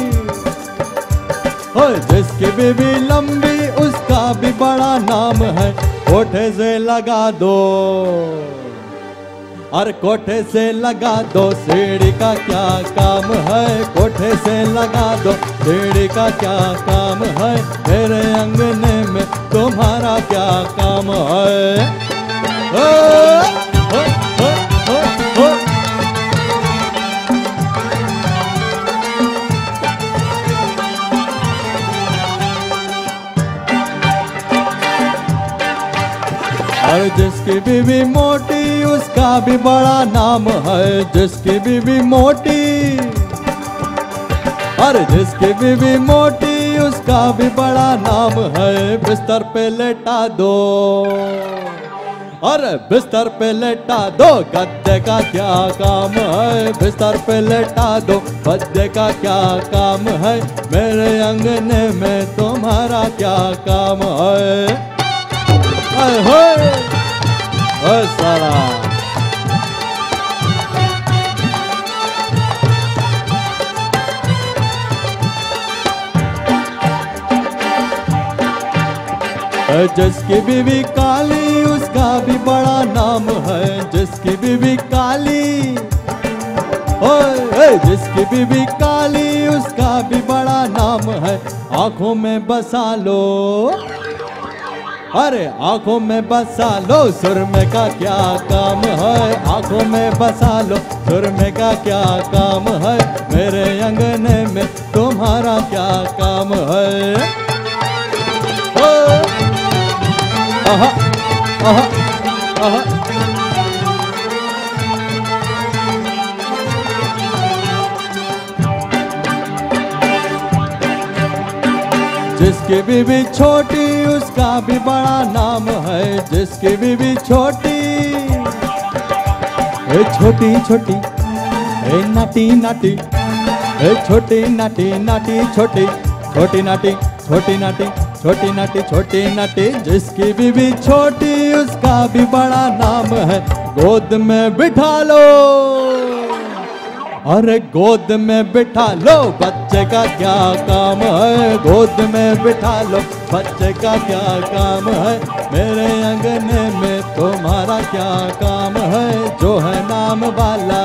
ओ जिसकी बीवी लंबी उसका भी बड़ा नाम है। कोठे से लगा दो, और कोठे से लगा दो सीढ़ी का क्या काम है, कोठे से लगा दो सीढ़ी का क्या काम है, मेरे अंगने में तुम्हारा क्या काम है। ओ, ओ, ओ, ओ, ओ। और जिसकी बीवी मोटी उसका भी बड़ा नाम है, जिसकी बीवी मोटी, और जिसकी बीवी मोटी उसका भी बड़ा नाम है। बिस्तर पे लेटा दो, और बिस्तर पे लेटा दो, गद्दे का क्या काम है, बिस्तर पे लेटा दो, गद्दे का क्या काम है, मेरे अंगने में तुम्हारा क्या काम है। ओए होए, ओए साला। जिसकी बीवी काली उसका भी बड़ा नाम है, जिसकी बीवी काली, ओए जिसकी बीवी काली उसका भी बड़ा नाम है। आंखों में बसा लो, अरे आंखों में बसा लो, सुरमे का क्या काम है, आंखों में बसा लो, सुरमे का क्या काम है, मेरे अंगने में तुम्हारा क्या काम है। ओ, आहा, आहा, आहा। जिसकी बीवी छोटी उसका भी बड़ा नाम है, जिसकी बीवी छोटी, ए छोटी छोटी, ए नाटी नाटी, ए छोटी नाटी नाटी छोटी, छोटी नाटी, छोटी नाटी, छोटी नाटी, छोटी नाटी। जिसकी बीवी छोटी उसका भी बड़ा नाम है, गोद में बिठा लो, अरे गोद में बिठा लो, बच्चे का क्या काम है, गोद में बिठा लो, बच्चे का क्या काम है, मेरे अंगने में तुम्हारा क्या काम है। जो है नाम वाला,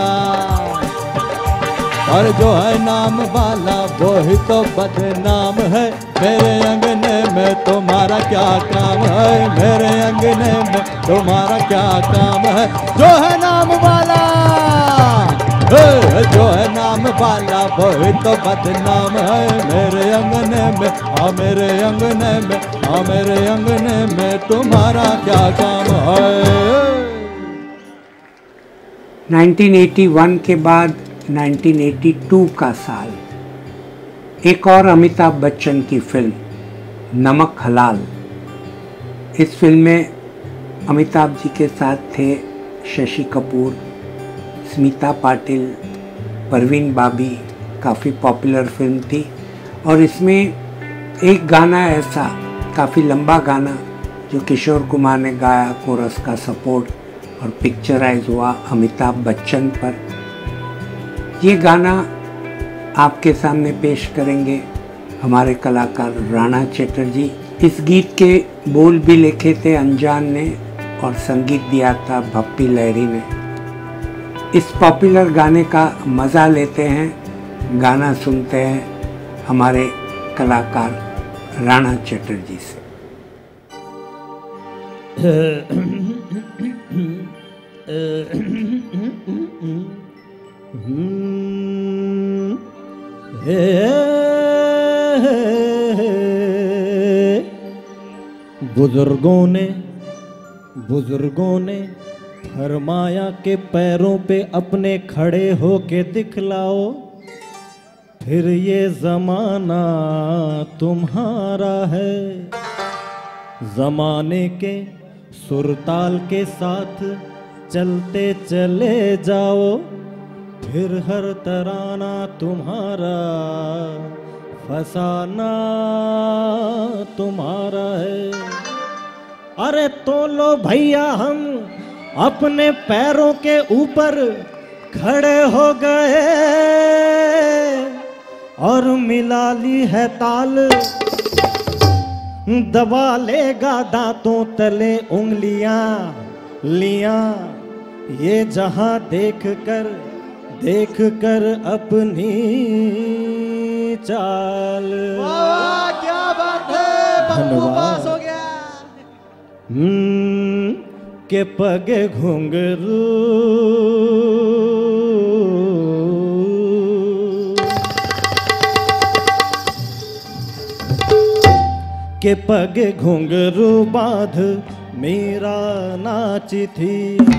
और जो है नाम वाला वो ही तो बदनाम है, मेरे अंगने में तुम्हारा क्या काम है, मेरे अंगने में तुम्हारा क्या काम है। जो है नाम वाला, जो है नाम वाला वो ही तो बदनाम है, मेरे अंगने में, हाँ मेरे अंगने में, हाँ मेरे अंगने में तुम्हारा क्या काम है। नाइनटीन एटी वन के बाद नाइनटीन एटी टू का साल, एक और अमिताभ बच्चन की फिल्म नमक हलाल। इस फिल्म में अमिताभ जी के साथ थे शशि कपूर, स्मिता पाटिल, परवीन बाबी। काफ़ी पॉपुलर फिल्म थी और इसमें एक गाना ऐसा, काफ़ी लंबा गाना, जो किशोर कुमार ने गाया, कोरस का सपोर्ट, और पिक्चराइज हुआ अमिताभ बच्चन पर। ये गाना आपके सामने पेश करेंगे हमारे कलाकार राणा चटर्जी। इस गीत के बोल भी लिखे थे अनजान ने और संगीत दिया था भप्पी लहरी ने। इस पॉपुलर गाने का मज़ा लेते हैं, गाना सुनते हैं हमारे कलाकार राणा चटर्जी से। बुजुर्गों ने बुजुर्गों ने फरमाया के पैरों पे अपने खड़े होके दिखलाओ, फिर ये जमाना तुम्हारा है। जमाने के सुरताल के साथ चलते चले जाओ, फिर हर तराना तुम्हारा, फसाना तुम्हारा है। अरे तो लो भैया हम अपने पैरों के ऊपर खड़े हो गए और मिला ली है ताल। दबा लेगा दांतों तले उंगलियां लिया ये जहां देख कर देख कर अपनी चाल। वाह क्या बात है, पप्पू पास हो गया। हम्म के पगे घुंघरू के पगे घुंघरू बांध मीरा नाची थी।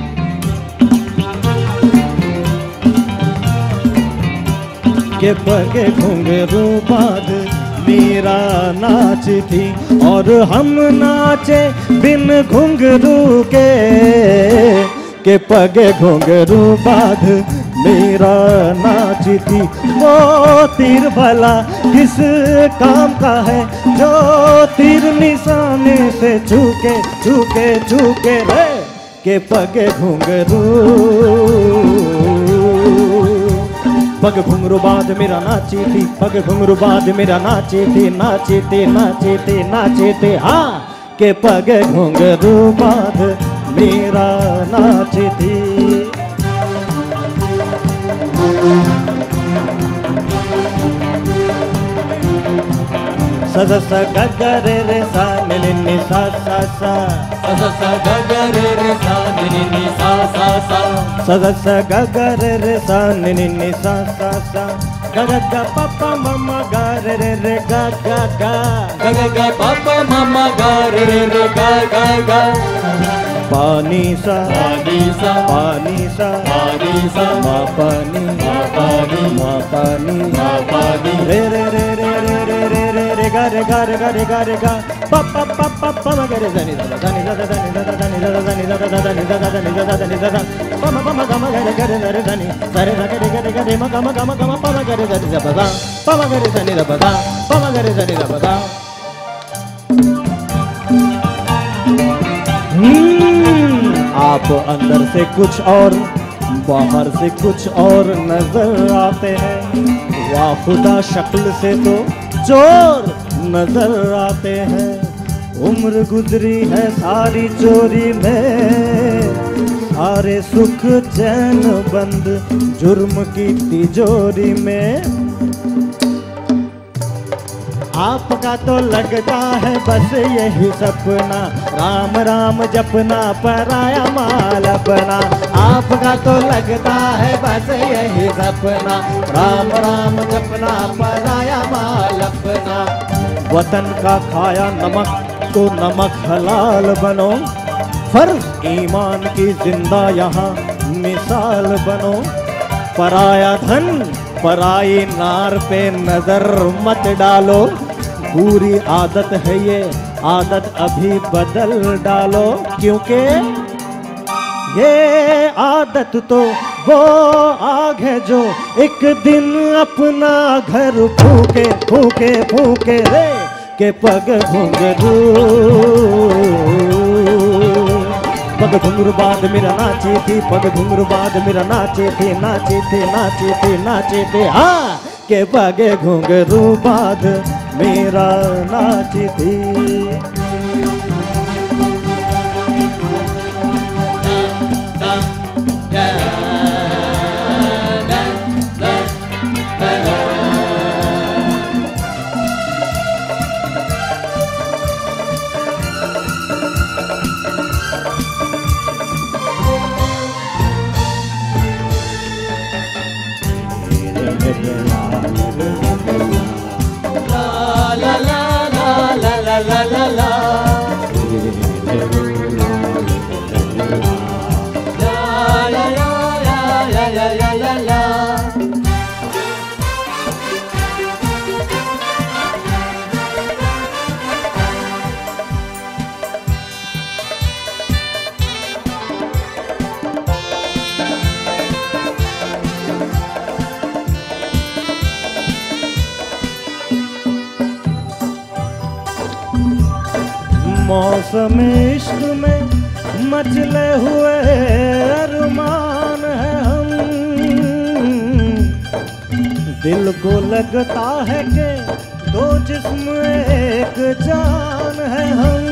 के पगे घुंघरू बांध मीरा नाची थी और हम नाचे बिन घुंघरू के। के पगे घुंघरू बांध मीरा नाची थी। वो तीर भला किस काम का है जो तीर निशाने से चूके चूके चूके रे। के पगे घुंघरू पग घुंघरू बांध मेरा नाची थी। पग घुंघरू बांध मेरा नाची थी नाची थी नाची थी नाची थी। हाँ के पग घुंघरू बांध मेरा नाची थी। सा सा सा गा गा रे रे सा नि नि नि सा सा सा सा सा सा गा गा रे रे सा नि नि नि सा सा सा सा सा सा गा गा रे रे सा नि नि नि सा सा सा गा गा गा पापा मम्मा गा रे रे रे गा गा गा गा गा गा पापा मम्मा गा रे रे रे गा गा गा। पानी सा पानी सा पानी सा पानी सा मा पानी मा पानी मा पानी मा पानी रे रे रे रे रे रे रे रे रे गा रे गा रे गा रे गा रे गा पा पा पा पा पा मा गा रे ज़नी ज़नी ज़नी ज़नी ज़नी ज़नी ज़नी ज़नी ज़नी ज़नी ज़नी ज़नी ज़नी ज़नी पा मा पा मा गा मा गा रे गा रे रे ज़नी ज़रे ज़ा गा रे गा रे गा रे मा गा मा गा मा गा मा पा मा गा रे ज़नी ज़ा बज़ा पा मा गा रे ज़नी ज़ा बज़ा पा मा गा रे ज़नी ज़ा बज़ा। आप अंदर से कुछ और बाहर से कुछ और नजर आते हैं। वाह खुदा शक्ल से तो चोर नजर आते हैं। उम्र गुजरी है सारी चोरी में सारे सुख चैन बंद जुर्म की तिजोरी में। आपका तो लगता है बस यही सपना राम राम जपना पराया माल अपना। आपका तो लगता है बस यही सपना राम राम जपना पराया माल अपना। वतन का खाया नमक तो नमक हलाल बनो। फर्ज ईमान की जिंदा यहाँ मिसाल बनो। पराया धन पराई नार पे नजर मत डालो। बुरी आदत है ये आदत अभी बदल डालो क्योंकि ये आदत तो वो आग है जो एक दिन अपना घर फूके फूके फूके रे। के पग घुंघरू पग घुंघरू बांध मेरा नाची थी। पग घुंघरू बांध मेरा नाची थी नाची थी नाची थी नाची थी। हाँ के पग घुंघरू बांध मेरा नाची थी। la la la la la la la la मौसम इश्क में मचले हुए अरमान है हम, दिल को लगता है कि दो जिस्म एक जान है हम,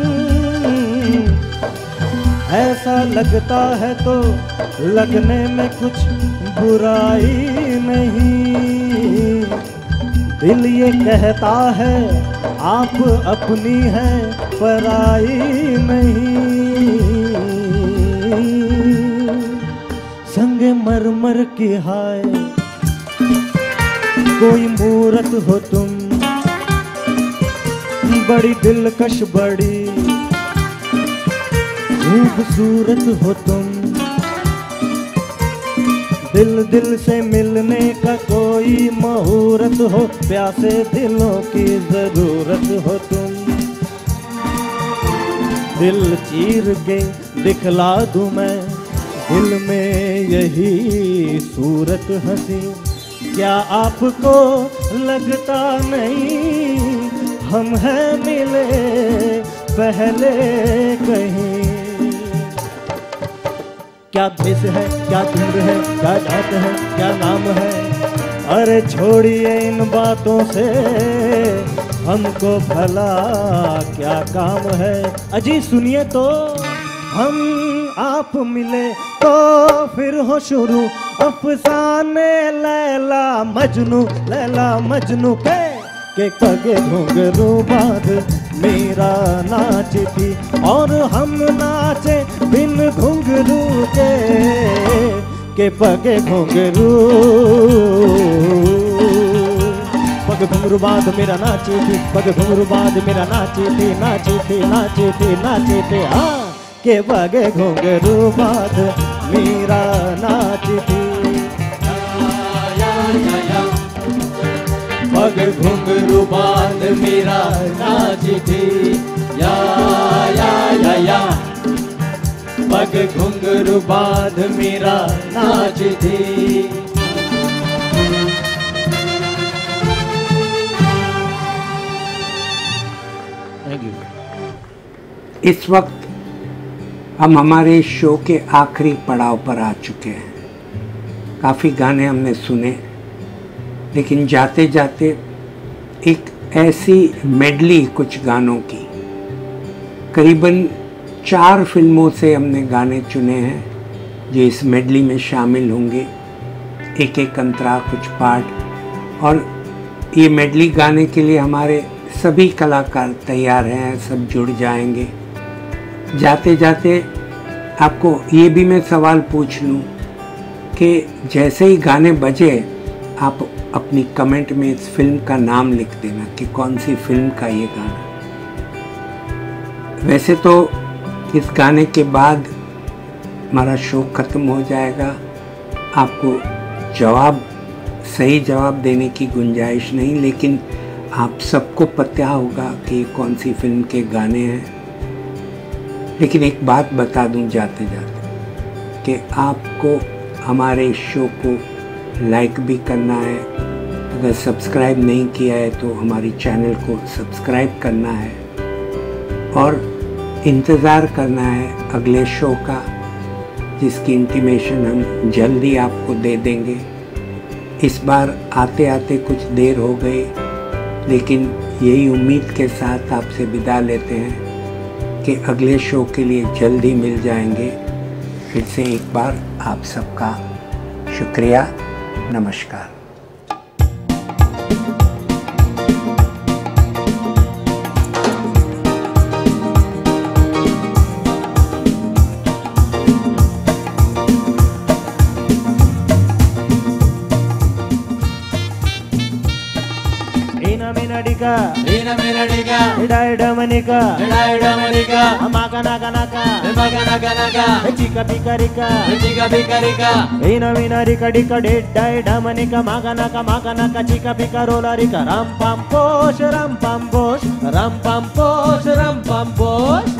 ऐसा लगता है तो लगने में कुछ बुराई नहीं, दिल ये कहता है आप अपनी है पराई नहीं, संगे मरमर की हाय कोई मूरत हो तुम, बड़ी दिलकश बड़ी खूबसूरत हो तुम, दिल दिल से मिलने का कोई मुहूर्त हो, प्यासे दिलों की जरूरत हो तुम, दिल चीर के दिखला दूं मैं दिल में यही सूरत हंसी, क्या आपको लगता नहीं हम हैं मिले पहले कहीं, क्या देश है क्या धुंध है क्या जात है क्या नाम है, अरे छोड़िए इन बातों से हमको भला क्या काम है, अजी सुनिए तो हम आप मिले तो फिर हो शुरू अफसाने लैला मजनू, लैला मजनू के के कगे घुंघरू बांध मेरा नाच थी और हम नाचे बिन घुंघरू के के पगे घुंघरू, पग घुंघरू बांध मेरा नाची थी, पग घुंघरू बांध मेरा नाची थी, नाची थी नाची थी नाची थी हाँ के पगे घुंघरू बांध मेरा नाची थी, पग घुंघरू बांध मेरा नाची थी, या या या या पग घुंघरू बांध मेरा नाची थी। Thank you. इस वक्त हम हमारे शो के आखिरी पड़ाव पर आ चुके हैं। काफ़ी गाने हमने सुने, लेकिन जाते जाते एक ऐसी मेडली कुछ गानों की, करीबन चार फिल्मों से हमने गाने चुने हैं जो इस मेडली में शामिल होंगे, एक एक अंतरा कुछ पार्ट। और ये मेडली गाने के लिए हमारे सभी कलाकार तैयार हैं, सब जुड़ जाएंगे। जाते जाते आपको ये भी मैं सवाल पूछ लूँ कि जैसे ही गाने बजे आप अपनी कमेंट में इस फिल्म का नाम लिख देना कि कौन सी फिल्म का ये गाना। वैसे तो इस गाने के बाद हमारा शो ख़त्म हो जाएगा, आपको जवाब सही जवाब देने की गुंजाइश नहीं, लेकिन आप सबको पता होगा कि ये कौन सी फिल्म के गाने हैं। लेकिन एक बात बता दूं जाते जाते कि आपको हमारे शो को लाइक भी करना है, अगर सब्सक्राइब नहीं किया है तो हमारी चैनल को सब्सक्राइब करना है और इंतज़ार करना है अगले शो का, जिसकी इंटीमेशन हम जल्दी आपको दे देंगे। इस बार आते आते कुछ देर हो गई, लेकिन यही उम्मीद के साथ आपसे विदा लेते हैं कि अगले शो के लिए जल्दी मिल जाएंगे। फिर से एक बार आप सबका शुक्रिया, नमस्कार। Mina Dika, Mina Mina Dika, Ida Ida Manika, Ida Ida Manika, Amaka Naka Naka, Maga Naga Naga, Chika Pika Rika, Chica Pica Rica, Mina Mina Dika Dika Ida Ida Manika, Maga Naka Maga Naka, Chika Pika Rola Rika, Ram Pam Posh, Ram Pam Posh, Ram Pam Posh, Ram Pam Posh.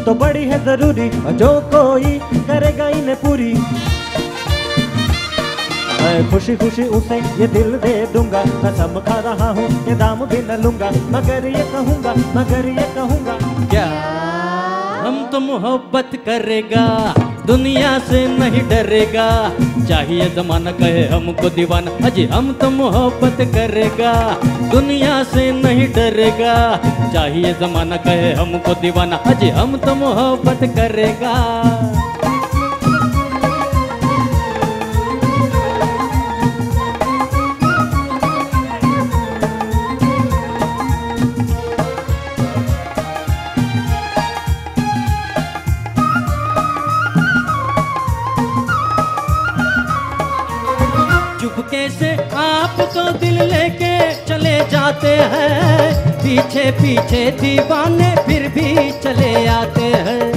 तो बड़ी है जरूरी, जो कोई करेगा इन्हें पूरी। मैं खुशी खुशी उसे ये दिल दे दूंगा, कसम खा रहा हूँ ये दाम भी न लूंगा। मगर ये कहूँगा, मगर ये कहूँगा क्या हम तो मोहब्बत करेगा, दुनिया से नहीं डरेगा। चाहिए जमाना कहे हमको दीवाना, अजी हम तो मोहब्बत करेगा, दुनिया से नहीं डरेगा। चाहिए जमाना कहे हमको दीवाना, अजी हम तो मोहब्बत करेगा। कैसे आप तो दिल लेके चले जाते हैं, पीछे पीछे दीवाने फिर भी चले आते हैं।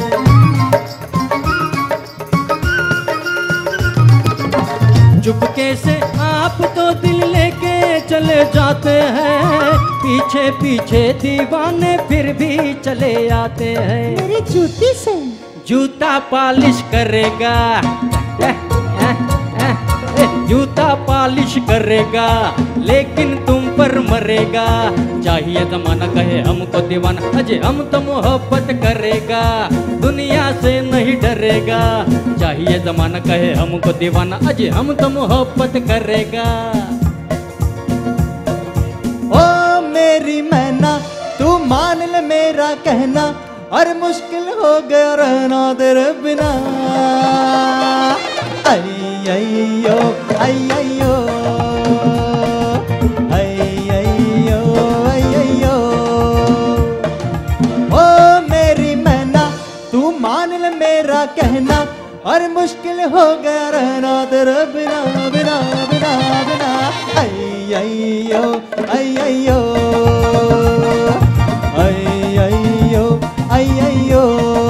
चुपके से आप तो दिल लेके चले जाते हैं, पीछे पीछे दीवाने फिर भी चले आते हैं। मेरे जूती से जूता पॉलिश करेगा, जूता पॉलिश करेगा, लेकिन तुम पर मरेगा। चाहिए जमाना कहे हमको दीवाना, अजय हम तो मोहब्बत करेगा, दुनिया से नहीं डरेगा। चाहिए जमाना कहे हमको दीवाना, अजय हम तो मोहब्बत करेगा। ओ मेरी मैना तू मान ले मेरा कहना, और मुश्किल हो गया रहना तेरे बिना। आई अयो आई अयो आई अयो आई अयो। ओ मेरी मैना तू मान ले मेरा कहना, और मुश्किल हो गया रहना तेरे बिना बिना बिना बिना। आई अयो आई अयो आई अयो आई अयो।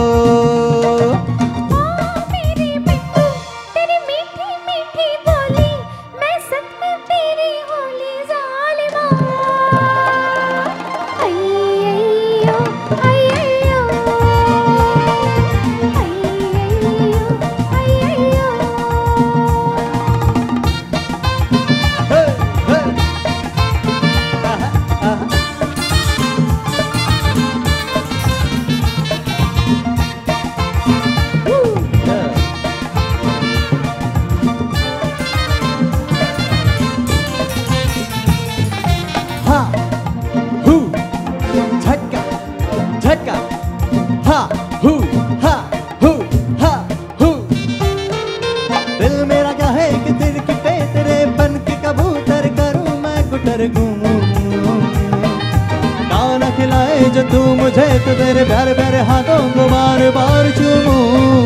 गाना खिलाए जो तू मुझे, तो तेरे प्यारे प्यारे हाथों को बार बार चूमूं।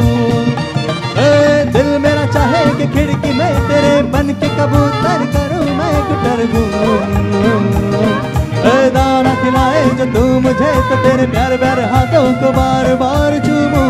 दिल मेरा चाहे कि खिड़की में तेरे बन के कबूतर करूं मैं गुटर घूमूं। दाना खिलाए जो तू मुझे, तो तेरे प्यारे प्यारे हाथों को बार बार चूमूं।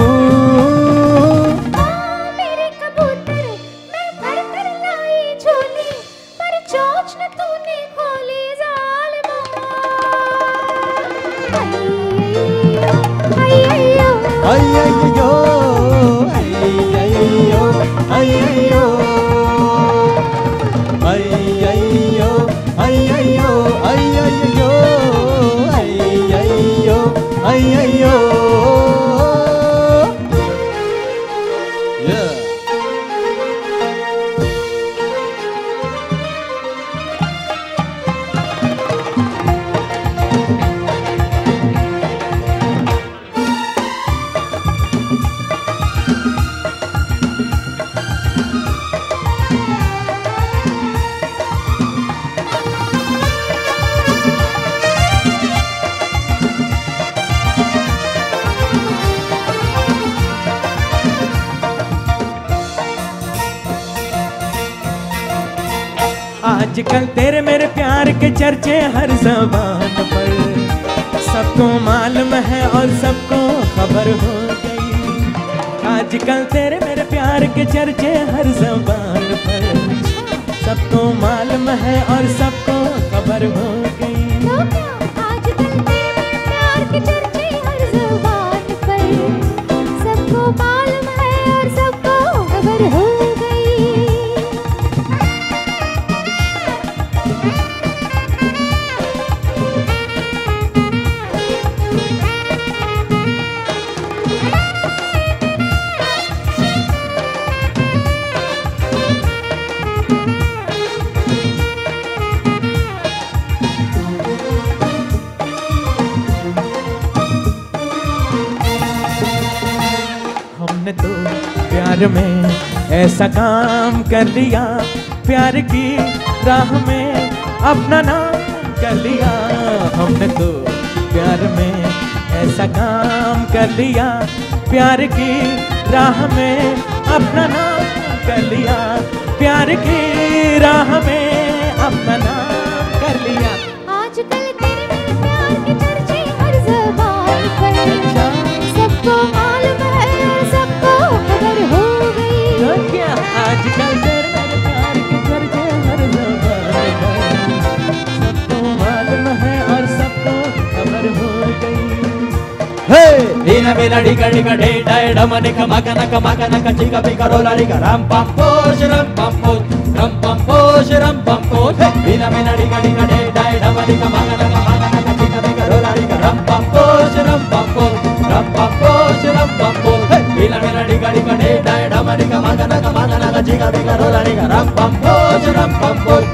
आजकल तेरे मेरे प्यार के चर्चे हर ज़बान पर, सबको मालूम है और सबको खबर हो गई। आजकल तेरे मेरे प्यार के चर्चे हर ज़बान पर, सबको मालूम है और सबको खबर हो गई। आजकल तेरे मेरे प्यार के चर्चे हर ज़बान पर, हमने तो प्यार में ऐसा काम कर लिया, प्यार की राह में अपना नाम कर लिया। हमने तो प्यार में ऐसा काम कर लिया, प्यार की राह में अपना नाम कर लिया, प्यार की राह में अपना नाम कर लिया। आजकल तेरे मेरे प्यार के चर्चे हर ज़बान पर, सबको मालूम है, सबको खबर हो गई। तो क्या आजकल तेरे मेरे प्यार के चर्चे हर ज़बान पर, सबको मालूम है और सबको खबर हो गई। Ina mina dika dika de da da manika makana kamakana kachika bika rola dika ram pam posh ram pam posh ram pam posh ram pam posh. Ina mina dika dika de da da manika makana kamakana kachika bika rola dika ram pam posh ram pam posh ram pam posh ram pam posh. Ina mina dika dika de da da manika makana kamakana kachika bika rola dika ram pam posh ram pam posh